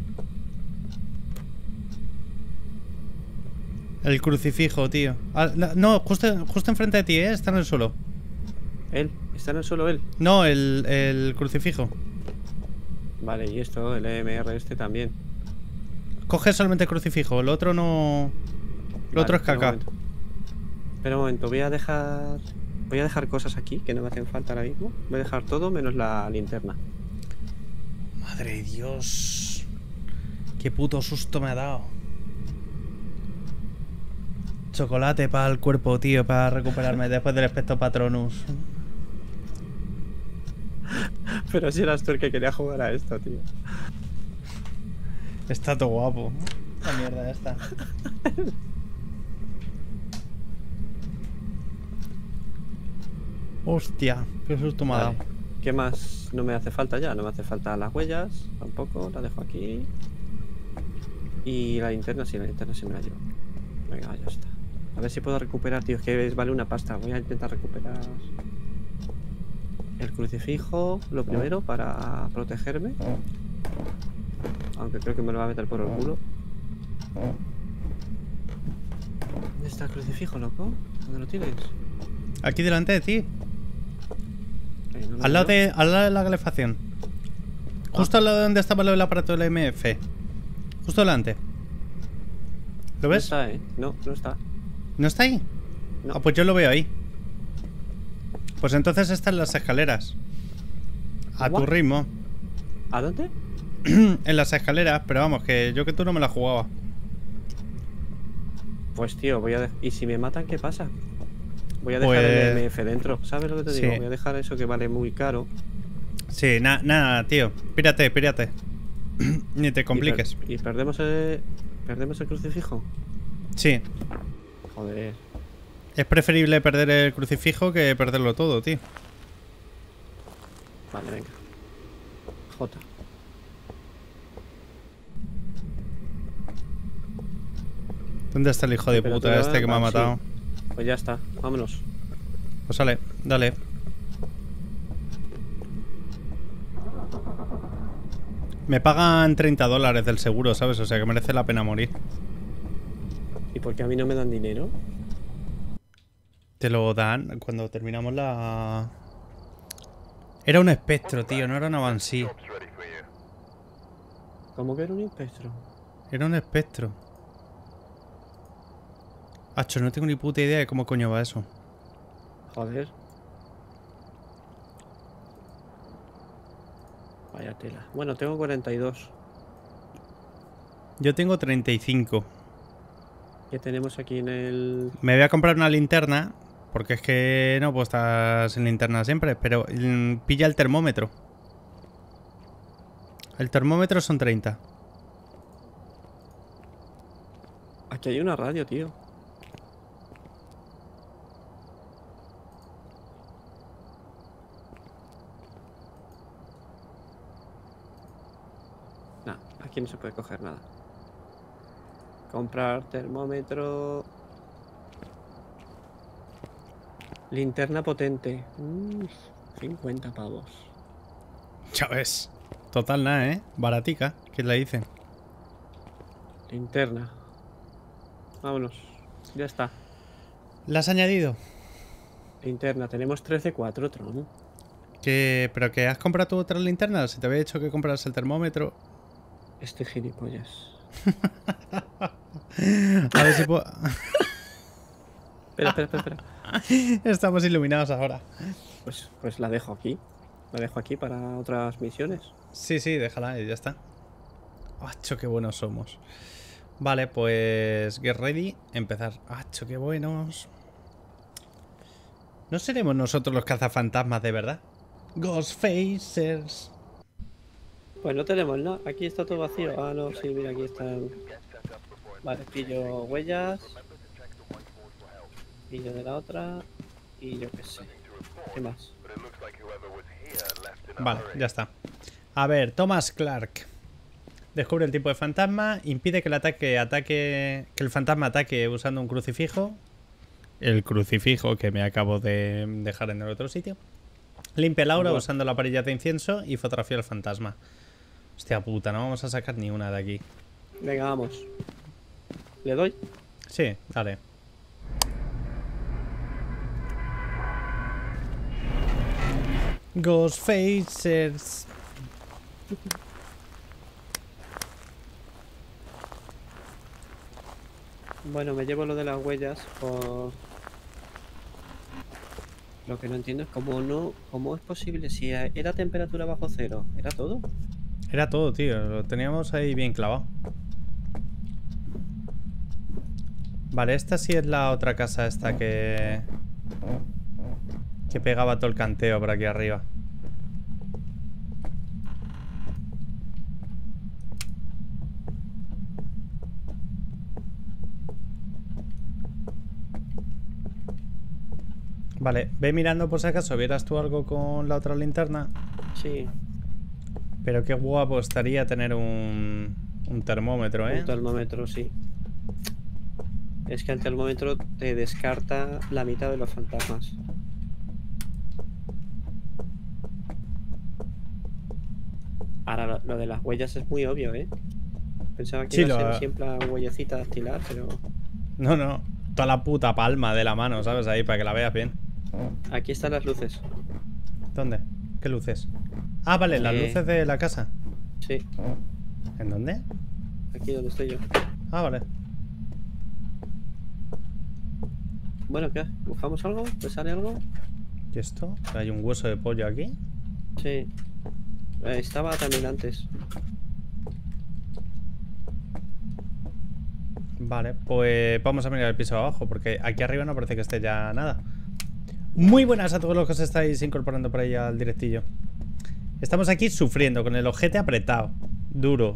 El crucifijo, tío. Ah, no, justo, justo enfrente de ti, ¿eh? Está en el suelo. ¿Él? ¿Está en el suelo él? No, el, el crucifijo. Vale, y esto, el E M R este también. Coge solamente el crucifijo, el otro no... Lo Vale, otro es espera un caca. momento. Espera un momento, voy a dejar... Voy a dejar cosas aquí que no me hacen falta ahora mismo. Voy a dejar todo menos la linterna. Madre de Dios. Qué puto susto me ha dado. Chocolate para el cuerpo, tío, para recuperarme después del espectro Patronus. Pero si eras tú el que quería jugar a esto, tío. Está todo guapo. La mierda esta. Hostia, qué susto me ha dado. Vale. ¿Qué más no me hace falta ya? No me hace falta las huellas, tampoco, la dejo aquí. Y la linterna, sí, la linterna sí me la llevo. Venga, ya está. A ver si puedo recuperar, tío, es que vale una pasta. Voy a intentar recuperar el crucifijo, lo primero, para protegerme. Aunque creo que me lo va a meter por el culo. ¿Dónde está el crucifijo, loco? ¿Dónde lo tienes? Aquí delante de ti. Eh, no lo Al lado, veo. de, al lado de la calefacción. Justo al lado de donde estaba el aparato del M F. Justo delante. ¿Lo No ves? está, eh. No, no está. ¿No está ahí? No. Ah, pues yo lo veo ahí. Pues entonces están las escaleras. A tu ¿What? ritmo. ¿A dónde? En las escaleras, pero vamos, que yo que tú no me la jugaba. Pues tío, voy a... de- ¿Y si me matan, qué pasa? Voy a dejar Pues... el M F dentro. ¿Sabes lo que te Sí. digo? Voy a dejar eso que vale muy caro. Sí, nada, nada, tío. Pírate, pírate. Ni te compliques. ¿Y, per- y perdemos el... ¿Perdemos el crucifijo? Sí. Joder. Es preferible perder el crucifijo que perderlo todo, tío. Vale, venga. J. ¿Dónde está el hijo de Temperatura, puta este que me ha vale, sí. matado? Pues ya está. Vámonos. Pues sale, dale. Me pagan treinta dólares del seguro, ¿sabes? O sea que merece la pena morir. ¿Y por qué a mí no me dan dinero? Te lo dan cuando terminamos la... Era un espectro, tío, no era un avansí. ¿Cómo que era un espectro? Era un espectro. Hacho, no tengo ni puta idea de cómo coño va eso. Joder. Vaya tela. Bueno, tengo cuarenta y dos. Yo tengo treinta y cinco. ¿Qué tenemos aquí en el...? Me voy a comprar una linterna. Porque es que no puedo estar sin linterna siempre. Pero mm, pilla el termómetro. El termómetro son treinta. Aquí hay una radio, tío. Nah, aquí no se puede coger nada. Comprar termómetro. Linterna potente. Mm, cincuenta pavos. Ya ves. Total nada, ¿eh? Baratica. ¿Qué le dicen? Linterna. Vámonos. Ya está. ¿La has añadido? Linterna. Tenemos trece cuatro, Tron. ¿Que, ¿Pero que has comprado tu otra linterna? Si te había dicho que compras el termómetro. Este gilipollas. A ver si puedo... Espera, espera, espera, espera. Estamos iluminados ahora. Pues, pues la dejo aquí. La dejo aquí para otras misiones. Sí, sí, déjala y ya está. ¡Acho, qué buenos somos! Vale, pues... Get ready. Empezar. ¡Acho, qué buenos! ¿No seremos nosotros los cazafantasmas de verdad? Ghostfacers. Pues no tenemos nada. Aquí está todo vacío. Ah, no, sí, mira, aquí están. Vale, pillo huellas. Pillo de la otra. Y yo qué sé. ¿Qué más? Vale, ya está. A ver, Thomas Clark. Descubre el tipo de fantasma. Impide que el ataque ataque. Que el fantasma ataque usando un crucifijo. El crucifijo que me acabo de dejar en el otro sitio. Limpia el aura usando la varilla de incienso y fotografía al fantasma. Hostia puta, no vamos a sacar ni una de aquí. Venga, vamos. ¿Le doy? Sí, dale. Ghostfacers. Bueno, me llevo lo de las huellas por... Lo que no entiendo es cómo no... ¿Cómo es posible? Si era temperatura bajo cero, ¿era todo? Era todo, tío. Lo teníamos ahí bien clavado. Vale, esta sí es la otra casa esta que... Que pegaba todo el canteo por aquí arriba. Vale, ve mirando por si acaso. ¿Vieras tú algo con la otra linterna? Sí. Pero qué guapo estaría tener un, un termómetro, ¿eh? Un termómetro, sí. Es que el termómetro te descarta la mitad de los fantasmas. Ahora, lo, lo de las huellas es muy obvio, ¿eh? Pensaba que Sí, iba a lo- ser siempre una huellecita dactilar, pero... No, no. Toda la puta palma de la mano, ¿sabes? Ahí, para que la veas bien. Aquí están las luces. ¿Dónde? ¿Qué luces? Ah, vale, las Eh. luces de la casa. Sí, ¿En dónde? aquí donde estoy yo. Ah, vale. Bueno, ¿qué? ¿Buscamos algo? ¿Te sale algo? ¿Y esto? ¿Hay un hueso de pollo aquí? Sí. Eh, estaba también antes. Vale, pues vamos a mirar el piso de abajo, porque aquí arriba no parece que esté ya nada. Muy buenas a todos los que os estáis incorporando por ahí al directillo. Estamos aquí sufriendo, con el ojete apretado. Duro.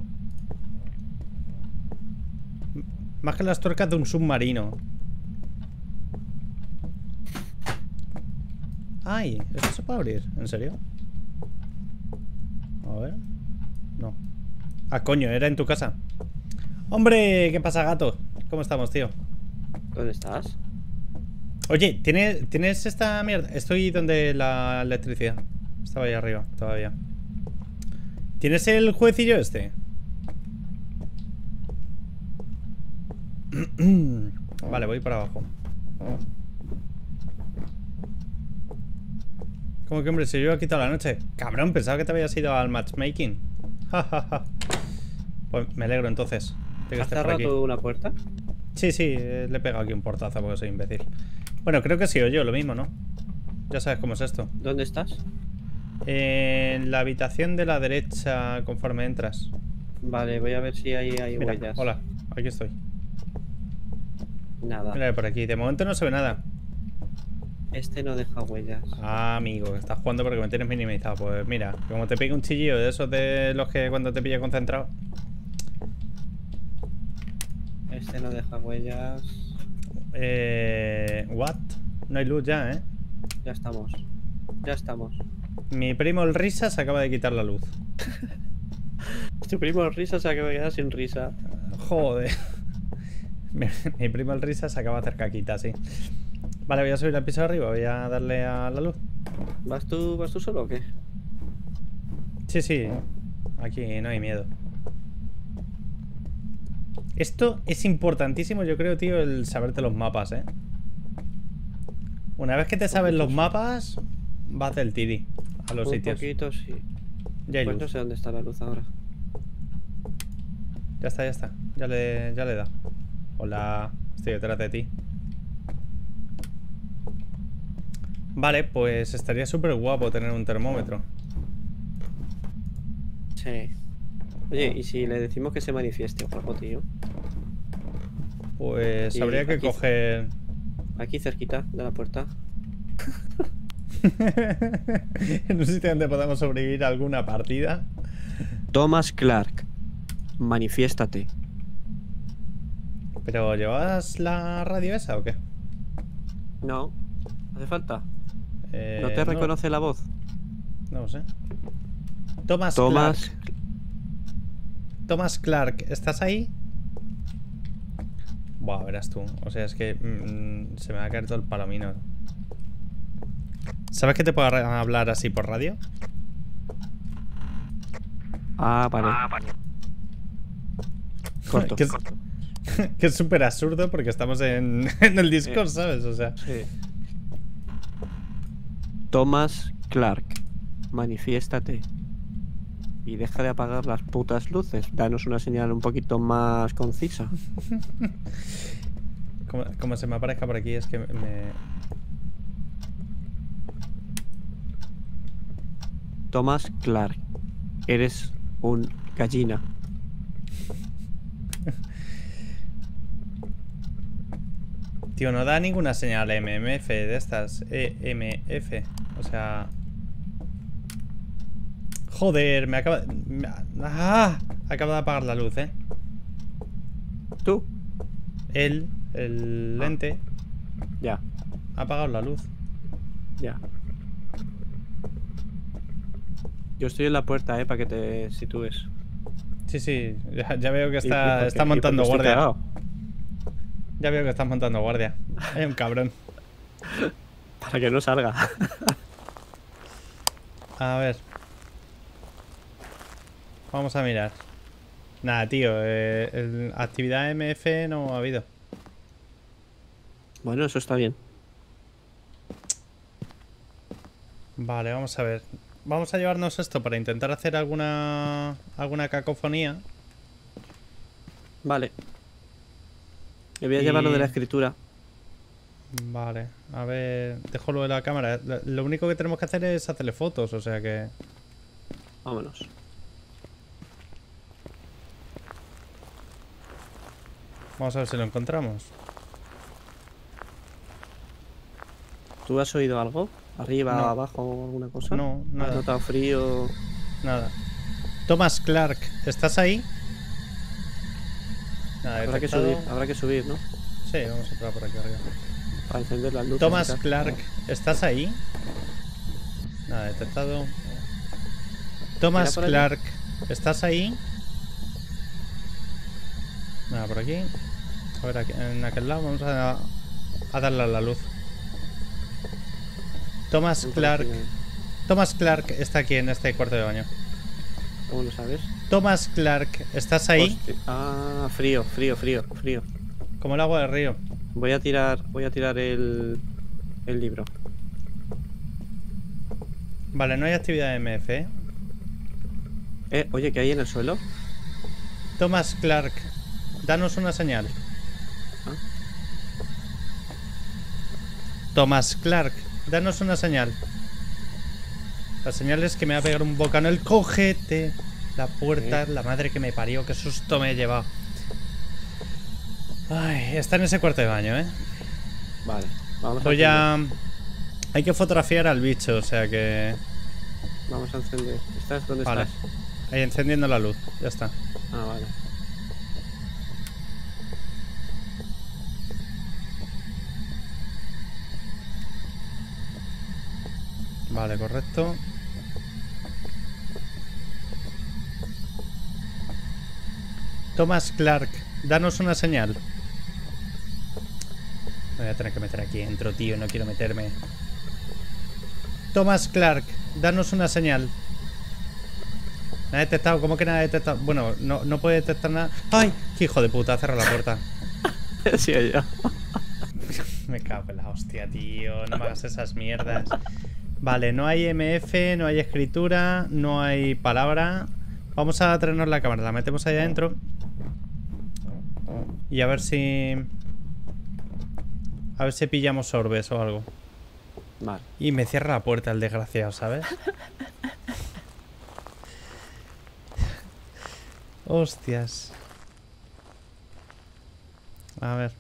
M- Más que las tuercas de un submarino. Ay, ¿esto se puede abrir? ¿En serio? A ver. No. Ah, coño, era en tu casa. Hombre, ¿qué pasa, gato? ¿Cómo estamos, tío? ¿Dónde estás? Oye, ¿tienes, ¿tienes esta mierda? Estoy donde la electricidad. Estaba ahí arriba, todavía. ¿Tienes el jueguecillo este? Vale, voy para abajo. ¿Cómo que, hombre, si yo he quitado la noche? Cabrón, pensaba que te habías ido al matchmaking. Pues me alegro entonces de que ¿Has estés por cerrado aquí. tú una puerta? Sí, sí, eh, le he pegado aquí un portazo porque soy imbécil. Bueno, creo que sí o yo, lo mismo, ¿no? Ya sabes cómo es esto. ¿Dónde estás? En la habitación de la derecha conforme entras. Vale, voy a ver si ahí hay Mira, huellas. hola, aquí estoy. Nada. Mira por aquí, de momento no se ve nada. Este no deja huellas. Ah, amigo, que estás jugando porque me tienes minimizado. Pues mira, como te pega un chillido de esos de los que cuando te pilla concentrado. Este no deja huellas. Eh... ¿What? No hay luz ya, ¿eh? Ya estamos. Ya estamos. Mi primo el Risa se acaba de quitar la luz. Tu primo risa se acaba de quedar sin risa. Joder. Mi, mi primo el Risa se acaba de hacer caquita, sí. Vale, voy a subir al piso de arriba, voy a darle a la luz. ¿Vas tú, vas tú solo o qué? Sí, sí. Aquí no hay miedo. Esto es importantísimo, yo creo, tío, el saberte los mapas, ¿eh? Una vez que te sabes los mapas, vas del tiri a los Un sitios. poquito, sí. Ya hay Pues luz. no sé dónde está la luz ahora. Ya está, ya está. Ya le, ya le da. Hola, estoy detrás de ti. Vale, pues estaría súper guapo tener un termómetro. Sí. Oye, ¿y si le decimos que se manifieste o algo, tío? Pues Y habría que aquí- coger... Aquí cerquita de la puerta. en un sitio donde podamos sobrevivir a alguna partida. Thomas Clark, manifiéstate. ¿Pero llevas la radio esa o qué? No, hace falta. Eh, ¿No te reconoce la voz? No lo sé. Thomas, Thomas. Clark. Thomas Clark, ¿estás ahí? Buah, verás tú. O sea, es que mmm, se me va a caer todo el palomino. ¿Sabes que te puedo hablar así por radio? Ah, vale. Ah, vale. Corto, que es, corto. Que es súper absurdo porque estamos en, en el Discord, Sí. ¿sabes? O sea. Sí. Thomas Clark, manifiéstate. Y deja de apagar las putas luces. Danos una señal un poquito más concisa. Como, como se me aparezca por aquí, es que me... Thomas Clark, eres un gallina. Tío, no da ninguna señal M M F de estas. E M F. O sea... Joder, me acaba... Me... ¡Ah! Acaba de apagar la luz, ¿eh? ¿Tú? Él, el Ah. lente, Ya, ha apagado la luz. ya. Yo estoy en la puerta, eh, para que te sitúes. Sí, sí, ya, ya veo que ¿Y- y está, por qué- está y por montando qué estoy guardia. cagao? Ya veo que estás montando guardia. Hay un cabrón. Para que no salga. A ver. Vamos a mirar. Nada, tío. Eh, el- actividad M F no ha habido. Bueno, eso está bien. Vale, vamos a ver. Vamos a llevarnos esto para intentar hacer alguna alguna cacofonía. Vale. Me voy a Y- llevar lo de la escritura. Vale, a ver. Dejo lo de la cámara. Lo- Lo único que tenemos que hacer es hacerle fotos, o sea que... Vámonos. Vamos a ver si lo encontramos. ¿Tú has oído algo? ¿Arriba, No. abajo, alguna cosa? No, ¿Has nada. notado frío? Nada. Thomas Clark, ¿estás ahí? Nada, Habrá que detectado. subir, habrá que subir, ¿no? Sí, vamos a probar por aquí arriba. Para encender las luces. Thomas y tal. Clark, ¿estás ahí? Nada, detectado. Thomas por allí. Clark, ¿estás ahí? Nada, por aquí. A ver, aquí, en aquel lado vamos a, a darle a la luz. Thomas Ven por Clark. aquí, ven. Thomas Clark está aquí en este cuarto de baño. ¿Cómo lo sabes? Thomas Clark, ¿estás ahí? Hostia. Ah, frío, frío, frío, frío. Como el agua del río. Voy a tirar, voy a tirar el, el libro. Vale, no hay actividad M F, ¿eh? Eh, oye, ¿qué hay en el suelo? Thomas Clark, danos una señal. Ah. Thomas Clark, danos una señal. La señal es que me va a pegar un bocano el cojete. La puerta, ¿Eh? la madre que me parió, qué susto me he llevado. Ay, está en ese cuarto de baño, ¿eh? Vale, vamos a Pues encender. ya... Hay que fotografiar al bicho, o sea que... Vamos a encender. ¿Estás dónde Vale. estás? Ahí encendiendo la luz, ya está. Ah, vale. Vale, correcto. Thomas Clark, danos una señal. Me voy a tener que meter aquí dentro, tío, no quiero meterme. Thomas Clark, danos una señal. ¿Nada detectado? ¿Cómo que nada detectado? Bueno, no, no puede detectar nada. ¡Ay! ¡Qué hijo de puta! Cerra la puerta. Sí, yo. Me cago en la hostia, tío. No me hagas esas mierdas. Vale, no hay M F, no hay escritura, no hay palabra. Vamos a traernos la cámara, la metemos ahí adentro. Y a ver si... A ver si pillamos orbes o algo. Vale. Y me cierra la puerta el desgraciado, ¿sabes? Hostias. A ver.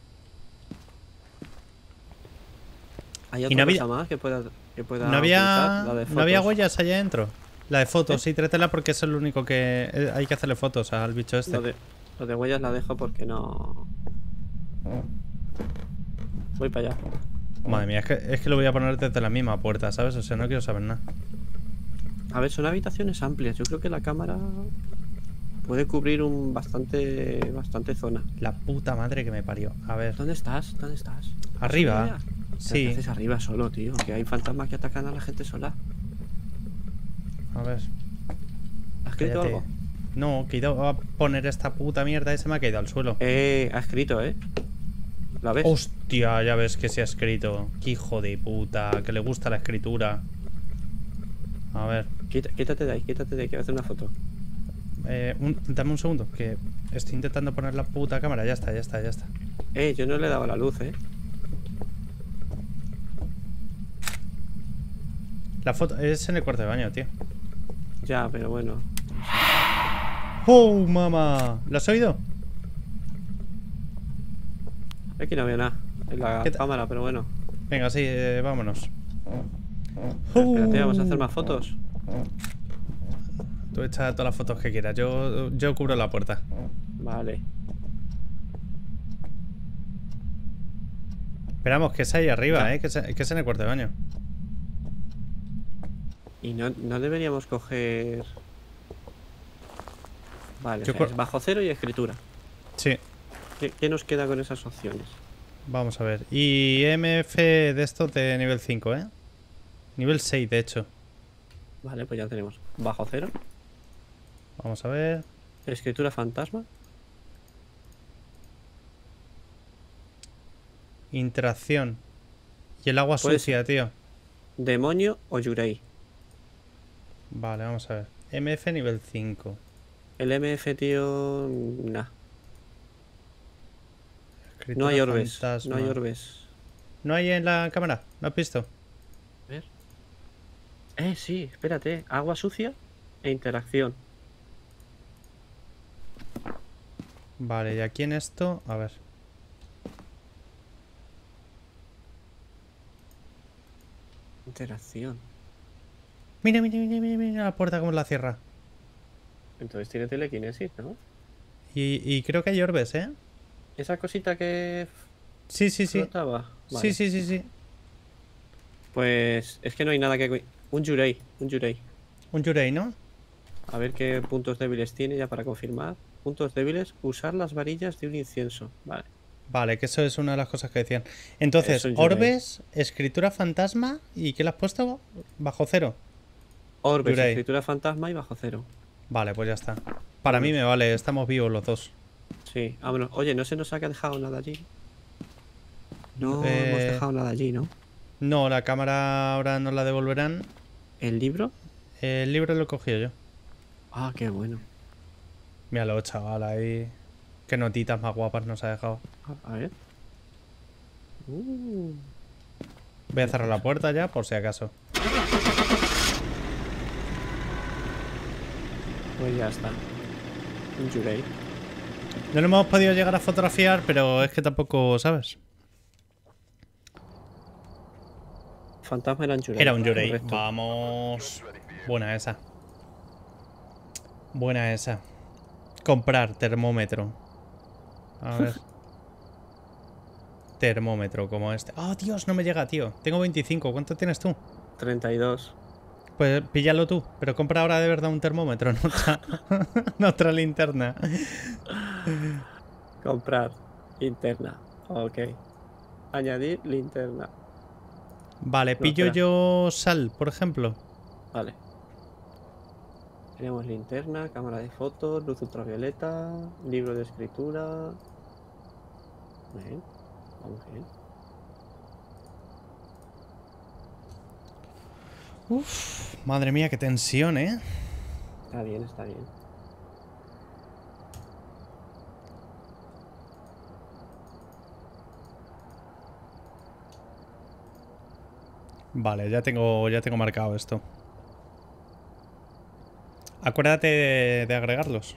¿Hay Y otra no había- cosa más que pueda, que pueda ¿No había, utilizar? La de ¿No había fotos. huellas allá adentro? La de fotos, ¿Eh? sí, tráetela porque es el único que... eh, Hay que hacerle fotos al bicho este. Lo de, lo de huellas la dejo porque no... Voy para allá. Madre mía, es que, es que lo voy a poner desde la misma puerta, ¿sabes? O sea, no quiero saber nada. A ver, son habitaciones amplias. Yo creo que la cámara... puede cubrir un bastante bastante zona. La puta madre que me parió. A ver. ¿Dónde estás? ¿Dónde estás? Arriba. ¿Qué Sí. haces arriba solo, tío? Que hay fantasmas que atacan a la gente sola. A ver. ¿Has escrito Cállate. algo? No, que he ido a poner esta puta mierda y se me ha caído al suelo. Eh, ha escrito, ¿eh? ¿La ves? Hostia, ya ves que se ha escrito. Qué hijo de puta, que le gusta la escritura. A ver. Quita- quítate de ahí, quítate de ahí, que voy a hacer una foto. Eh, un- dame un segundo, que estoy intentando poner la puta cámara. Ya está, ya está, ya está. Eh, yo no le he dado la luz, ¿eh? La foto es en el cuarto de baño, tío. Ya, pero bueno. ¡Oh, mamá! ¿Lo has oído? Aquí no veo nada en la ¿Qué ta- cámara, pero bueno. Venga, sí, eh, vámonos. Espérate, vamos a hacer más fotos. Tú echa todas las fotos que quieras. Yo, yo cubro la puerta. Vale. Esperamos que es ahí arriba, Ya. ¿eh? Que es, que es en el cuarto de baño. Y no, no deberíamos coger... Vale, Yo o sea, co- es bajo cero y escritura. Sí. ¿Qué, qué nos queda con esas opciones? Vamos a ver. Y M F de estos de nivel cinco, ¿eh? Nivel seis, de hecho. Vale, pues ya tenemos bajo cero, Vamos a ver. escritura fantasma, Interacción. Y el agua Puede sucia, tío. demonio o yurei. Vale, vamos a ver. M F nivel cinco. El M F, tío... Nah. Escritura No hay orbes. fantasma. No hay orbes. ¿No hay en la cámara? ¿No has visto? A ver. Eh, sí, espérate. Agua sucia e interacción. Vale, y aquí en esto... A ver. Interacción. Mira, mira, mira, mira, mira la puerta como la cierra. Entonces tiene telequinesis, ¿no? Y, y creo que hay orbes, ¿eh? Esa cosita que Sí, sí, sí. flotaba. Sí, Vale. sí, sí, sí. Pues es que no hay nada que... co- Un yurei, un yurei. Un Yurei, ¿no? A ver qué puntos débiles tiene ya para confirmar. Puntos débiles, usar las varillas de un incienso. Vale. Vale, que eso es una de las cosas que decían. Entonces, Es un Yurei. orbes, escritura fantasma. ¿Y qué le has puesto? Bajo cero. Orbes, Yurei. escritura fantasma y bajo cero. Vale, pues ya está. Para mí me vale, estamos vivos los dos. Sí, vámonos. Oye, no se nos ha dejado nada allí. No Eh, hemos dejado nada allí, ¿no? No, la cámara ahora nos la devolverán. ¿El libro? El libro lo he cogido yo. Ah, qué bueno. Míralo, chaval, ahí. Qué notitas más guapas nos ha dejado. A, a ver. Uh, Voy a cerrar la puerta ya, por si acaso. pues ya está. Un yurei. No lo hemos podido llegar a fotografiar, pero es que tampoco, ¿sabes? Fantasma era un yurei. Era un Yurei. Correcto. Vamos. Buena esa. Buena esa. Comprar termómetro. A ver. Termómetro como este. ¡Oh, Dios! No me llega, tío. Tengo veinticinco. ¿Cuánto tienes tú? treinta y dos. Pues píllalo tú. Pero compra ahora de verdad un termómetro, no otra, no otra linterna. Comprar. Linterna. Ok. Añadir linterna. Vale, No, pillo espera. yo sal, por ejemplo. Vale. Tenemos linterna, cámara de fotos, luz ultravioleta, libro de escritura. Bien. Vamos bien. Uf, madre mía, qué tensión, ¿eh? Está bien, está bien. Vale, ya tengo, ya tengo marcado esto. Acuérdate de, de agregarlos.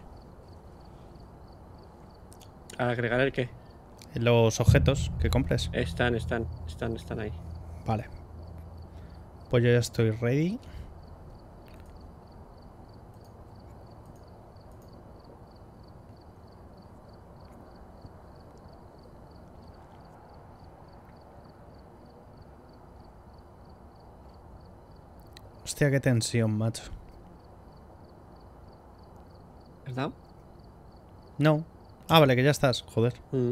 ¿Al agregar el qué? Los objetos que compres. Están, están, están, están ahí. Vale. Pues yo ya estoy ready. Hostia, qué tensión, macho. ¿Verdad? No. Ah, vale, que ya estás. Joder. Mm.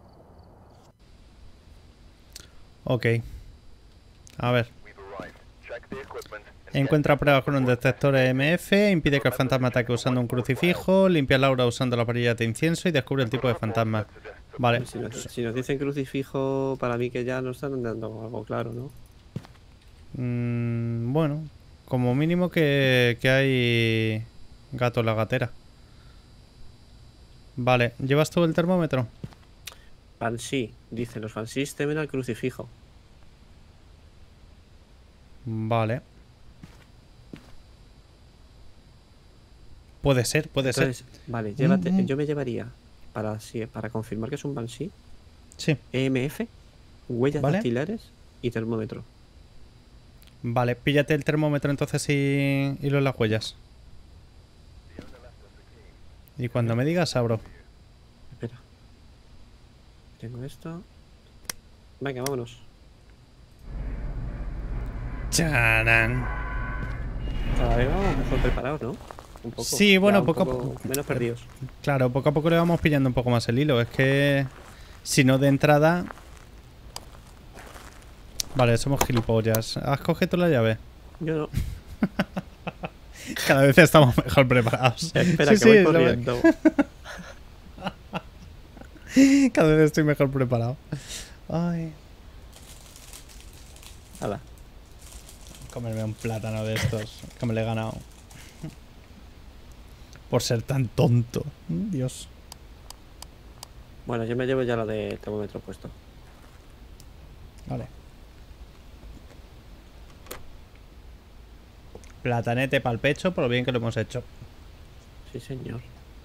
Ok. A ver. Encuentra pruebas con un detector E M F, impide que el fantasma ataque usando un crucifijo, limpia la aura usando la varilla de incienso y descubre el tipo de fantasma. Vale. Si nos, si nos dicen crucifijo, para mí que ya nos están dando algo claro, ¿no? Mm, bueno, como mínimo que, que hay gato en la gatera. Vale, ¿llevas tú el termómetro? Fancy, dice, los fancies temen al crucifijo. Vale. Puede ser, puede Entonces, ser. vale, llévate, Mm, mm. yo me llevaría, para, sí, para confirmar que es un Banshee, Sí, E M F, huellas Vale. dactilares y termómetro. vale, píllate el termómetro entonces y, y los las huellas. Y cuando me digas abro. Espera. Tengo esto. Venga, vámonos. ¡Charán! Cada vez vamos mejor preparados, ¿no? Un poco. Sí, bueno, Ya un poco a poco poco. menos perdidos. Claro, poco a poco le vamos pillando un poco más el hilo. Es que si no de entrada... Vale, somos gilipollas. ¿Has cogido la llave? Yo no. Cada vez estamos mejor preparados. Espera, Sí, que voy sí, lo- corriendo. Cada vez estoy mejor preparado. Ay. Hala. Comerme un plátano de estos. Que me lo he ganado. Por ser tan tonto. Dios. Bueno, yo me llevo ya lo de termómetro puesto. Vale. Platanete para el pecho por lo bien que lo hemos hecho. Sí, señor.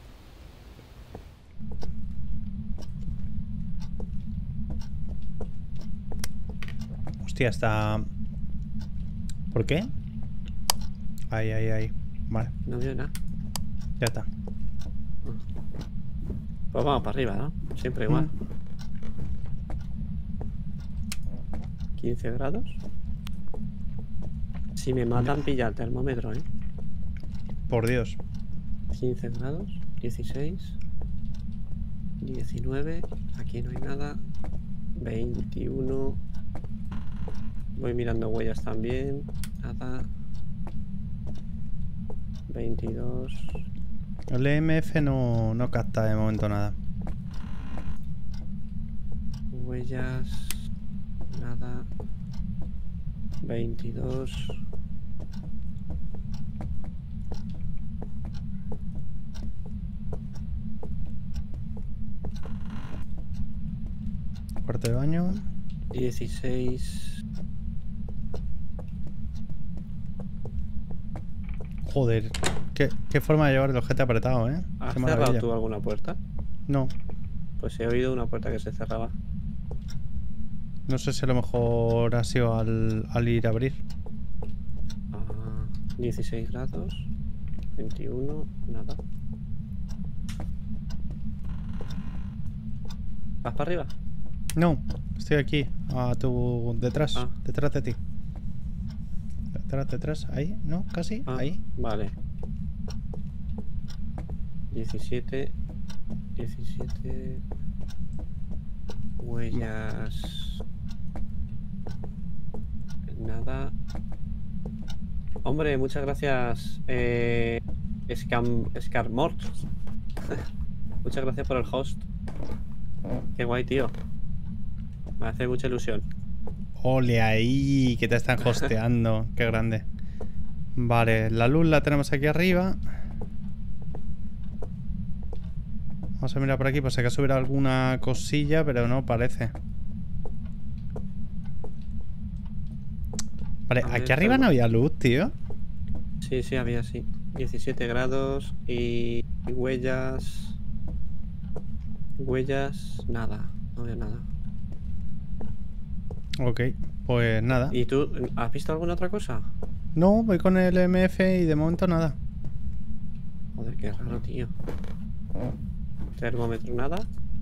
Hostia, está... ¿Por qué? Ahí, ahí, ahí. Vale, No veo nada. ya está. Pues vamos para arriba, ¿no? Siempre igual. Mm. quince grados. Si me matan, pilla el termómetro, ¿eh? Por Dios. quince grados. dieciséis. diecinueve. Aquí no hay nada. veintiuno. Voy mirando huellas también. Nada. veintidós. El E M F no, no capta de momento nada. Huellas. Nada. veintidós. Cuarto de baño. dieciséis. Joder. ¿Qué, qué forma de llevar el ojete apretado, eh? ¿Has Qué cerrado maravilla. tú alguna puerta? No. Pues he oído una puerta que se cerraba. No sé si a lo mejor ha sido al, al ir a abrir. Ah, dieciséis grados. veintiuno. Nada. ¿Vas para arriba? No, estoy aquí, a tu detrás, Ah. detrás de ti. Detrás, detrás, ahí, ¿no? Casi, Ah, ahí. vale. diecisiete. diecisiete. Huellas. Nada. Hombre, muchas gracias. Eh, Scam, Scarmort. Muchas gracias por el host. Qué guay, tío. Me hace mucha ilusión. Ole ahí, que te están hosteando. Qué grande. Vale, la luz la tenemos aquí arriba. Vamos a mirar por aquí, pues si acaso hubiera alguna cosilla, pero no parece. Vale, A ver, aquí arriba calma. no había luz, tío. Sí, sí, había sí. diecisiete grados y y huellas. Huellas, nada. No había nada. Ok, pues nada. ¿Y tú has visto alguna otra cosa? No, voy con el M F y de momento nada. Joder, qué raro, tío. Termómetro, nada.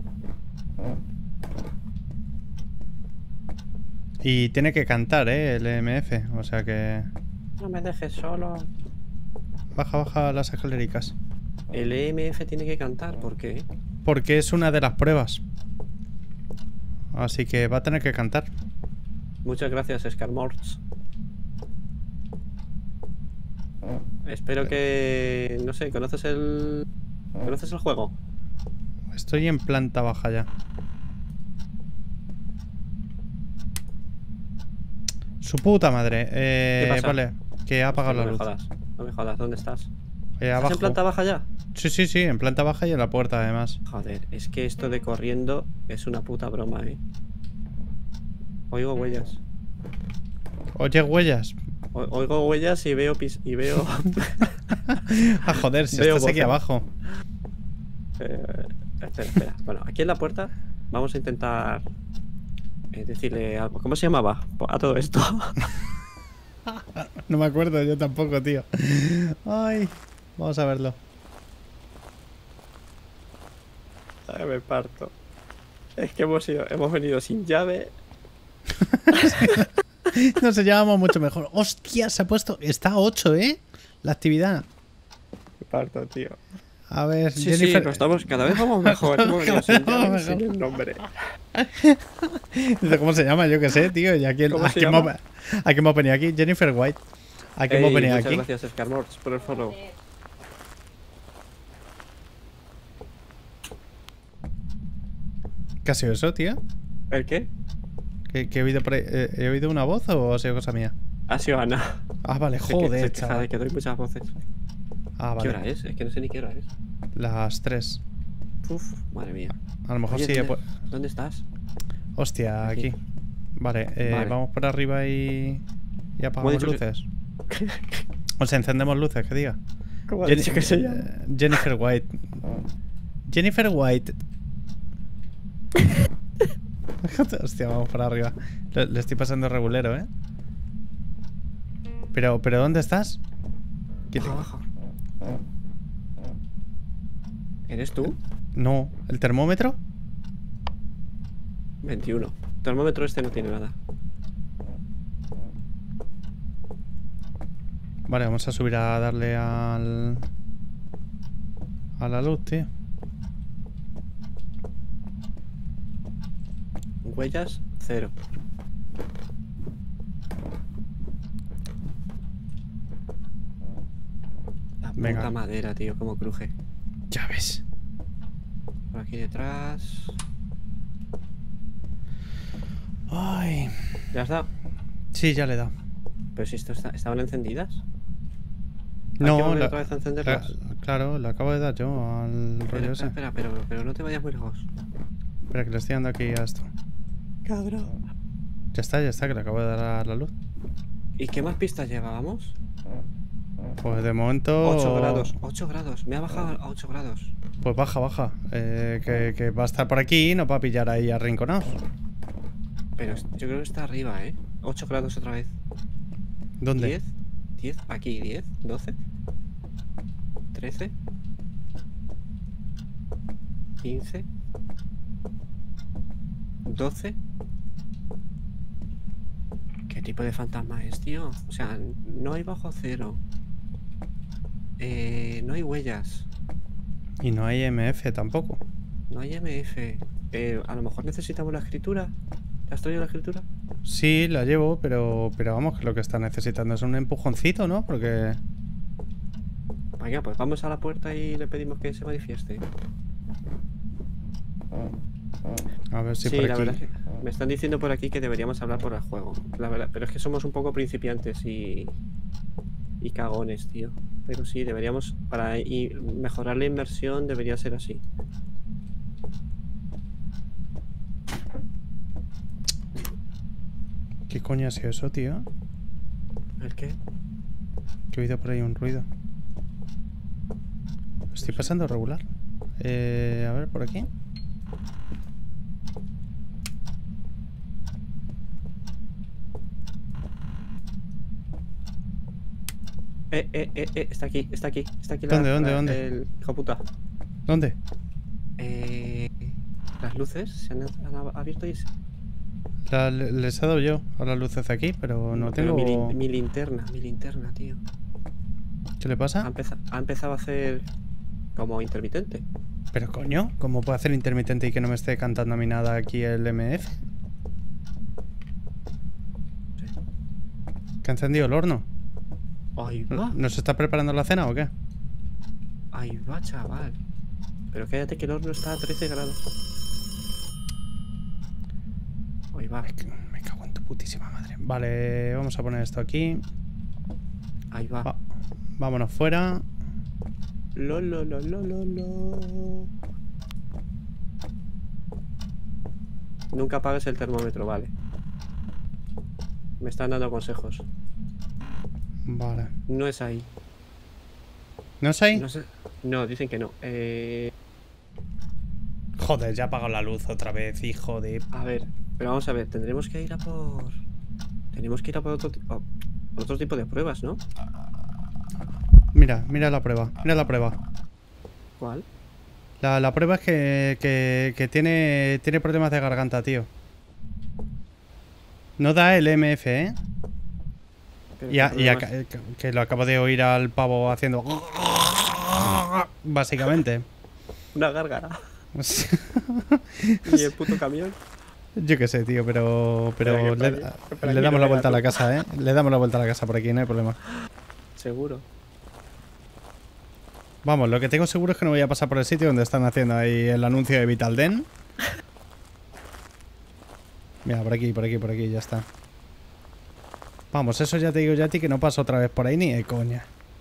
Y tiene que cantar, eh, el M F. O sea que... No me dejes solo. Baja, baja las escalericas. El E M F tiene que cantar, ¿por qué? Porque es una de las pruebas. Así que va a tener que cantar. Muchas gracias, Scarmorts. Espero que... No sé, ¿conoces el... ¿Conoces el juego? Estoy en planta baja ya. Su puta madre. Eh, ¿Qué pasa? Vale, que ha apagado Hostia, la no luz. me jodas, no me jodas, ¿dónde estás? Eh, ¿Estás abajo. en planta baja ya? Sí, sí, sí, en planta baja y en la puerta además. Joder, es que esto de corriendo es una puta broma, eh. Oigo huellas. Oye, huellas. O- oigo huellas y veo pis y veo. Ah, joder, si Veo estás aquí voces. abajo. Eh, espera, espera. Bueno, aquí en la puerta vamos a intentar eh, decirle algo. ¿Cómo se llamaba a todo esto? No me acuerdo, yo tampoco, tío. Ay, vamos a verlo. Ay, me parto. Es que hemos ido, hemos venido sin llave. Nos llevamos mucho mejor. Hostia, se ha puesto. Está a ocho, ¿eh? La actividad. Me parto, tío. A ver, Sí, Jennifer. sí, pero estamos, cada vez vamos mejor. Hemos venido Cada sin vez llave, vamos sin mejor. el nombre. Dice, ¿cómo se llama? Yo qué sé, tío. Y aquí, ¿Cómo ¿a se quién llama? hemos- ¿a quién hemos venido aquí? Jennifer White. ¿A quién hemos Ey, venido muchas aquí? gracias, Scarmorts, por el follow. ¿Qué ha sido eso, tío? ¿El qué? ¿Que, que he, oído por ahí- eh, ¿He oído una voz o ha sido cosa mía? Ha sido Ana. Ah, vale, Se que- joder, se queja de chaval. que doy muchas voces. Ah, ¿Qué vale. hora es? Es que no sé ni qué hora es. Las tres. Uf, madre mía. A lo mejor Oye, sí. he ¿dónde, pu- ¿dónde estás? Hostia, Aquí. aquí. Vale, eh, Vale. vamos por arriba y. Y apagamos dicho que- luces. O sea, encendemos luces, que diga. ¿Cómo ha Jenni- dicho que se llama? eh, Jennifer White. Jennifer White. Hostia, vamos para arriba. Le, le estoy pasando regulero, ¿eh? Pero, pero ¿dónde estás? ¿Qué te- Baja, baja. ¿Eres tú? No, ¿el termómetro? veintiuno. Termómetro este no tiene nada. Vale, vamos a subir a darle al... a la luz, tío. Huellas, cero. La Venga. puta madera, tío, como cruje. Ya ves. Por aquí detrás. Ay. ¿Ya has dado? Sí, ya le he dado. Pero si esto está- estaban encendidas. ¿Hay que No, volver la- otra vez a la- encenderlas? claro, le acabo de dar yo al Espera, rollo ese. espera, espera, pero, pero no te vayas muy lejos. Espera, que le estoy dando aquí a esto. Cabrón. Ya está, ya está, que le acabo de dar a la luz. ¿Y qué más pistas llevábamos? Pues de momento... ocho grados, ocho grados. Me ha bajado a ocho grados. Pues baja, baja. Eh, que, que va a estar por aquí y nos va a pillar ahí arrinconados. Pero es- yo creo que está arriba, ¿eh? ocho grados otra vez. ¿Dónde? diez, diez, aquí, diez, doce, trece, quince, doce. ¿Qué tipo de fantasma es, tío? O sea, no hay bajo cero. Eh, no hay huellas. Y no hay M F tampoco. No hay M F. Eh, a lo mejor necesitamos la escritura. ¿Te has traído la escritura? Sí, la llevo, pero, pero vamos, que lo que está necesitando es un empujoncito, ¿no? Porque... Venga, pues vamos a la puerta y le pedimos que se manifieste. A ver si Sí, por la aquí... verdad es que me están diciendo por aquí que deberíamos hablar por el juego. La verdad, pero es que somos un poco principiantes y. y cagones, tío. Pero sí, deberíamos. Para y mejorar la inversión debería ser así. ¿Qué coño ha sido eso, tío? ¿El qué? Que he oído por ahí un ruido. Estoy pasando regular. Eh, a ver, por aquí. Eh, eh, eh, eh, está aquí, está aquí, está aquí la- ¿Dónde, dónde, la- dónde? El hijo puta. ¿Dónde? Eh, las luces se han, han abierto y se- La- le- les he dado yo a las luces aquí, pero no pero tengo... mi, lin- mi linterna, mi linterna, tío. ¿Qué le Ha, pasa? empeza- ha empezado a hacer como intermitente. Pero coño, ¿cómo puedo hacer intermitente y que no me esté cantando a mí nada aquí el M F? Sí. ¿Que ha encendido el horno? Ahí va. ¿Nos está preparando la cena o qué? Ahí va, chaval. Pero fíjate que el horno está a trece grados. Ahí va. Me cago en tu putísima madre. Vale, vamos a poner esto aquí. Ahí va. Va. Vámonos fuera. Lo, lo, lo, lo, lo, lo. Nunca apagues el termómetro, vale. Me están dando consejos. Vale. No es ahí. ¿No es ahí? No sé. No, dicen que no. Eh... Joder, ya ha apagado la luz otra vez, hijo de... A ver, pero vamos a ver, tendremos que ir a por... Tenemos que ir a por otro, por otro tipo de pruebas, ¿no? Mira, mira la prueba, mira la prueba. ¿Cuál? La, la prueba es que, que, que tiene, tiene problemas de garganta, tío. No da el M F, ¿eh? Y, a, y a, que, que lo acabo de oír al pavo haciendo... Básicamente. Una gárgara. Y el puto camión. Yo qué sé, tío, pero... Pero Espera, le, espera, espera, le damos no la vuelta a la tú. casa, ¿eh? Le damos la vuelta a la casa por aquí, no hay problema. Seguro. Vamos, lo que tengo seguro es que no voy a pasar por el sitio donde están haciendo ahí el anuncio de Vitalden. Mira, por aquí, por aquí, por aquí, ya está. Vamos, eso ya te digo ya a ti que no paso otra vez por ahí ni de coña.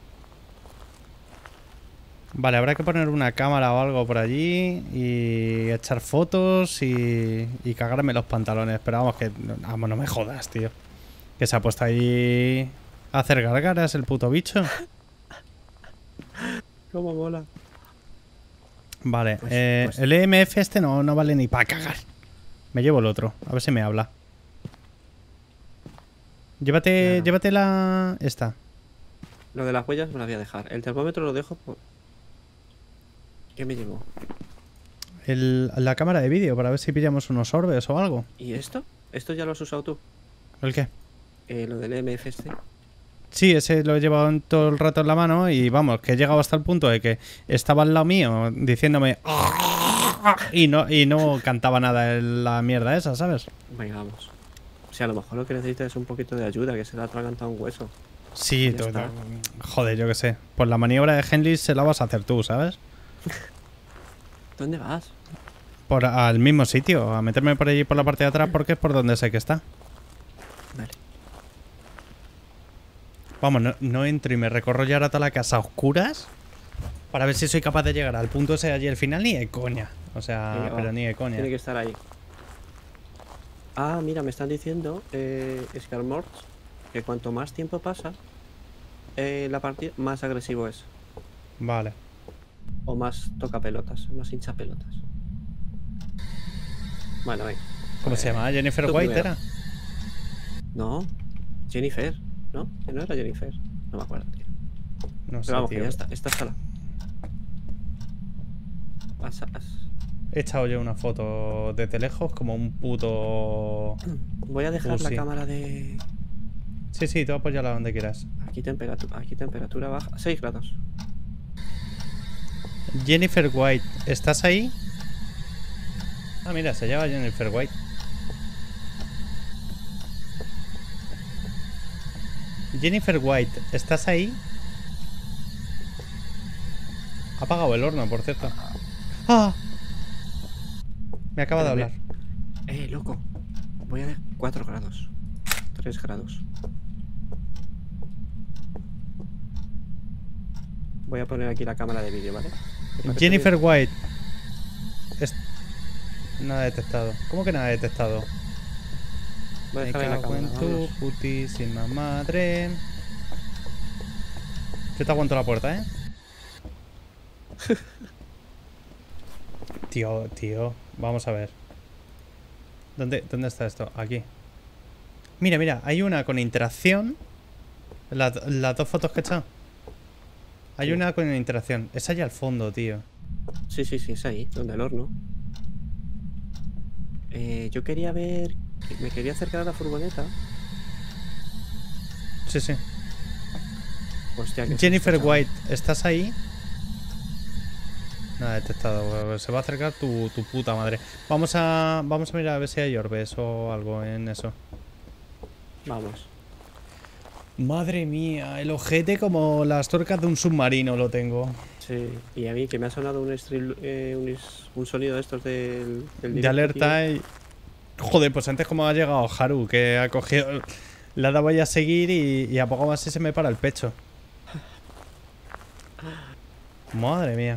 Vale, habrá que poner una cámara o algo por allí y echar fotos y, y cagarme los pantalones. Pero vamos, que vamos, no me jodas, tío. Que se ha puesto ahí a hacer gargaras el puto bicho. Cómo mola. Vale, Pues, eh, pues. el E M F este no, no vale ni para cagar. Me llevo el otro, a ver si me habla. Llévate, Claro. llévate la... esta. Lo de las huellas me la voy a dejar. El termómetro lo dejo por... ¿Qué me llevo? El, la cámara de vídeo para ver si pillamos unos orbes o algo. ¿Y esto? ¿Esto ya lo has usado tú? ¿El qué? Eh, lo del M F este. Sí, ese lo he llevado en todo el rato en la mano y vamos, que he llegado hasta el punto de que estaba al lado mío diciéndome... Y no, y no cantaba nada en la mierda esa, ¿sabes? Venga, vamos. O sea, a lo mejor lo que necesitas es un poquito de ayuda, que se le ha atragantado un hueso. Sí, Ya todo, está. joder, yo qué sé. Pues la maniobra de Henley se la vas a hacer tú, ¿sabes? ¿Dónde vas? Por al mismo sitio, a meterme por allí por la parte de atrás porque es por donde sé que está. Vale. Vamos, no, no entro y me recorro ya ahora toda la casa a oscuras para ver si soy capaz de llegar al punto ese allí al final ni de coña. O sea, Venga, va. pero ni de coña. Tiene que estar ahí. Ah, mira, me están diciendo, eh, Scarmorts, que cuanto más tiempo pasa, eh, la partida, más agresivo es. Vale. O más toca pelotas, más hincha pelotas. Bueno, venga. ¿Cómo se llama? Jennifer tú White primero. era. No, Jennifer, ¿no? Que no era Jennifer. No me acuerdo, tío. No sé, Pero vamos, tío. que ya está, esta está la. As- as- He echado yo una foto desde lejos como un puto... Voy a dejar Uh, la sí. cámara de. Sí, sí, tú apóyala donde quieras. Aquí temperatura, aquí temperatura baja. seis grados. Jennifer White, ¿estás ahí? Ah, mira, se llama Jennifer White. Jennifer White, ¿estás ahí? Ha apagado el horno, por cierto. ¡Ah! Me acaba de Pero hablar. Eh, loco. Voy a de cuatro grados. tres grados. Voy a poner aquí la cámara de vídeo, ¿vale? ¿Te parece Jennifer bien? White. Es... Nada detectado. ¿Cómo que nada detectado? Voy a Me dejar ahí la cago en cámara. tu vámonos. putísima madre. Yo te aguanto la puerta, ¿eh? Tío, tío. Vamos a ver. ¿Dónde, ¿Dónde está esto? Aquí. Mira, mira. Hay una con interacción. Las, las dos fotos que he echado. Hay Sí. una con interacción. Es allá al fondo, tío. Sí, sí, sí, es ahí, donde el horno. Eh, yo quería ver. Me quería acercar a la furgoneta. Sí, sí. Hostia, que Jennifer susto, chaval. White, ¿estás ahí? Nada detectado. Se va a acercar tu, tu puta madre. Vamos a, vamos a mirar a ver si hay orbes o algo en eso. Vamos. Madre mía, el ojete como las tuercas de un submarino lo tengo. Sí, y a mí que me ha sonado un, stream, eh, un, un sonido de estos del, del De alerta y... Joder, pues antes como ha llegado Haru, que ha cogido... Le ha dado ahí a seguir y, y a poco más se me para el pecho. Madre mía.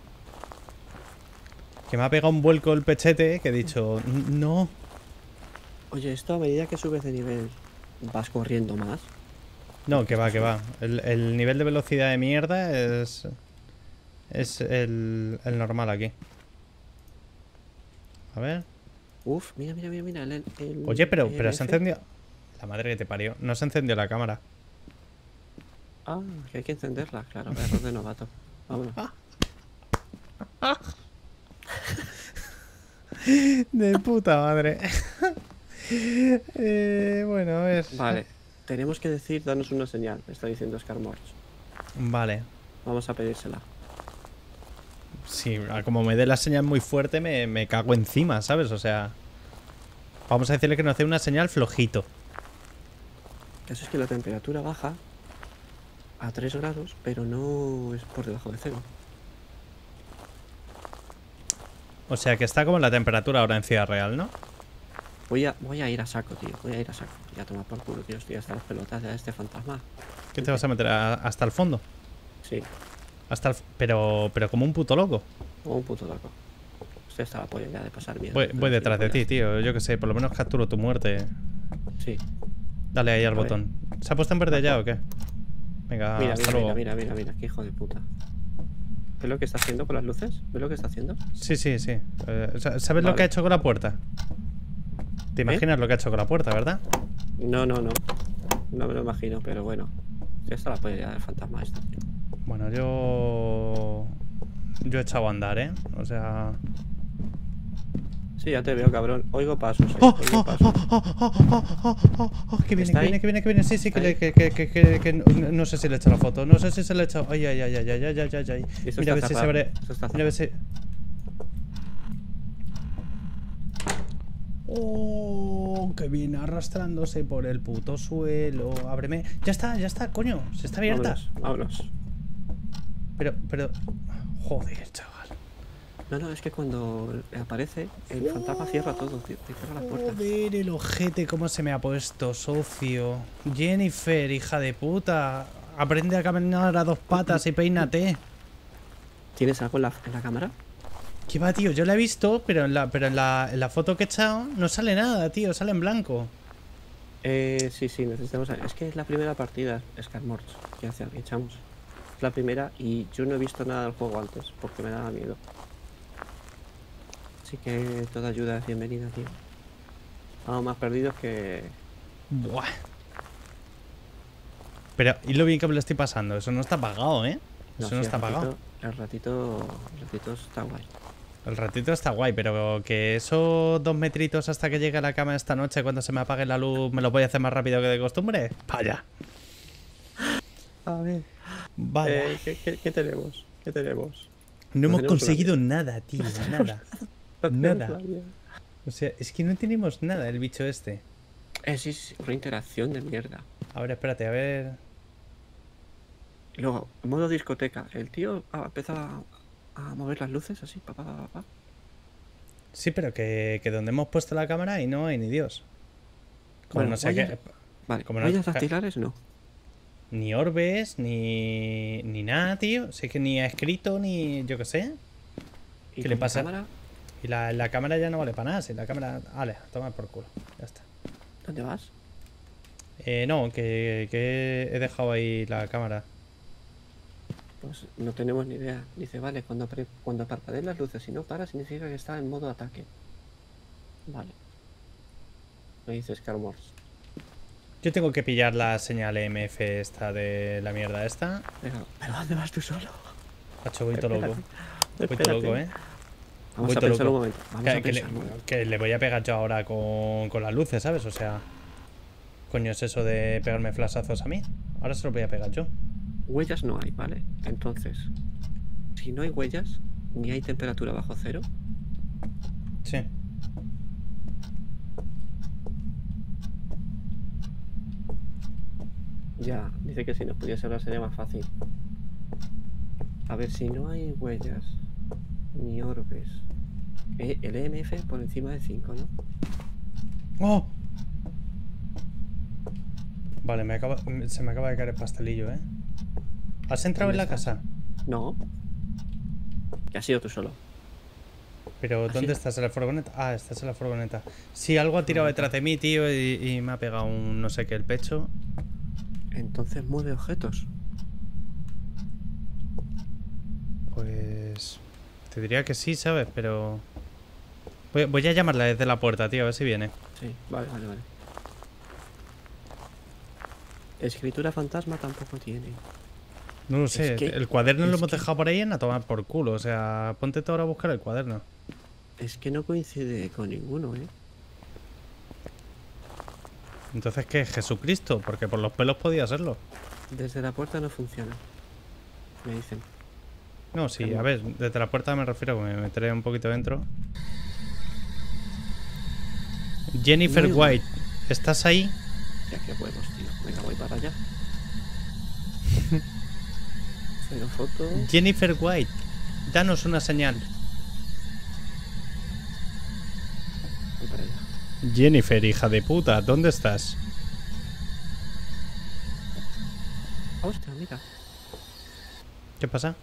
Que me ha pegado un vuelco el pechete que he dicho, no. Oye, esto a medida que subes de nivel, ¿vas corriendo más? No, que va, que va. El, el nivel de velocidad de mierda es... Es el, el normal aquí. A ver. Uf, mira, mira, mira, mira. El, el, Oye, pero, el pero se F. encendió... La madre que te parió. No se encendió la cámara. Ah, que hay que encenderla, claro. Error de novato. Vámonos. De puta madre. eh, bueno, a ver. Vale. Tenemos que decir, danos una señal. Está diciendo Scarmorch. Vale. Vamos a pedírsela. Sí, como me dé la señal muy fuerte me, me cago encima, ¿sabes? O sea... Vamos a decirle que nos dé una señal flojito. Eso es que la temperatura baja a tres grados, pero no es por debajo de cero. O sea que está como la temperatura ahora en Ciudad Real, ¿no? Voy a, voy a ir a saco, tío. Voy a ir a saco. Ya toma por culo, tío. Estoy hasta las pelotas de este fantasma. ¿Qué te vas a meter a- hasta el fondo? Sí, Hasta el... Pero, pero como un puto loco. como un puto loco. Estoy hasta la polla ya de pasar miedo. Voy, voy detrás de ti, tío. Yo qué sé, por lo menos capturo tu muerte. Sí. Dale ahí al A ver. botón. ¿Se ha puesto en verde ya o qué? Venga, Mira, hasta mira, luego. mira, mira, mira, mira. Qué hijo de puta. ¿Ves lo que está haciendo con las luces? ¿Ves lo que está haciendo? Sí, sí, sí. Eh, ¿Sabes Vale. lo que ha hecho con la puerta? ¿Te imaginas lo que ha hecho con la puerta, verdad? No, no, no. No me lo imagino, pero bueno. Estoy hasta la polla ya del fantasma esto, tío. Bueno, yo... Yo he echado a andar, ¿eh? O sea... Sí, ya te veo, cabrón. Oigo pasos, eh. ¡Oh! Oigo ¡Oh! pasos. ¡Oh! ¡Oh! ¡Oh! ¡Oh! ¡Oh! ¡Oh! ¡Oh! Que viene, ¿Está que ahí? viene, que viene, que viene. Sí, sí, que, ¿Está le, que, que, que, que, que no, no sé si le he hecho la foto. No sé si se le he hecho. Ay, ay, ay, ay, ay, ay, ay, ay, ay. Esto Mira a ver está si se cerrado, abre. esto está Mira a ver si. Oh, que viene arrastrándose por el puto suelo. Ábreme. Ya está, ya está, coño. Se está abierta. Vámonos, vámonos. Pero, pero. Joder, chaval. No, no, es que cuando aparece, el fantasma cierra todo, tío. Te cierra las puertas. Joder, el ojete, cómo se me ha puesto, socio. Jennifer, hija de puta. Aprende a caminar a dos patas y peínate. ¿Tienes algo en la, en la cámara? ¿Qué va, tío? Yo la he visto, pero en la, pero en la, en la foto que he echado no sale nada, tío. Sale en blanco. Eh, sí, sí, necesitamos... Es que es la primera partida, Scarmorch, que hace, echamos. Es la primera y yo no he visto nada del juego antes, porque me daba miedo. Así que toda ayuda es bienvenida, tío. Vamos más perdidos que... Buah. Pero, ¿y lo bien que me lo estoy pasando? Eso no está pagado, ¿eh? Eso no, sí, está el ratito, pagado. El ratito... El ratito está guay. El ratito está guay, pero que esos dos metritos hasta que llegue a la cama esta noche cuando se me apague la luz me lo voy a hacer más rápido que de costumbre. Vaya. A ver... Vaya. Eh, ¿qué, qué, qué tenemos? ¿Qué tenemos? No hemos tenemos conseguido nada, tío. Nada. No tenemos Nada. nadie. O sea, es que no tenemos nada el bicho este. Eh, sí, sí, una interacción de mierda. A ver, espérate, a ver. Y luego, modo discoteca. El tío ah, empieza a, a mover las luces así, papá, papá, papá. Sí, pero que, que donde hemos puesto la cámara y no hay ni Dios. Como Bueno, no sé huellas- qué. Vale, Como no- huellas dactilares no. Ni orbes, ni. ni nada, tío. Sé que ni ha escrito, ni. yo qué sé. ¿Y ¿Qué le con la pasa? cámara? Y la, la cámara ya no vale para nada. Si la cámara. Vale, toma por culo. Ya está. ¿Dónde vas? Eh, no, que, que he dejado ahí la cámara. Pues no tenemos ni idea. Dice, vale, cuando, pre- cuando parpadees las luces y no para, significa que está en modo ataque. Vale. Me dice Scarmorch. Yo tengo que pillar la señal E M F esta de la mierda esta. Pero, ¿pero dónde vas tú solo? Macho, voy todo loco. Voy todo Espérate. loco, eh. Vamos Voy a todo pensar loco. un momento. Vamos Que, a que le, pensar un momento. que le voy a pegar yo ahora con, con las luces, ¿sabes? O sea, coño es eso de pegarme flashazos a mí. Ahora se lo voy a pegar yo. Huellas no hay, ¿vale? Entonces, si no hay huellas, Ni hay temperatura bajo cero. Sí. Ya, dice que si nos pudiese hablar sería más fácil. A ver, si no hay huellas ni orbes. Eh, el E M F por encima de cinco, ¿no? ¡Oh! Vale, me acaba, se me acaba de caer el pastelillo, ¿eh? ¿Has entrado en la ¿Dónde estás? casa? No. Que has sido tú solo. Pero, ¿Ah, ¿dónde sí? estás? ¿En la furgoneta? Ah, estás en la furgoneta. Sí, algo ha tirado detrás de mí, tío, y, y me ha pegado un no sé qué el pecho. Entonces mueve objetos. Pues... Te diría que sí, ¿sabes? Pero... Voy, voy a llamarla desde la puerta, tío, a ver si viene. Sí, vale, vale, vale. Escritura fantasma tampoco tiene. No lo sé, Es que- el cuaderno lo es hemos que- dejado por ahí en a tomar por culo. O sea, ponte tú ahora a buscar el cuaderno. Es que no coincide con ninguno, ¿eh? Entonces, ¿qué? ¿Jesucristo? Porque por los pelos podía serlo. Desde la puerta no funciona. Me dicen. No, sí, Calma. a ver, desde la puerta me refiero, que me meteré un poquito dentro. Jennifer Muy White, ¿estás ahí? Ya que huevos, tío. Venga, voy para allá. Cero foto. Jennifer White, danos una señal. Voy para allá. Jennifer, hija de puta, ¿dónde estás? Hostia, mira. ¿Qué pasa?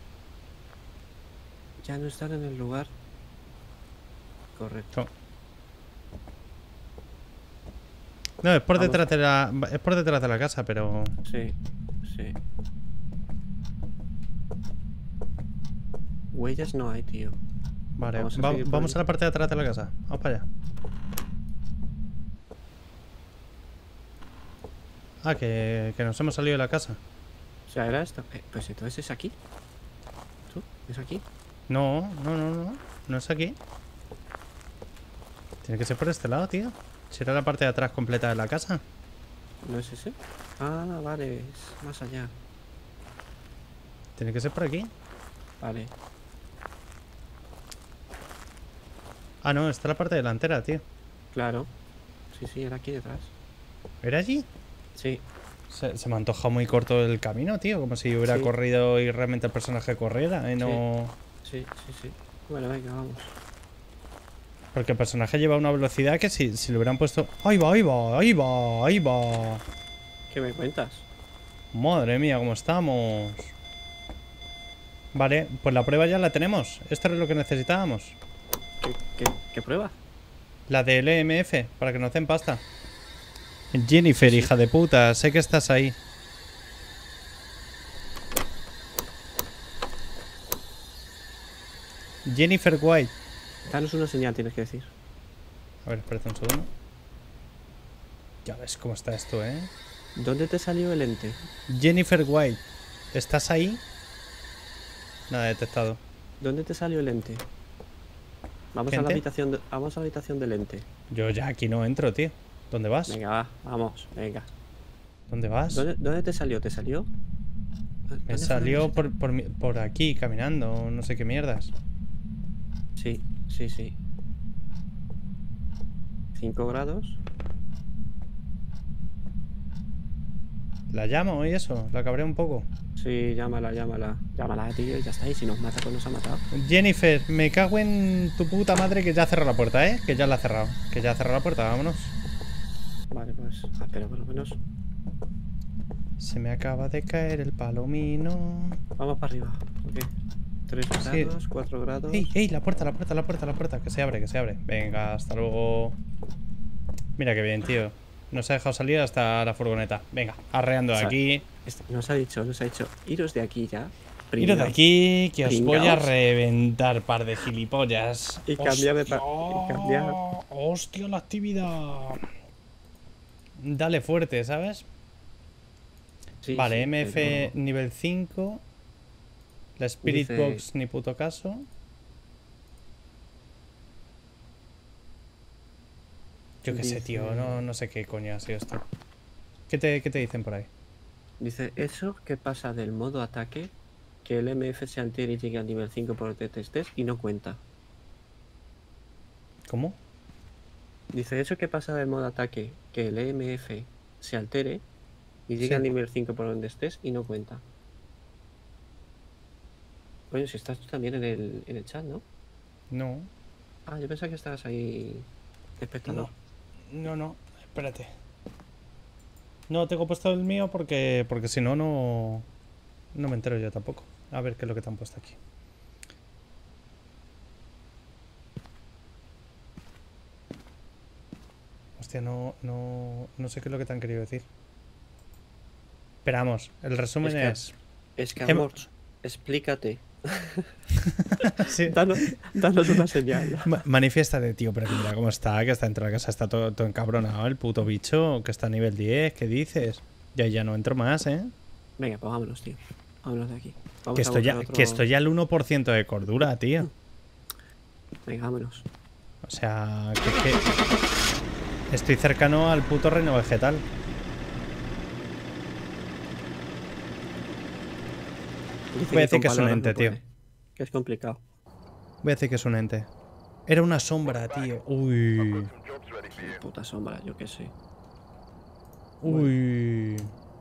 Ya no están en el lugar correcto. No, es por Vamos. detrás de la. Es por detrás de la casa, pero. Sí, sí. Huellas no hay, tío. Vale, Vamos a va- seguir por vamos ahí. a la parte de atrás de la casa. Vamos para allá. Ah, que, que nos hemos salido de la casa. O sea, era esto. Eh, pues entonces es aquí. ¿Tú? ¿Es aquí? No, no, no, no. No es aquí. Tiene que ser por este lado, tío. Si era la parte de atrás completa de la casa. ¿No es ese? Ah, vale. Es más allá. Tiene que ser por aquí. Vale. Ah, no, está la parte delantera, tío. Claro. Sí, sí, era aquí detrás. ¿Era allí? Sí. Se, se me antoja muy corto el camino, tío. Como si hubiera Sí. corrido y realmente el personaje corriera y no... Sí, sí, sí. Bueno, venga, vamos. Porque el personaje lleva una velocidad que si, si le hubieran puesto... ¡Ahí va, ahí va, ahí va, ahí va! ¿Qué me cuentas? Madre mía, cómo estamos. Vale, pues la prueba ya la tenemos. Esto es lo que necesitábamos. ¿Qué, qué, qué prueba? La del E M F, para que nos den pasta. Jennifer, hija de puta, sé que estás ahí. Jennifer White. Danos una señal, tienes que decir. A ver, espérate un segundo. Ya ves cómo está esto, ¿eh? ¿Dónde te salió el ente? Jennifer White, ¿estás ahí? Nada detectado. ¿Dónde te salió el ente? Vamos a la ¿Gente? habitación de- vamos a la habitación del ente. Yo ya aquí no entro, tío. ¿Dónde vas? Venga, va, vamos, venga. ¿Dónde vas? ¿Dónde, dónde te salió? ¿Te salió? Me ¿Dónde fue salió donde por, por, mi- por aquí, caminando, no sé qué mierdas. se- Sí, sí, sí. cinco grados. La llamo y eso, la cabré un poco. Sí, llámala, llámala. Llámala, tío, y ya está. Y si nos mata, pues nos ha matado. Jennifer, me cago en tu puta madre que ya ha cerrado la puerta, ¿eh? Que ya la ha cerrado. Que ya ha cerrado la puerta, vámonos. Vale, pues. ah, pero por lo menos. Se me acaba de caer el palomino. Vamos para arriba. Ok. tres Sí. grados, cuatro grados. ¡Ey, ey! La puerta, la puerta, la puerta, la puerta. Que se abre, que se abre. Venga, hasta luego. Mira qué bien, tío. Nos ha dejado salir hasta la furgoneta. Venga, arreando O sea, aquí. Este- Nos ha dicho, nos ha dicho, iros de aquí ya. Iros de pringaos, aquí, que os voy a Pringaos. reventar, par de gilipollas. Y cambiar de pa- y cambiar. ¡Hostia, la actividad! Dale fuerte, ¿sabes? Sí, Vale, sí, M F pero- nivel cinco. La Spirit Dice- Box ni puto caso. Yo qué sé, Dice- tío. No, no sé qué coño ha sido esto. ¿Qué te, qué te dicen por ahí? Dice, eso que pasa del modo ataque que el M F se altere y llegue al nivel cinco por el test y no cuenta. ¿Cómo? Dice, eso que pasa del modo ataque, que el E M F se altere y llegue Sí. al nivel cinco por donde estés y no cuenta. Coño, si estás tú también en el, en el chat, ¿no? No. Ah, yo pensaba que estabas ahí de espectador. No, no, espérate. No, tengo puesto el mío porque porque si no, no no me entero yo tampoco. A ver qué es lo que te han puesto aquí. Hostia, no, no, no sé qué es lo que te han querido decir. Esperamos, el resumen Es que- es... Es que, Hem- amor, explícate. Sí. Danos, danos una señal. Ma- Manifiéstate, tío, pero que mira cómo está, que está dentro de la casa, está todo, todo encabronado, el puto bicho, que está a nivel diez, ¿qué dices? Ya, ya no entro más, ¿eh? Venga, pues vámonos, tío. Vámonos de aquí. Vamos Que a estoy, ya, buscar otro- que estoy ya al uno por ciento de cordura, tío. Venga, vámonos. O sea, que, que estoy cercano al puto reino vegetal. Dice Voy a decir con que es un palabras ente, no tío. puede, que es complicado. Voy a decir que es un ente. Era una sombra, tío. Uy. Puta sombra, yo qué sé. Uy.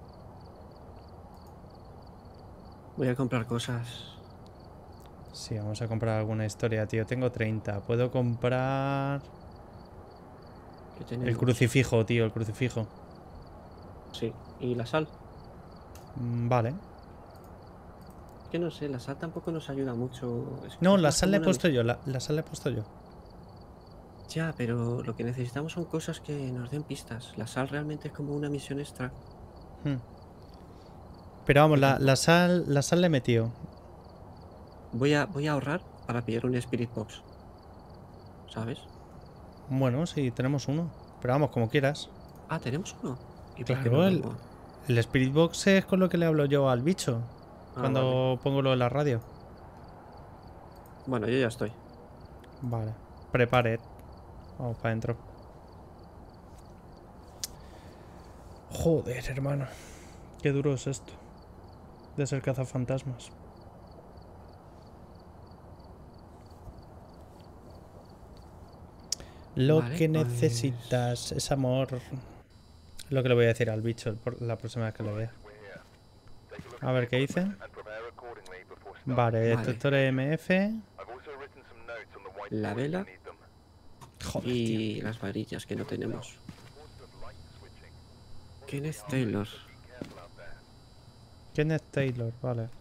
Voy a comprar cosas. Sí, vamos a comprar alguna historia, tío. Tengo treinta. Puedo comprar... Que tenemos. El crucifijo, tío, el crucifijo. Sí, y la sal. Mm, Vale. Que no sé, la sal tampoco nos ayuda mucho. Es- No, es la más sal como le he una puesto misión. yo. La, la sal le he puesto yo. Ya, pero lo que necesitamos son cosas que nos den pistas. La sal realmente es como una misión extra. Hmm. Pero vamos, Que la, tampoco- la sal la sal le he metido. Voy a, voy a ahorrar para pillar un Spirit Box. ¿Sabes? Bueno, sí, tenemos uno. Pero vamos, como quieras. Ah, tenemos uno. ¿Y por qué Claro, no el, tengo? el Spirit Box es con lo que le hablo yo al bicho. Ah, Cuando vale. pongo lo de la radio. Bueno, yo ya estoy. Vale. Prepare. Vamos para adentro. Joder, hermano. Qué duro es esto. De ser cazafantasmas. Lo Vale, que pues- necesitas es amor. Lo que le voy a decir al bicho el por- la próxima vez que lo vea. A ver qué dice. Vale, Vale. detector E M F. La vela Joder, tío. y las varillas que no tenemos. Kenneth Taylor. Kenneth Taylor, vale.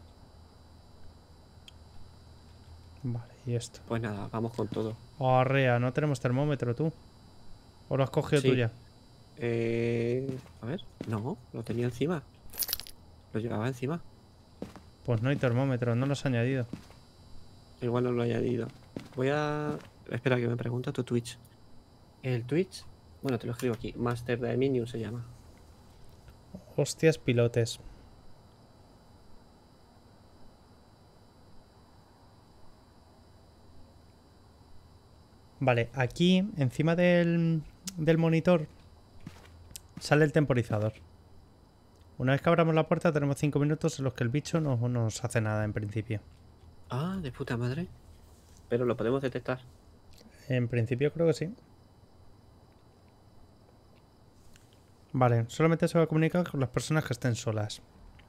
Vale, y esto. Pues nada, vamos con todo. Arrea, no tenemos termómetro tú. ¿O lo has cogido Sí. tú ya? Eh, a ver, no, lo tenía encima. Lo llevaba encima. Pues no hay termómetro, no lo has añadido. Igual no lo he añadido. Voy a... Espera que me pregunta tu Twitch. El Twitch... Bueno, te lo escribo aquí. Master de Minion se llama. Hostias pilotes. Vale, aquí, encima del, del monitor, sale el temporizador. Una vez que abramos la puerta tenemos cinco minutos en los que el bicho no nos hace nada en principio. Ah, de puta madre. Pero lo podemos detectar. En principio creo que sí. Vale, solamente se va a comunicar con las personas que estén solas.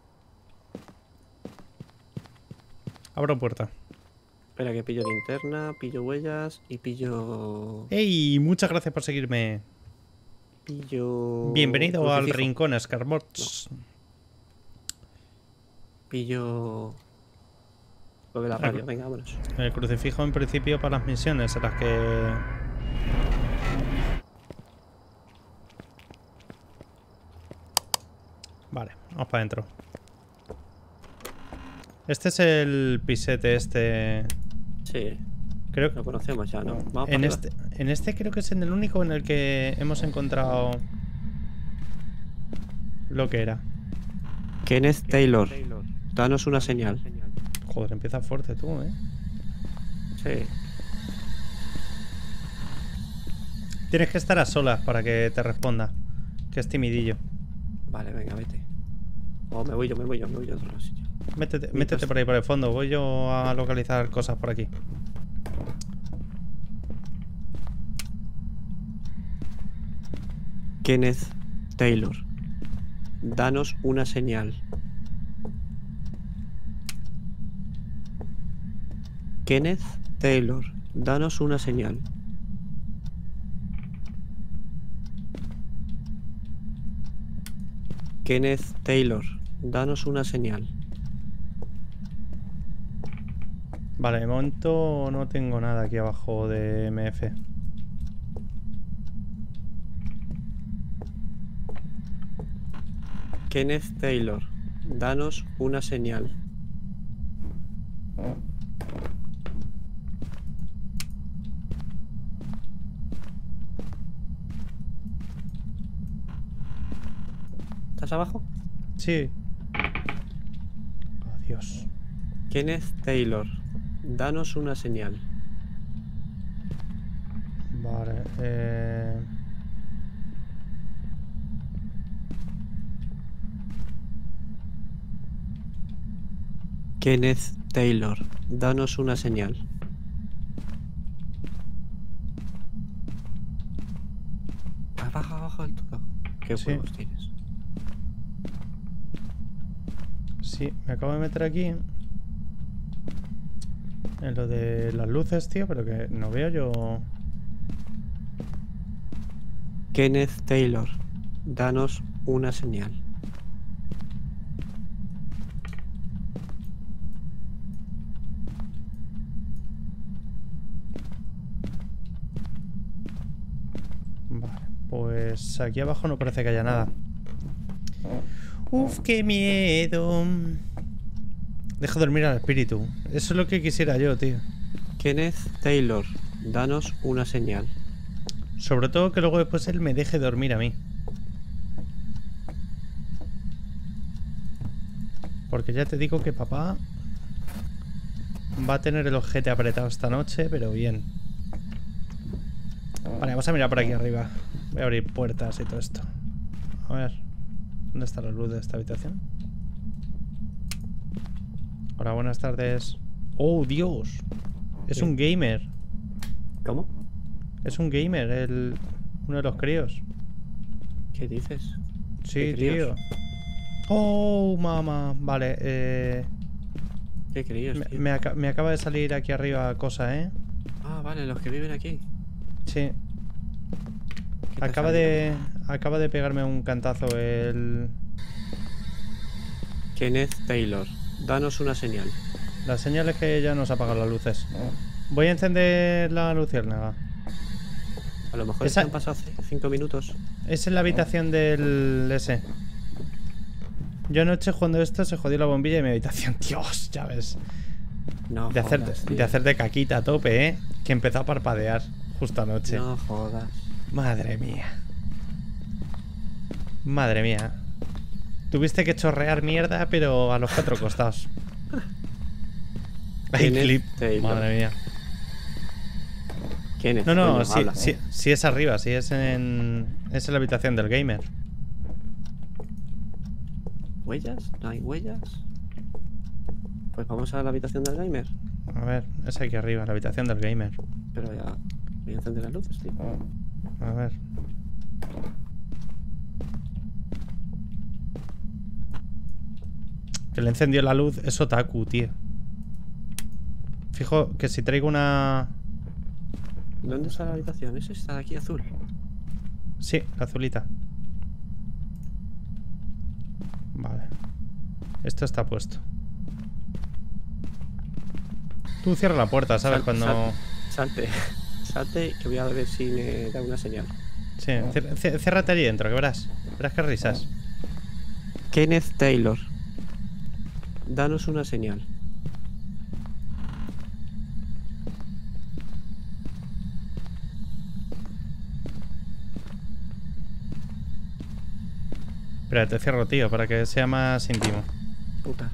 Abro puerta. Espera que pillo linterna, pillo huellas y pillo... ¡Ey! Muchas gracias por seguirme. Pillo... Bienvenido al crucifijo. rincón, Scarmots. Pillo... Lo de la radio, venga, vámonos. El crucifijo en principio para las misiones en las que... Vale, vamos para adentro. Este es el pisete este... Sí, Creo lo conocemos ya, ¿no? Vamos en para este, en este creo que es en el único en el que hemos encontrado lo que era. Kenneth Taylor, danos una señal. Joder, empieza fuerte tú, ¿eh? Sí. Tienes que estar a solas para que te responda. Que es timidillo. Vale, venga, vete. O me voy yo, me voy yo, me voy yo a otro sitio. Métete, métete por ahí por el fondo. Voy yo a localizar cosas por aquí. Kenneth Taylor, danos una señal. Kenneth Taylor, danos una señal. Kenneth Taylor, danos una señal. Vale, de momento no tengo nada aquí abajo de M F. Kenneth Taylor, danos una señal. ¿Estás abajo? Sí. Oh, Dios. Kenneth Taylor, danos una señal. Vale, eh... Kenneth Taylor, danos una señal. Abajo, abajo del todo. ¿Qué Sí. huevos tienes? Sí, me acabo de meter aquí en lo de las luces, tío, pero que no veo yo. Kenneth Taylor, danos una señal. Vale, pues aquí abajo no parece que haya nada. Uf, qué miedo. Deja dormir al espíritu. Eso es lo que quisiera yo, tío. Kenneth Taylor, danos una señal. Sobre todo que luego después él me deje dormir a mí. Porque ya te digo que papá va a tener el ojete apretado esta noche, pero bien. Vale, vamos a mirar por aquí arriba. Voy a abrir puertas y todo esto. A ver. ¿Dónde está la luz de esta habitación? Hola, buenas tardes. ¡Oh, Dios! Es ¿Qué? un gamer. ¿Cómo? Es un gamer, el... uno de los críos. ¿Qué dices? Sí, ¿Qué críos? tío. ¡Oh, mamá! Vale, eh... ¿Qué críos, Me, tío? me aca- me acaba de salir aquí arriba cosa, ¿eh? Ah, vale, los que viven aquí. Sí. ¿Qué te ha Acaba salido? de... Acaba de pegarme un cantazo el... Kenneth Taylor, danos una señal. La señal es que ya nos apagan las luces. Voy a encender la luciérnaga. A lo mejor Esa- se han pasado c- cinco minutos. Es en la habitación del ese. Yo anoche jugando esto se jodió la bombilla de mi habitación. Dios, ya ves. No De hacer, jodas, de tío. hacer de caquita a tope, ¿eh? Que empezó a parpadear justo anoche. No jodas. Madre mía. Madre mía. Tuviste que chorrear mierda, pero a los cuatro costados. Hay Kenneth clip. Taylor. Madre mía. Kenneth, No, no, coño, sí, habla. sí, sí es arriba, sí es en. Es en la habitación del gamer. ¿Huellas? ¿No hay huellas? Pues vamos a la habitación del gamer. A ver, es aquí arriba, la habitación del gamer. Pero ya voy a encender las luces, tío. A ver. Que le encendió la luz es otaku, tío. Fijo que si traigo una... ¿Dónde está la habitación? Esa está aquí azul. Sí, la azulita. Vale. Esto está puesto. Tú cierra la puerta, ¿sabes? Sal- Cuando... sal- Salte. Salte que voy a ver si me da una señal. Sí, cier- cier- ciérrate allí dentro, que verás. Verás qué risas. Kenneth Taylor, danos una señal. Espera, te cierro, tío, para que sea más íntimo. Puta.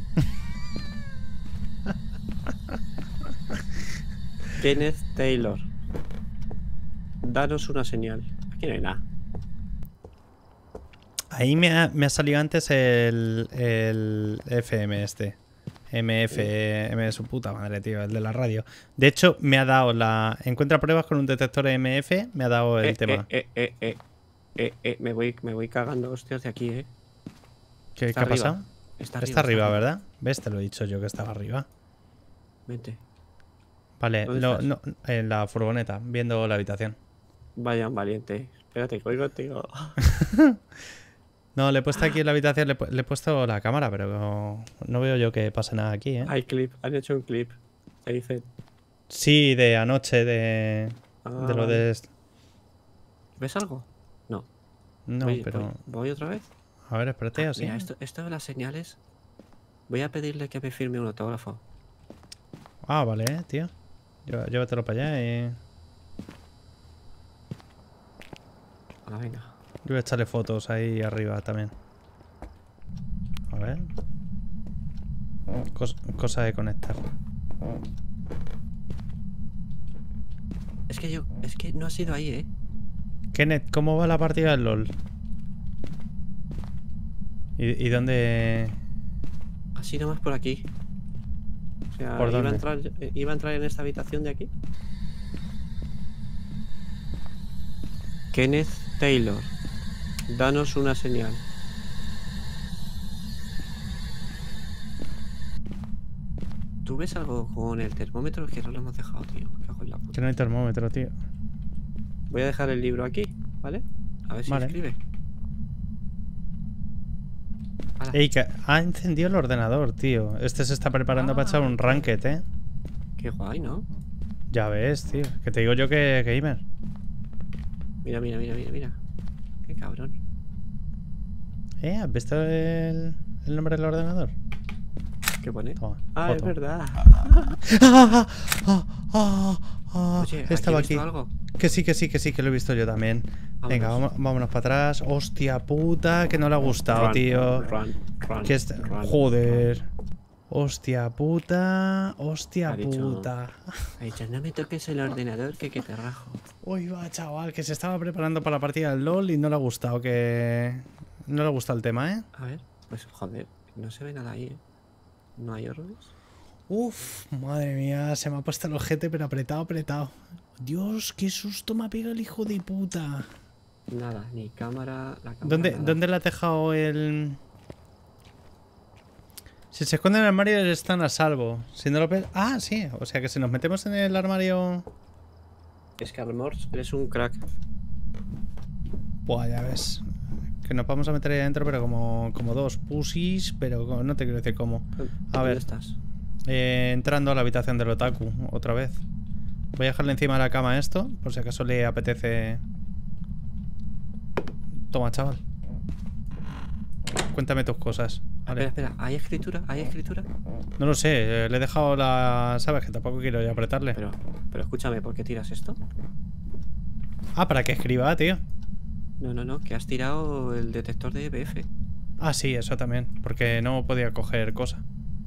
Kenneth Taylor, danos una señal. Aquí no hay nada. Ahí me ha, me ha salido antes el, el F M este. M F, M de su puta madre, tío, el de la radio. De hecho, me ha dado la... Encuentra pruebas con un detector M F, me ha dado el eh, tema. Eh, eh, eh, eh, eh, eh, me voy, me voy cagando hostias de aquí, eh. ¿Qué, Está ¿qué ha arriba. pasado? Está Está arriba, arriba, está arriba. ¿verdad? ¿Ves? Te lo he dicho yo que estaba arriba. Vente. Vale, ¿Dónde no, estás? no, en la furgoneta, viendo la habitación. Vaya un valiente. Espérate, que voy contigo. No, le he puesto aquí en la habitación, le, he pu- le he puesto la cámara, pero no, no veo yo que pase nada aquí, ¿eh? Hay clip, han hecho un clip. Te dice. Sí, de anoche, de... Ah, de lo vale. de... ¿Ves algo? No. No, Voy, pero... voy, voy otra vez. A ver, espérate, Ah, así. mira, esto, esto de las señales. Voy a pedirle que me firme un autógrafo. Ah, vale, eh, tío. Llé- Llévatelo para allá y... Ah, venga. Yo voy a echarle fotos ahí arriba también. A ver. Cos- cosa de conectar. Es que yo, es que no ha sido ahí, eh. Kenneth, ¿cómo va la partida del LOL? ¿Y, y dónde...? Ha sido más por aquí. O sea, ¿Por iba a, dónde? entrar, eh, iba a entrar en esta habitación de aquí. Kenneth Taylor, danos una señal. ¿Tú ves algo con el termómetro? Que no lo hemos dejado, tío. Me cago en la puta. Que no hay termómetro, tío. Voy a dejar el libro aquí, ¿vale? A ver si Vale. escribe. Hala. Ey, que ha encendido el ordenador, tío. Este se está preparando para echar un Ah, ranked, ¿eh? Qué guay, ¿no? Ya ves, tío. Que te digo yo que gamer. Mira, mira, mira, mira, mira. Qué cabrón. ¿Eh? ¿Has visto el, el nombre del ordenador? ¿Qué pone? Toma, Ah, es foto. verdad. ¡Ah! ¡Ah! ¡Ah! ¡Ah! Oye, ¿aquí Estaba he visto aquí. algo? Que sí, que sí, que sí, que lo he visto yo también. Venga, Vámonos. vamos- vámonos para atrás. Hostia puta, que no le ha gustado, Run, tío. Run, run, Que este... run, Joder. Hostia puta. Hostia Ha dicho- puta. Ha dicho, no me toques el ordenador que, que te rajo. Uy, va, chaval, que se estaba preparando para la partida del LOL y no le ha gustado, que... No le ha gustado el tema, ¿eh? A ver, pues joder, no se ve nada ahí, ¿eh? No hay orbes. Uf, madre mía, se me ha puesto el ojete, pero apretado, apretado. Dios, qué susto me ha pegado el hijo de puta. Nada, ni cámara. La cámara ¿Dónde, nada. ¿Dónde le ha dejado el...? Si se esconde en el armario están a salvo. Si no lo pe- Ah, sí. O sea que si nos metemos en el armario... Es que Armors, eres un crack. Buah, ya ves. Que nos vamos a meter ahí adentro, pero como, como dos pussies, pero como- no te quiero decir cómo. A ¿Dónde ver. estás? Eh, entrando a la habitación del otaku, otra vez. Voy a dejarle encima de la cama esto, por si acaso le apetece... Toma, chaval. Cuéntame tus cosas. Vale. Espera, espera, ¿hay escritura? ¿Hay escritura? No lo sé, eh, le he dejado la... ¿Sabes? Que tampoco quiero ya apretarle. Pero, pero escúchame, ¿por qué tiras esto? Ah, para que escriba, tío. No, no, no, que has tirado el detector de E B F. Ah, sí, eso también. Porque no podía coger cosa.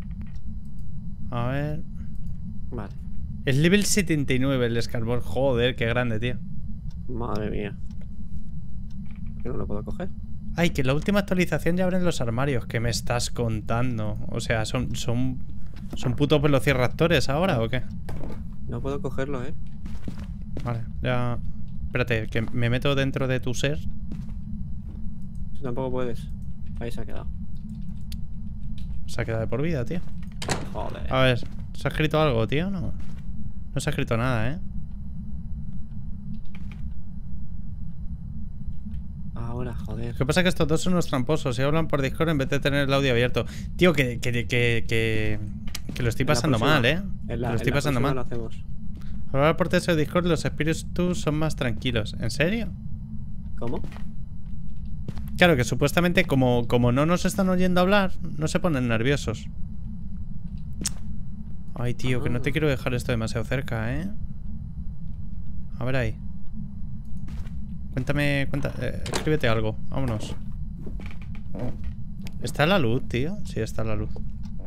A ver... Vale. Es level setenta y nueve el Scarbor. Joder, qué grande, tío. Madre mía. ¿Por qué no lo puedo coger? Ay, que la última actualización ya abren los armarios. ¿Qué me estás contando? O sea, ¿son son, son putos velociraptores ahora o qué? No puedo cogerlo, ¿eh? Vale, ya... Espérate, que me meto dentro de tu ser. Tú tampoco puedes. Ahí se ha quedado. Se ha quedado de por vida, tío. Joder. A ver, ¿se ha escrito algo, tío? No, no se ha escrito nada, ¿eh? Ahora, joder. Lo que pasa es que estos dos son unos tramposos y hablan por Discord en vez de tener el audio abierto. Tío, que, que, que, que, que lo estoy En la pasando próxima- mal, ¿eh? En la, Lo estoy en la pasando próxima mal. lo hacemos. Hablar por texto de Discord, los espíritus son más tranquilos. ¿En serio? ¿Cómo? Claro, que supuestamente como, como no nos están oyendo hablar, no se ponen nerviosos. Ay, tío, que no te Ah. quiero dejar esto demasiado cerca, ¿eh? A ver ahí. Cuéntame, cuenta, eh, escríbete algo. Vámonos. ¿Está la luz, tío? Sí, está la luz.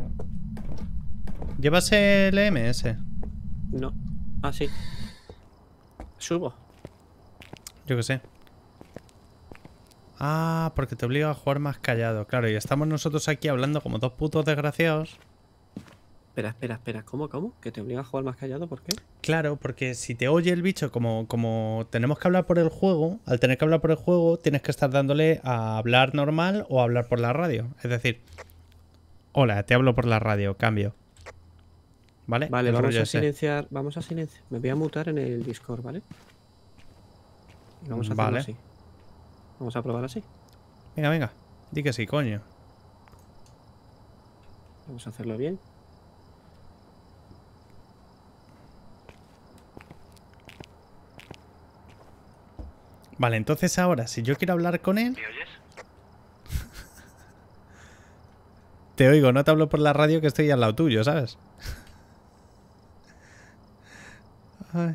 ¿Llevas el E M S? No. Ah, sí. Subo. Yo qué sé. Ah, porque te obliga a jugar más callado. Claro, y estamos nosotros aquí hablando como dos putos desgraciados. Espera, espera, espera. ¿Cómo, cómo? ¿Que te obliga a jugar más callado? ¿Por qué? Claro, porque si te oye el bicho, como, como tenemos que hablar por el juego, al tener que hablar por el juego, tienes que estar dándole a hablar normal o a hablar por la radio. Es decir, hola, te hablo por la radio, cambio. ¿Vale? Vale, El vamos rollo a ese. silenciar. Vamos a silenciar. Me voy a mutar en el Discord, ¿vale? Y vamos a hacerlo Vale. así. Vamos a probar así. Venga, venga. Di que sí, coño. Vamos a hacerlo bien. Vale, entonces ahora, si yo quiero hablar con él... ¿Me oyes? Te oigo, no te hablo por la radio que estoy al lado tuyo, ¿sabes? Ay.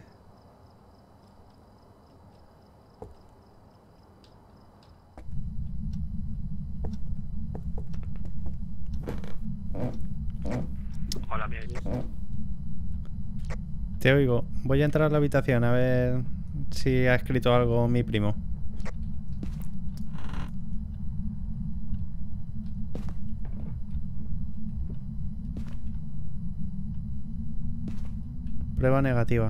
Hola, ¿me oyes? Te oigo. Voy a entrar a la habitación a ver si ha escrito algo mi primo. Prueba negativa.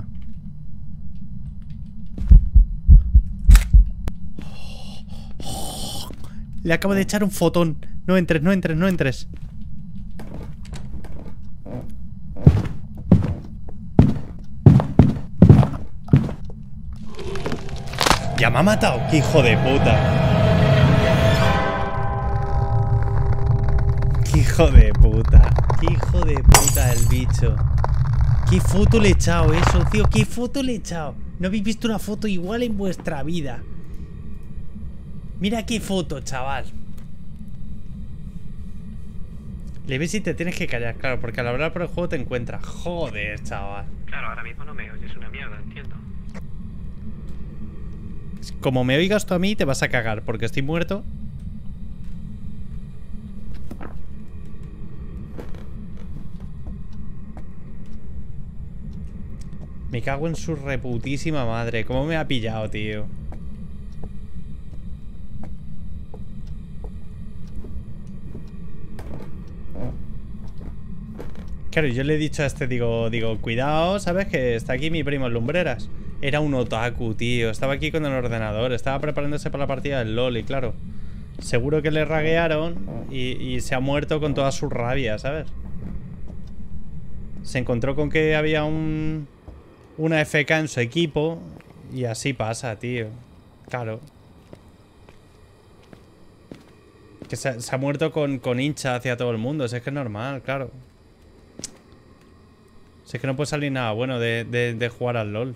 Le acabo de echar un fotón. No entres, no entres, no entres. Ya me ha matado. ¡Qué hijo de puta! ¡Qué hijo de puta! ¡Qué hijo de puta el bicho! ¿Qué foto le he echado eso, tío? ¿Qué foto le he echado? No habéis visto una foto igual en vuestra vida. Mira qué foto, chaval. Le ves y te tienes que callar, claro, porque al hablar por el juego te encuentras. Joder, chaval. Claro, ahora mismo no me oyes una mierda, entiendo. Como me oigas tú a mí, te vas a cagar, porque estoy muerto. Me cago en su reputísima madre. ¿Cómo me ha pillado, tío? Claro, yo le he dicho a este, digo, digo, cuidado, ¿sabes? Que está aquí mi primo en Lumbreras. Era un otaku, tío. Estaba aquí con el ordenador. Estaba preparándose para la partida del LOL y claro. Seguro que le raguearon y, y se ha muerto con toda su rabia, ¿sabes? Se encontró con que había un... una F K en su equipo y así pasa, tío. Claro. Que se, se ha muerto con, con hincha hacia todo el mundo. Si es que es normal, claro. Si es que no puede salir nada bueno de, de, de jugar al LOL.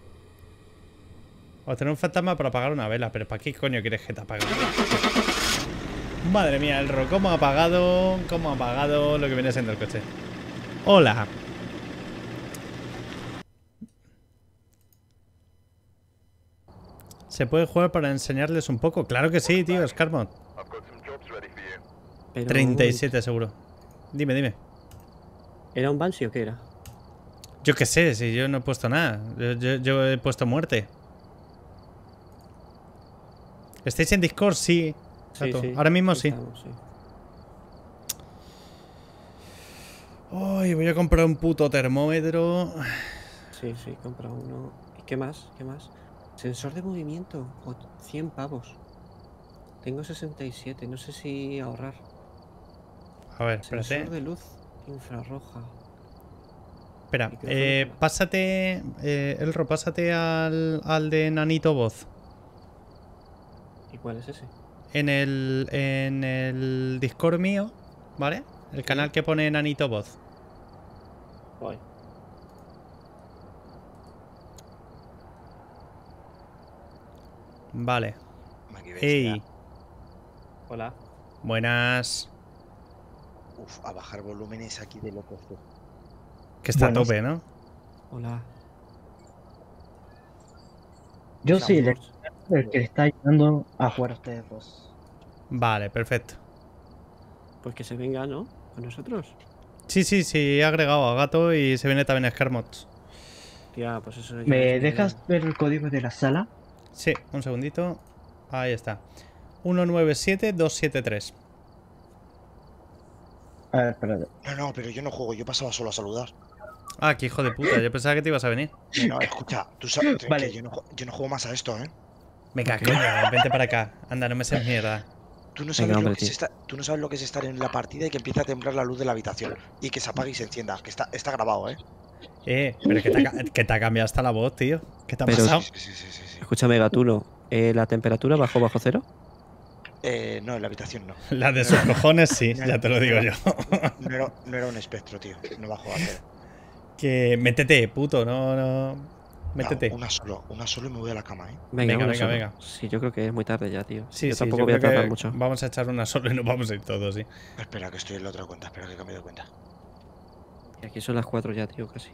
O tener un fantasma para apagar una vela. Pero ¿para qué coño quieres que te apague una vela? Madre mía, el Ro, ¿cómo ha apagado? ¿Cómo ha apagado lo que viene siendo el coche? Hola. ¿Se puede jugar para enseñarles un poco? Claro que sí, tío, Scarmot. Pero, treinta y siete seguro. Dime, dime. ¿era un Banshee o qué era? Yo qué sé, si yo no he puesto nada. Yo, yo, yo he puesto muerte. ¿Estáis en Discord? Sí. Sí, sí. Ahora mismo sí. Estamos, sí. Uy, voy a comprar un puto termómetro. Sí, sí, compra uno. ¿Y qué más? ¿Qué más? Sensor de movimiento. O cien pavos. Tengo sesenta y siete. No sé si ahorrar. A ver, espérate. Sensor de luz infrarroja. Espera, eh, pásate... Eh, Elro, pásate al, al de Nanito Voz. ¿Y cuál es ese? En el, en el Discord mío, ¿vale? El canal que pone Nanito Voz. Voy. Vale. Ey. Hola. Buenas. Uf, a bajar volúmenes aquí de locos. Que está Buenas. a tope, ¿no? Hola. Yo Hola, soy el, amor. el que le está ayudando a jugar a ustedes dos. Vale, perfecto. Pues que se venga, ¿no? Con nosotros. Sí, sí, sí, he agregado a Gato y se viene también a Scarmot. Tía, pues eso ya ¿Me es dejas nivel- ver el código de la sala? Sí, un segundito. Ahí está. uno nueve siete dos siete tres. A ver, espérate. No, no, pero yo no juego, yo pasaba solo a saludar. Ah, qué hijo de puta. Yo pensaba que te ibas a venir. No, no, escucha, tú sabes Vale. que yo no, ju- yo no juego más a esto, ¿eh? Venga, coño, vente para acá. Anda, no me seas mierda. Tú no, sabes Venga, lo hombre, que es tío. esta- tú no sabes lo que es estar en la partida y que empieza a temblar la luz de la habitación. Y que se apague y se encienda. Que está, está grabado, ¿eh? Eh, pero que te, ha, ca- que te ha cambiado hasta la voz, tío. ¿Qué te ha Pero- pasado? Sí, sí, sí, sí, sí. Escúchame, Gatuno. Eh, ¿La temperatura bajó bajo cero? Eh, no, en la habitación no. La de sus cojones, sí, ya te lo digo yo. No era, no era un espectro, tío. No bajó a cero. Que métete, puto, no, no. Métete. No, una solo, una solo y me voy a la cama, ¿eh? Venga, Venga, una venga, sola. venga. Sí, yo creo que es muy tarde ya, tío. Sí, yo sí, tampoco yo voy a creo tardar que mucho. vamos a echar una sola y nos vamos a ir todos, sí. Espera, que estoy en la otra cuenta. Espera, que cambie de cuenta. Y aquí son las cuatro ya, tío, casi.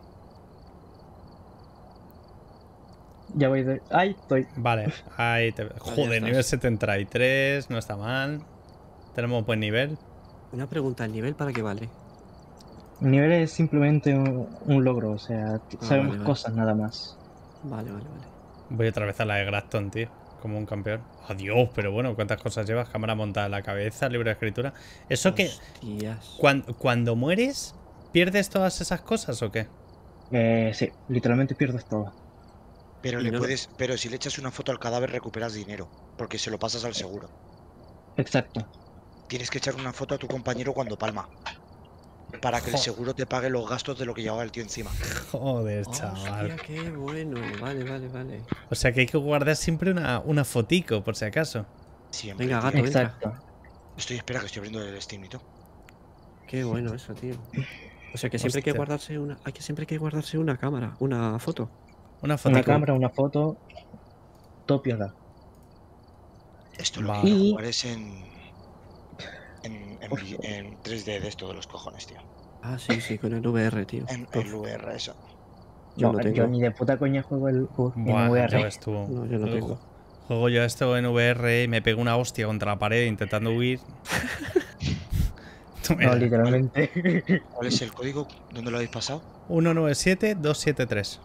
Ya voy de... ¡Ay! Estoy. Vale, ahí te... Joder, estás. nivel setenta y tres, no está mal. Tenemos buen nivel. Una pregunta, ¿el nivel para qué vale? El nivel es simplemente un, un logro, o sea, sabemos vale, vale. cosas nada más. Vale, vale, vale. Voy otra vez a la de Grafton, tío. Como un campeón. Adiós, pero bueno, ¿cuántas cosas llevas? Cámara montada en la cabeza, libro de escritura. ¿Eso que Hostias. cuan- cuando mueres, pierdes todas esas cosas o qué? Eh, sí, literalmente pierdes todo. Pero Y le no lo- puedes. Pero si le echas una foto al cadáver recuperas dinero. Porque se lo pasas al seguro. Exacto. Tienes que echar una foto a tu compañero cuando palma. Para que el Jo- seguro te pague los gastos de lo que llevaba el tío encima. Joder, chaval. Hostia, qué bueno. Vale, vale, vale. O sea que hay que guardar siempre una, una fotico, por si acaso. Siempre. Venga, tío. gato, entra. Exacto. Estoy, espera, que estoy abriendo el Steam y todo. Qué bueno eso, tío. O sea que siempre hay que Hostia. guardarse una. Hay que siempre hay que guardarse una cámara, una foto. Una Una fotico. cámara, una foto, todo piola. Esto lo Va. que quiero Y- jugar es en. En, en, vi- en tres D de esto de los cojones, tío. Ah, sí, sí, con el V R, tío. En Uf, el V R, eso. yo No, no yo tengo. ni de puta coña juego el juego en Buah, V ya R. ves tú. No, yo no Juego- tengo. Juego yo esto en V R y me pego una hostia contra la pared intentando huir. Tú No, mira. literalmente. ¿Cuál es el código? ¿Dónde lo habéis pasado? uno nueve siete dos siete tres.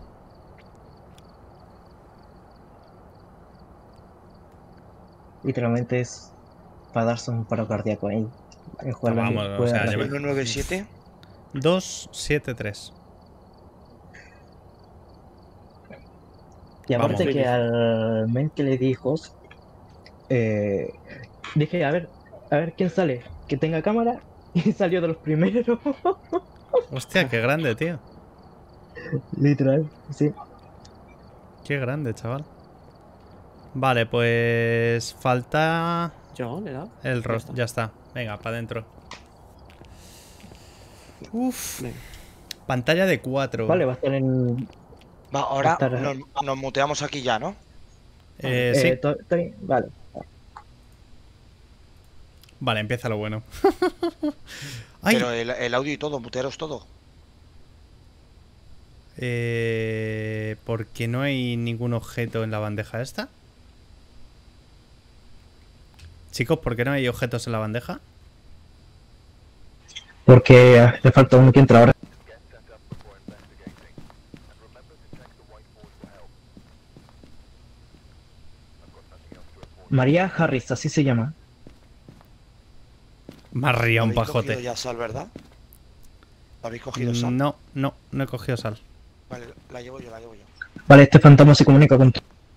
literalmente es para darse un paro cardíaco ahí. En jugar la- Vamos, o juega sea, la- lleva- uno nueve siete. dos siete tres. Y aparte Vamos. que al men que le dijo, eh, dije, a ver, a ver quién sale, que tenga cámara, y salió de los primeros. Hostia, qué grande, tío. Literal, sí. Qué grande, chaval. Vale, pues falta Yo le he dado. el Ya rostro. está. Ya está. Venga, para adentro. Uf. Venga. Pantalla de cuatro. Vale, va a estar en... Va, ahora estar- nos, nos muteamos aquí ya, ¿no? Eh, eh, sí. to- to- Vale. Vale, empieza lo bueno. Ay. Pero el, el audio y todo, mutearos todo. Eh, ¿por qué no hay ningún objeto en la bandeja esta? Chicos, ¿por qué no hay objetos en la bandeja? Porque le falta uno que entra ahora. María Harris, así se llama. Me ha riado un ¿Habéis cogido pajote. ya sal, verdad? ¿La habéis cogido sal? No, no, no he cogido sal. Vale, la llevo yo, la llevo yo. Vale, este fantasma se comunica con...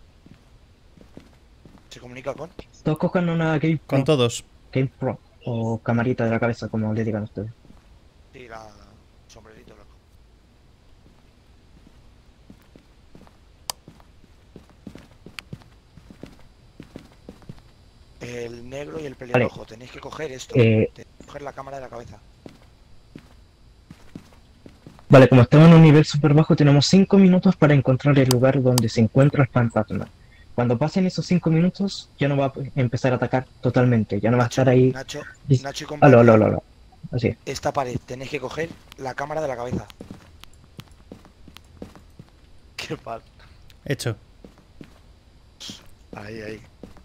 ¿Se comunica con? Todos cojan una Game Pro, Con todos. Game Pro o camarita de la cabeza, como le digan ustedes. Sí, la sombrerito loco. El negro y el pelirrojo. Tenéis que coger esto. Eh, Tenéis que coger la cámara de la cabeza. Vale, como estamos en un nivel súper bajo, tenemos cinco minutos para encontrar el lugar donde se encuentra el fantasma. Cuando pasen esos cinco minutos, ya no va a empezar a atacar totalmente, ya no va a estar ahí... Nacho, dis- Nacho y Aló, compañía. aló, aló, aló. Así es. Esta pared, tenéis que coger la cámara de la cabeza. Qué mal. Hecho. Ahí, ahí.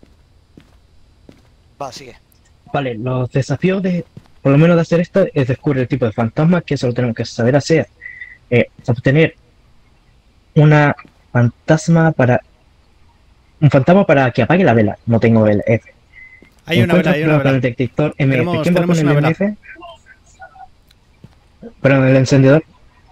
Va, sigue. Vale, los desafíos de, por lo menos de hacer esto, es descubrir el tipo de fantasma, que eso lo tenemos que saber hacer. Eh, obtener una fantasma para... Un fantasma para que apague la vela, no tengo el F. Hay una vela, Encuentras hay una prueba con vela. el detector M F. Tenemos- ¿Quién va tenemos con una el vela. M F? Perdón, el encendedor.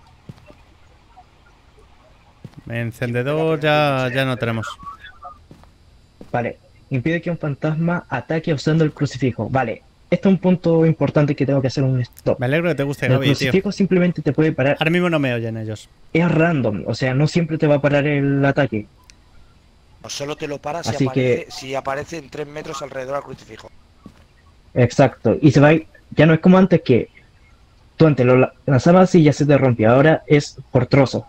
Encendedor ya, ya no tenemos. Vale. Impide que un fantasma ataque usando el crucifijo. Vale. Este es un punto importante que tengo que hacer un stop. Me alegro que te guste, El Gaby, tío. crucifijo simplemente te puede parar. Ahora mismo no me oyen ellos. Es random. O sea, no siempre te va a parar el ataque. No, solo te lo para si Así aparece, que- si aparece en tres metros alrededor al crucifijo. Exacto. Y se va a ir- ya no es como antes que tú antes lo la- lanzabas y ya se te rompía. Ahora es por trozo.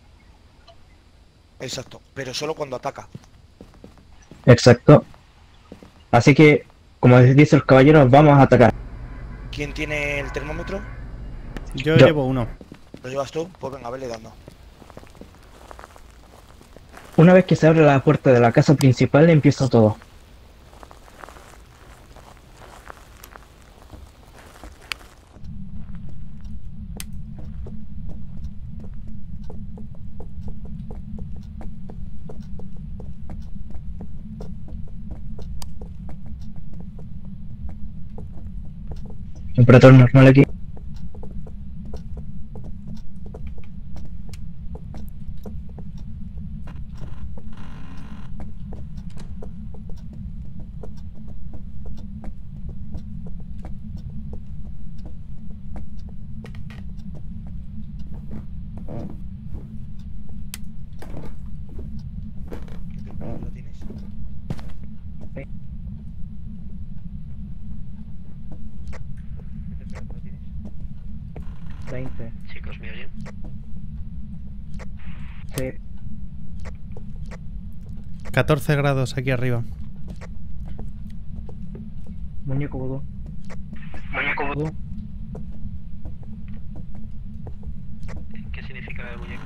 Exacto, pero solo cuando ataca. Exacto. Así que, como dice el caballero, vamos a atacar. ¿Quién tiene el termómetro? Yo, Yo. llevo uno. ¿Lo llevas tú? Pues venga, vele dando. Una vez que se abre la puerta de la casa principal, empieza todo. Temperatura normal aquí. ¿Qué temperatura tienes? ¿Qué temperatura tienes? veinte. Chicos, ¿me oyen? Sí. catorce grados aquí arriba. Muñeco vudú. Muñeco vudú. ¿Qué significa el muñeco?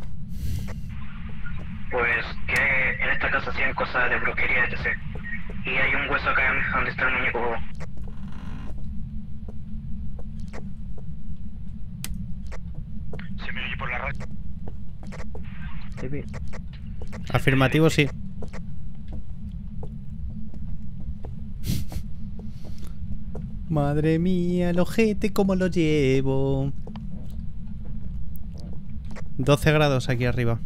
Pues que en esta casa hacían cosas de brujería, etcétera. Y hay un hueso acá donde está el muñeco vudú. ¿Se me oye por la radio? Sí, sí. Afirmativo, sí. Madre mía, el ojete, cómo lo llevo. doce grados aquí arriba.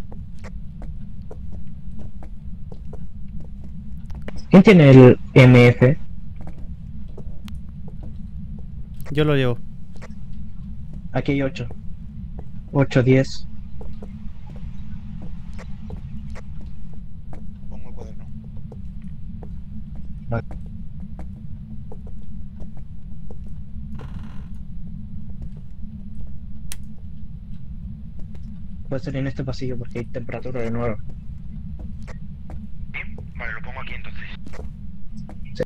¿Quién tiene el M F? Yo lo llevo. Aquí hay ocho. ocho, diez. Pongo el cuaderno. Vale. Puede ser en este pasillo porque hay temperatura de nuevo. ¿Bien? Vale, lo pongo aquí entonces. Sí.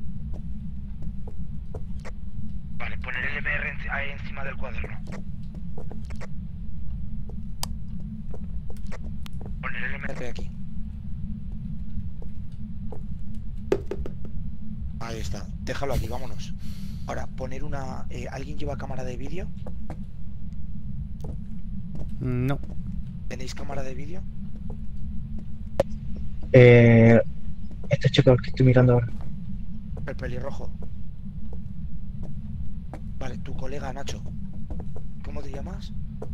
Vale, poner el M R en- ahí encima del cuaderno. Poner el M R aquí. Ahí está. Déjalo aquí, vámonos. Ahora, poner una... eh, ¿alguien lleva cámara de vídeo? No. ¿Tenéis cámara de vídeo? Eh, este chico al que estoy mirando ahora. El pelirrojo. Vale, tu colega Nacho. ¿Cómo te llamas?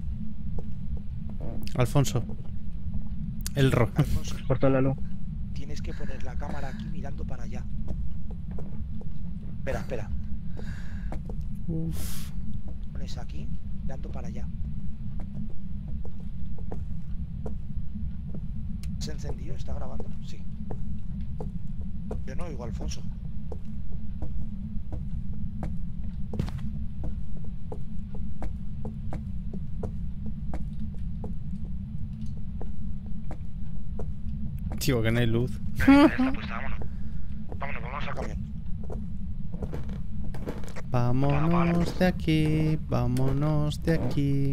Alfonso. El ro. Alfonso. Cortó la luz. Tienes que poner la cámara aquí mirando para allá. Espera, espera. Uf. Pones aquí mirando para allá. ¿Se encendió? ¿Está grabando? Sí. Yo no oigo a Alfonso. Tío, que no hay luz. Ya está, pues vámonos. Vámonos, vamos al camión. Vámonos de aquí, vámonos de aquí.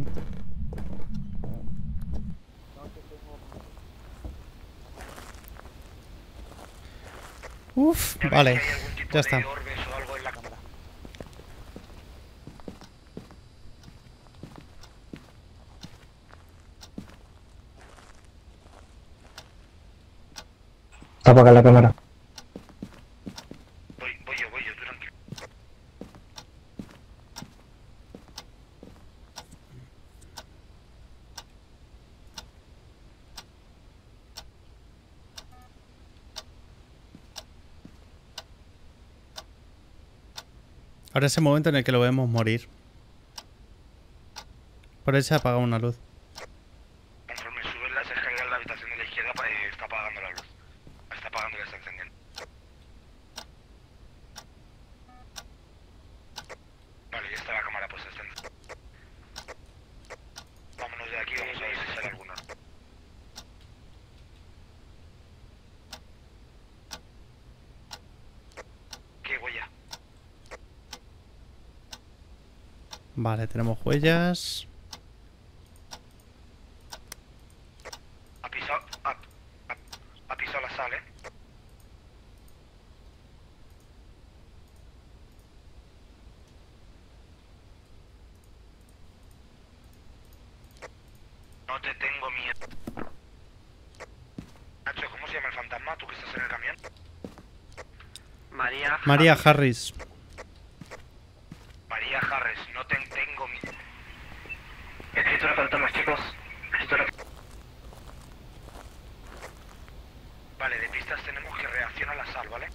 Uf, vale, ya está. Orbes o algo en la cámara. Está apagada la cámara. Voy, voy yo, voy yo. Tú Ahora es el momento en el que lo vemos morir. Por ahí se ha apagado una luz. Conforme subes las escaleras en la habitación de la izquierda, pues, está apagando la luz. Está apagando y la está encendiendo. Vale, ya está la cámara puesta. Está encendida. Vámonos de aquí, vamos a ver si sale alguna. ¿Qué huella? Vale, tenemos huellas. Ha pisado, ha, ha, ha pisado la sal, ¿eh? No te tengo miedo. Nacho, ¿cómo se llama el fantasma? ¿Tú que estás en el camión? María. María Harris. María Harris, no te tengo miedo. Escritura fantasmas, chicos. Escritura. Vale, de pistas tenemos que reaccionar a la sal, ¿vale?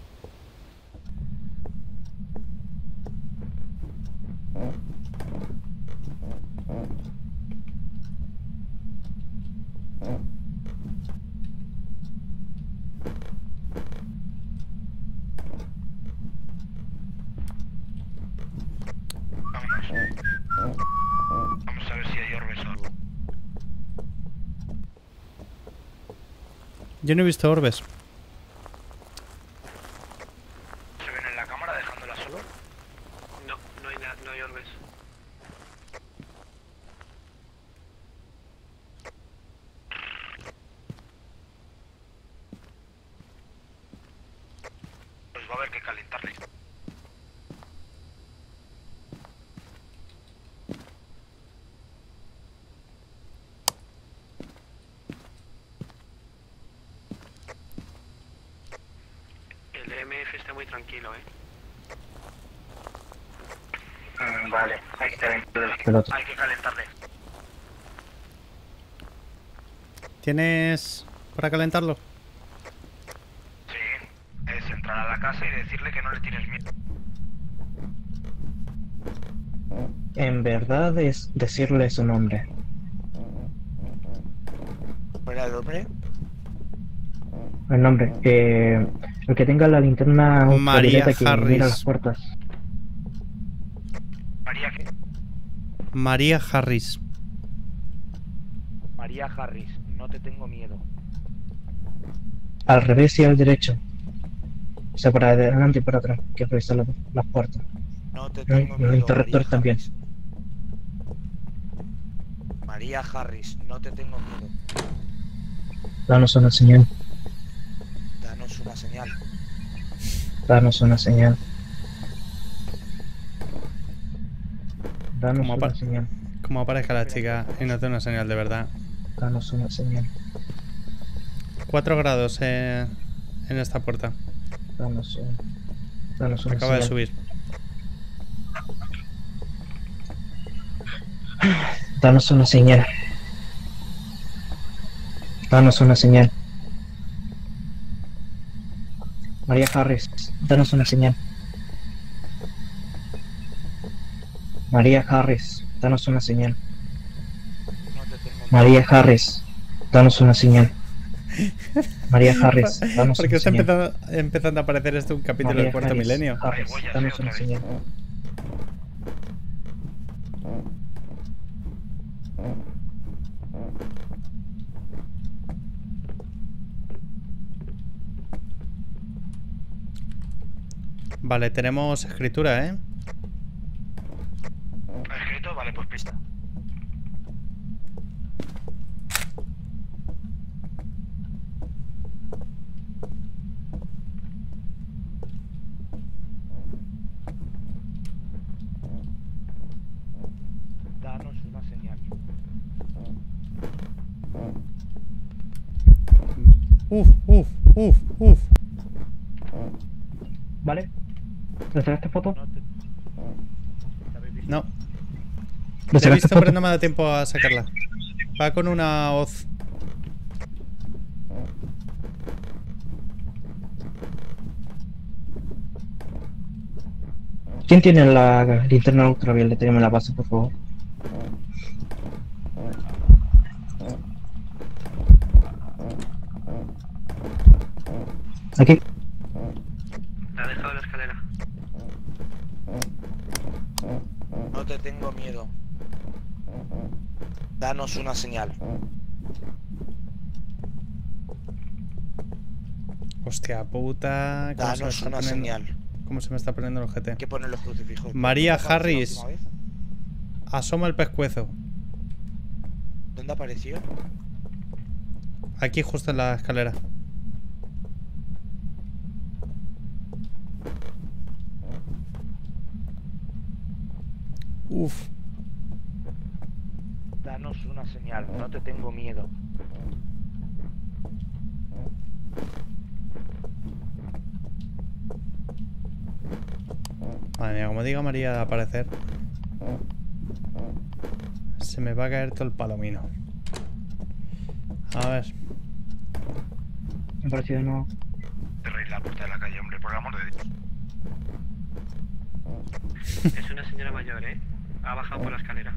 Vámonos. Vamos a ver si hay orbes o algo. Yo no he visto orbes. ¿Se ven en la cámara dejándola solo? No, no hay, na- no hay orbes. Pues va a haber que calentarle. El E M F está muy tranquilo, ¿eh? Mm, vale, hay que calentar las pelotas. Hay que calentarle. ¿Tienes para calentarlo? Sí, es entrar a la casa y decirle que no le tienes miedo. En verdad es decirle su nombre. ¿Cuál era el nombre? El nombre. Eh, el que tenga la linterna María ultravioleta que Harris. mira las puertas. María, ¿qué? María Harris. María Harris, no te tengo miedo. Al revés y al derecho. O sea, para adelante y para atrás. Que revisar las, las puertas. No te Y tengo el miedo. interruptor María también. Harris. María Harris, no te tengo miedo. Danos una señal. Danos una señal. Danos una señal. Danos Como una apa- señal. Como aparezca la chica y no te una señal de verdad. Danos una señal. cuatro grados eh, en esta puerta. Danos, un- danos una Acaba de señal. subir. Danos una señal. Danos una señal. María Harris, danos una señal. María Harris, danos una señal. No te tengo miedo. María Harris, danos una señal. María Harris, danos Porque una está señal. empezando, empezando a aparecer esto un capítulo María del cuarto Harris, milenio. Harris, Voy a danos hacer una otra vez. señal. Vale, tenemos escritura, ¿eh? ¿Ha escrito? Vale, pues pista. Danos una señal. Uf, uf, uf, uf. ¿Vale? ¿Le sacaste foto? No te... ¿Habéis visto? No, ¿Le la he sacaste visto foto? pero no me ha dado tiempo a sacarla. Va con una hoz. ¿Quién tiene la linterna ultravioleta? Que me la pase, por favor. Aquí. La he dejado en la escalera. No te tengo miedo. Danos una señal. Hostia puta. ¿Cómo se me Danos está una poniendo- señal. ¿Cómo se me está poniendo el G T? ¿Qué ponen los crucifijos? María ¿Dónde apareció la Harris. última vez? Asoma el pescuezo. ¿Dónde apareció? Aquí justo en la escalera. Uf. Danos una señal. No te tengo miedo. Madre mía, como diga María de aparecer, se me va a caer todo el palomino. A ver. Me pareció de nuevo. Cerréis la puerta de la calle, hombre, por el amor de Dios. Es una señora mayor, ¿eh? Ha bajado por la escalera.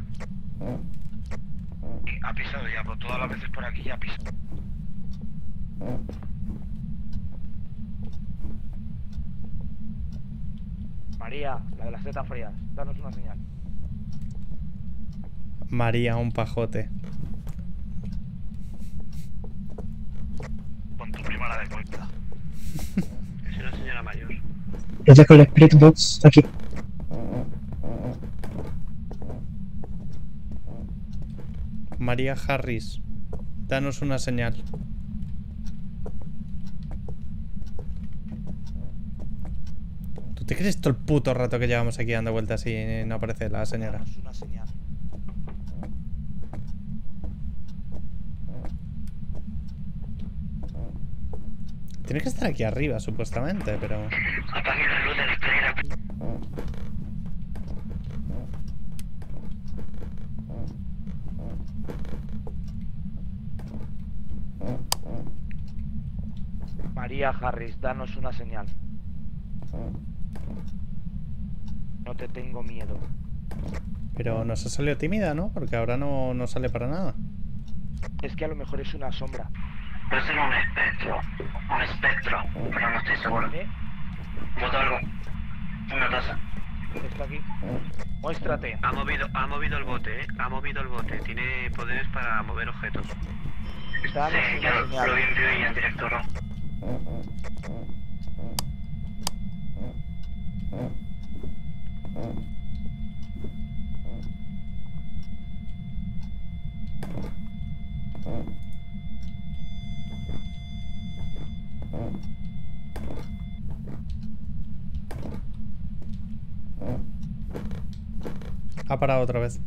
Y ha pisado ya, por todas las veces por aquí ya ha pisado. María, la de las tetas frías, danos una señal. María, un pajote. Con tu prima la de vuelta. Es una señora mayor. Les dejo el Spirit Box aquí. María Harris, danos una señal. ¿Tú te crees todo el puto rato que llevamos aquí dando vueltas y no aparece la señora? Danos una señal. Tiene que estar aquí arriba, supuestamente, pero... Apague la luz de la escalera. María Harris, danos una señal. No te tengo miedo. Pero nos ha salido tímida, ¿no? Porque ahora no, no sale para nada. Es que a lo mejor es una sombra. Puede ser un espectro, un espectro, pero no estoy seguro. ¿Eh? Boto algo, una taza. Está aquí. Muéstrate. Ha movido, ha movido el bote, ¿eh? Ha movido el bote. Tiene poderes para mover objetos. Danos Sí, una yo señal. lo envío y en directo, ¿no? Ha parado otra vez.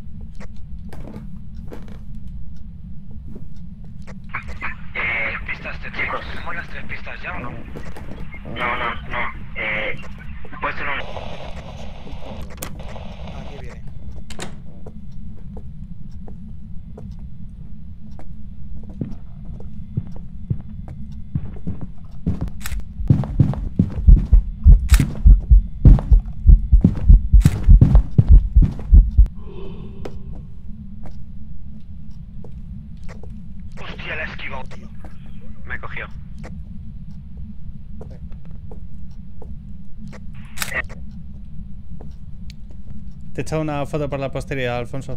Eh, Pistas de chicos. ¿Tenemos las tres pistas ya o no? no, no, no. Eh, puede ser un... Aquí viene. Hostia, la he esquivado, tío. Me cogió. Te he echado una foto por la posteridad, Alfonso.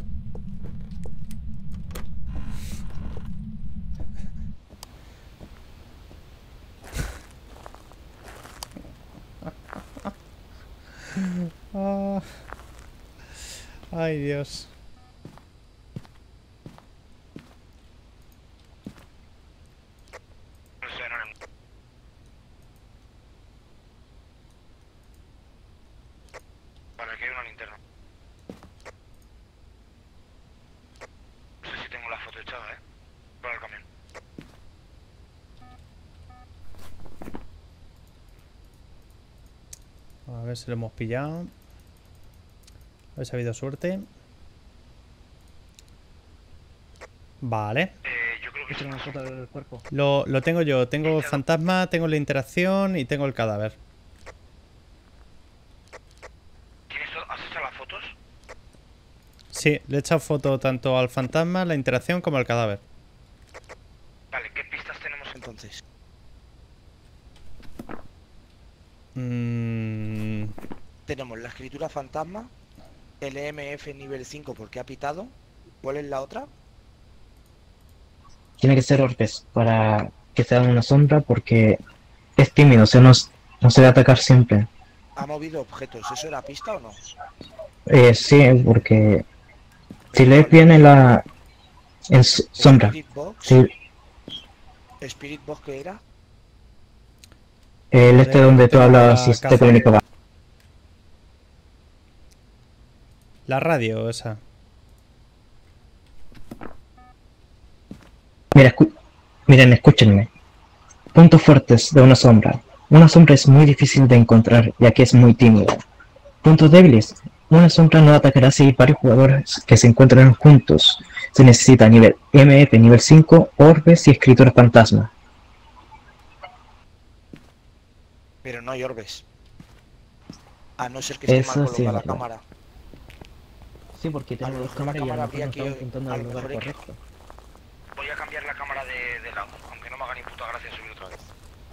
Ah. Ay, Dios. No sé, no, no. Vale, aquí hay una linterna. No sé si tengo la foto echada, eh. Para el camión. A ver si lo hemos pillado. A ver si ha habido suerte. Vale. Eh, yo creo que Esta es es una una foto del cuerpo. Lo, lo tengo yo. Tengo fantasma, tengo la interacción y tengo el cadáver. Tiene Sí, le he echado foto tanto al fantasma, la interacción, como al cadáver. Vale, ¿qué pistas tenemos entonces? Mm, Tenemos la escritura fantasma, el E M F nivel cinco porque ha pitado. ¿Cuál es la otra? Tiene que ser Orbes para que sea una sombra porque es tímido, o sea, no, s- no se debe atacar siempre. Ha movido objetos, ¿eso era pista o no? Eh, sí, porque si lees bien en la en s- sombra, Spirit Box. si Spirit Box, ¿qué era? el este donde tú Tengo hablas la y te caja. comunicaba. la radio esa. Mira, escu- miren, escúchenme. Puntos fuertes de una sombra. Una sombra es muy difícil de encontrar, ya que es muy tímida. Puntos débiles. Una sombra no atacará si hay varios jugadores que se encuentran juntos. Se necesita nivel M F nivel cinco, orbes y escritura fantasma. Pero no hay orbes. A no ser que esté Eso mal sí, colocada la es verdad. cámara. Sí, porque A lo mejor la cámara habría que- a lo mejor hay que- Voy a cambiar la cámara de, de lado, aunque no me haga ni puta gracia subir otra vez.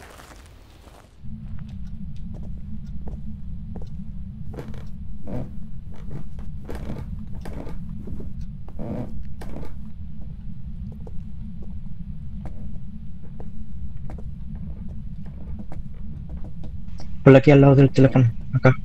Por aquí al lado del teléfono, acá.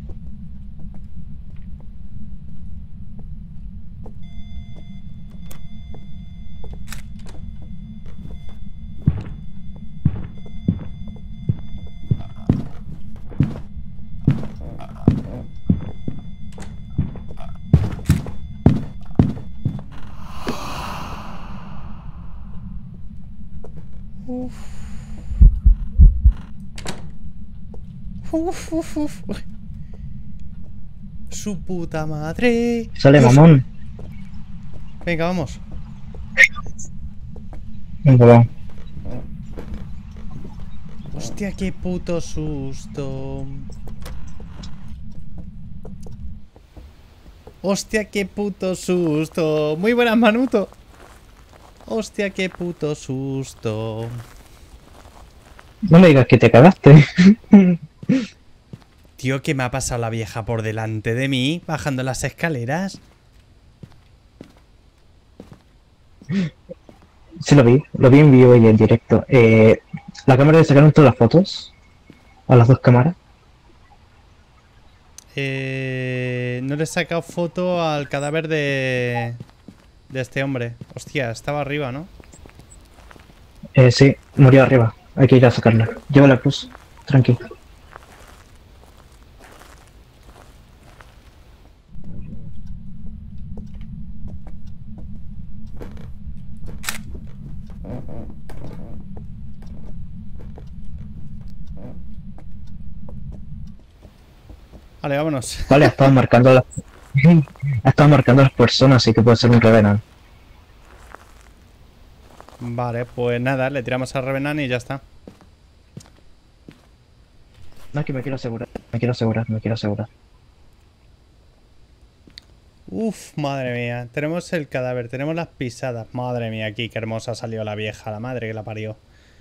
Uf, uf, uf. Su puta madre. Sale Dios. mamón. Venga, vamos. Venga, va. Hostia, qué puto susto. Hostia, qué puto susto. Muy buenas, Manuto. Hostia, qué puto susto. No me digas que te cagaste. Tío, ¿qué me ha pasado la vieja por delante de mí? Bajando las escaleras. Sí lo vi, lo vi en vivo y en directo. Eh, ¿La cámara le sacaron todas las fotos? ¿A las dos cámaras? Eh, no le he sacado foto al cadáver de... De este hombre. Hostia, estaba arriba, ¿no? Eh, sí, murió arriba. Hay que ir a sacarla. Lleva la cruz. Tranquilo. Vale, vámonos. Vale, ha estado marcando las... ha estado marcando las personas, así que puede ser un Revenant. Vale, pues nada, le tiramos a Revenant y ya está. No, es que me quiero asegurar. Me quiero asegurar, me quiero asegurar. Uf, madre mía. Tenemos el cadáver, tenemos las pisadas. Madre mía, aquí qué hermosa salió la vieja, la madre que la parió.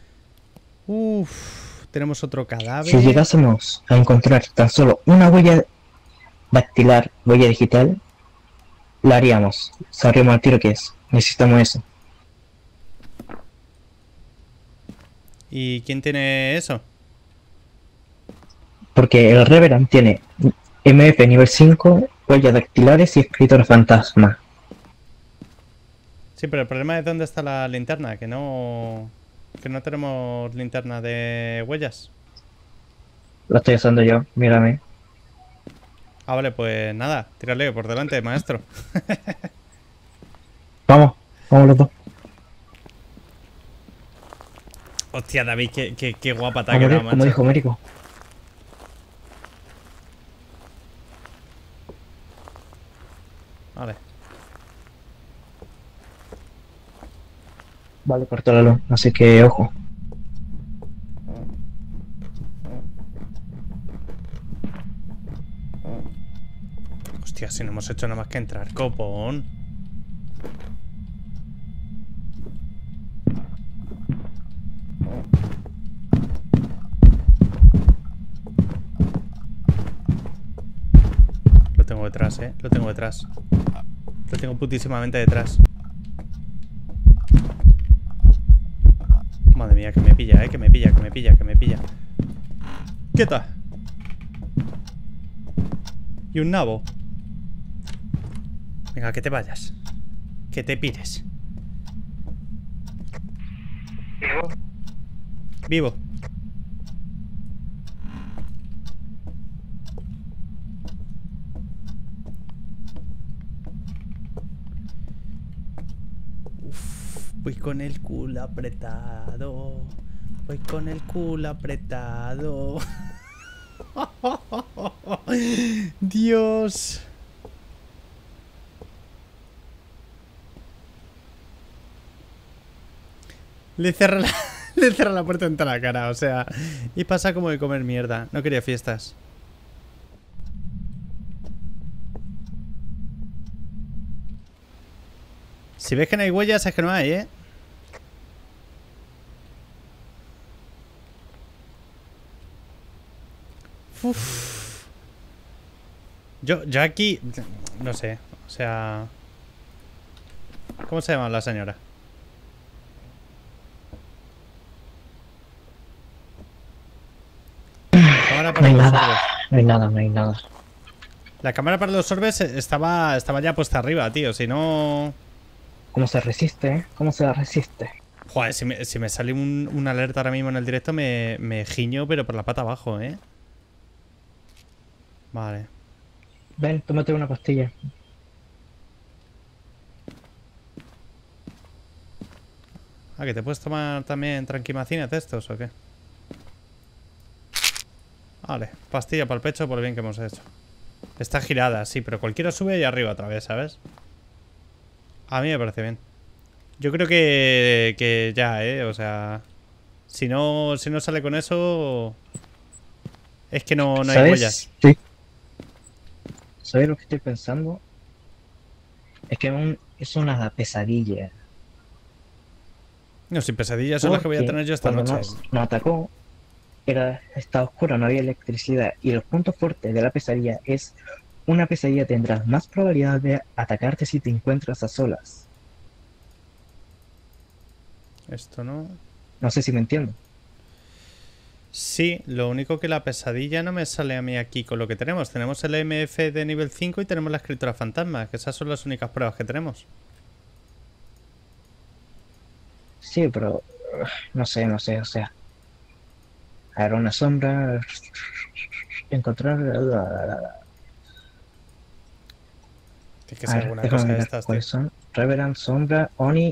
Uf, tenemos otro cadáver. Si llegásemos a encontrar tan solo una huella dactilar, huella digital, la haríamos. Sabríamos al tiro que es. Necesitamos eso. ¿Y quién tiene eso? Porque el Revenant tiene M F nivel cinco, huellas dactilares y escritor fantasma. Sí, pero el problema es dónde está la linterna, que no... Que no tenemos linterna de huellas. Lo estoy usando yo, mírame. Ah, vale, pues nada, tírale por delante, maestro. Vamos, vamos los dos. Hostia, David, qué, qué, qué guapa te A ha morir, quedado, como macho. dijo Mérico. Vale. Vale, cortó la luz, así que ojo. Hostia, si no hemos hecho nada más que entrar, copón. Lo tengo detrás, eh. Lo tengo detrás. Lo tengo putísimamente detrás. Madre mía, que me pilla, eh. Que me pilla, que me pilla, que me pilla. ¡Quieta! Y un nabo. Venga, que te vayas. Que te pires. Vivo. Vivo. Uf, voy con el culo apretado. Voy con el culo apretado. Dios. Le cerra la, le cerra la puerta en toda la cara, o sea. Y pasa como de comer mierda. No quería fiestas. Si ves que no hay huellas, es que no hay, ¿eh? Uf. Yo, yo aquí... No sé, o sea... ¿Cómo se llama la señora? Cámara para No hay los nada, orbes. no hay nada, no hay nada. La cámara para los orbes estaba, estaba ya puesta arriba, tío. Si no... ¿Cómo se resiste, eh? ¿Cómo se resiste? Joder, si me, si me sale un, un alerta ahora mismo en el directo me, me giño, pero por la pata abajo, ¿eh? Vale. Ven, tómate una pastilla. Ah, ¿que te puedes tomar también tranquimacines de estos o qué? Vale, pastilla para el pecho por el bien que hemos hecho. Está girada, sí, pero cualquiera sube ahí arriba otra vez, ¿sabes? A mí me parece bien. Yo creo que, que ya, ¿eh? O sea... Si no, si no sale con eso... Es que no, no hay ¿Sabes? huellas. Sí. ¿Sabes lo que estoy pensando? Es que un- es una pesadilla. No, sin pesadillas son las que voy a Porque tener yo esta cuando noche. Nos, nos atacó, era, estaba oscuro, no había electricidad. Y el punto fuerte de la pesadilla es: una pesadilla tendrá más probabilidad de atacarte si te encuentras a solas. Esto no... No sé si me entiendo. Sí, lo único que la pesadilla no me sale a mí aquí con lo que tenemos. Tenemos el M F de nivel cinco y tenemos la escritura fantasma, que esas son las únicas pruebas que tenemos. Sí, pero uh, no sé, no sé, o sea. A ver, una sombra. Encontrar. Tiene que A ser ver, alguna déjame cosa de mirar estas, tío. cuáles son. Reverend, sombra, Oni.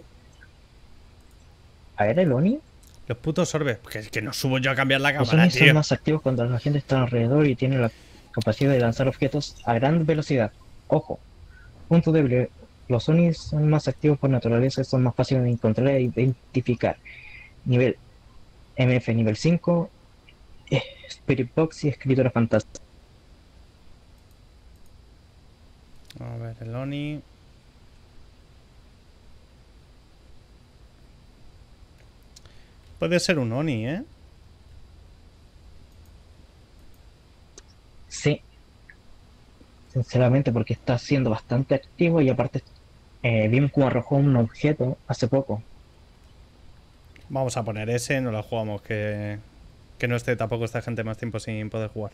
A ver, el Oni. Los putos orbes. Que es que no subo yo a cambiar la Los cámara, Oni son tío. más activos cuando la gente está alrededor y tiene la capacidad de lanzar objetos a gran velocidad. Ojo, punto débil. Los Onis son más activos por naturaleza, son más fáciles de encontrar e identificar. Nivel M F nivel cinco, eh, Spirit Box y escritura fantástica. A ver, el Oni. Puede ser un Oni, ¿eh? Sí, sinceramente, porque está siendo bastante activo y aparte eh, vimos cómo arrojó un objeto hace poco. Vamos a poner ese, no la jugamos, que, que no esté tampoco esta gente más tiempo sin poder jugar.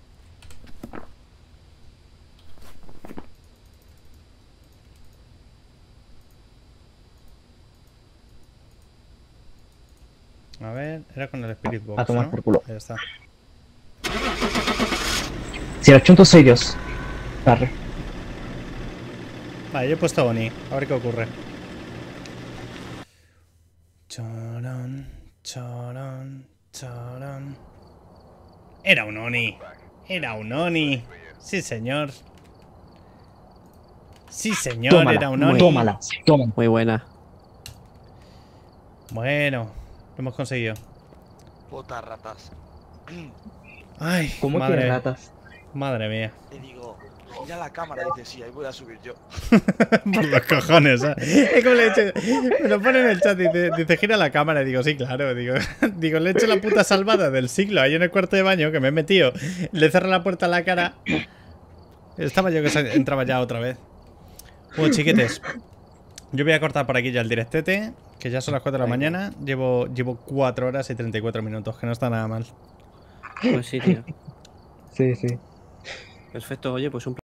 A ver, era con el Spirit Box, A tomar ¿no? por culo. Ahí está. Si los chuntos ellos, barre. Vale, yo he puesto Oni. A ver qué ocurre. Chorón, chorón, chorón. Era un Oni. Era un Oni. Sí, señor. Sí, señor, Tómala, era un Oni. tómala, tómala. Muy buena. Bueno, lo hemos conseguido. Putas ratas. Ay, ¿Cómo madre. que ratas? Madre mía. Le digo, gira la cámara, dice, sí, ahí voy a subir yo. Por los cojones, ¿eh? Es como le he hecho, me lo pone en el chat, dice, dice gira la cámara. Y digo, sí, claro. Digo, digo, le he hecho la puta salvada del siglo ahí en el cuarto de baño, que me he metido. Le cerré la puerta a la cara. Estaba yo que se entraba ya otra vez. Bueno, chiquetes. Yo voy a cortar por aquí ya el directete, que ya son las cuatro de la mañana. Llevo, llevo cuatro horas y treinta y cuatro minutos, que no está nada mal. Pues sí, tío. Sí, sí. Perfecto, oye, pues un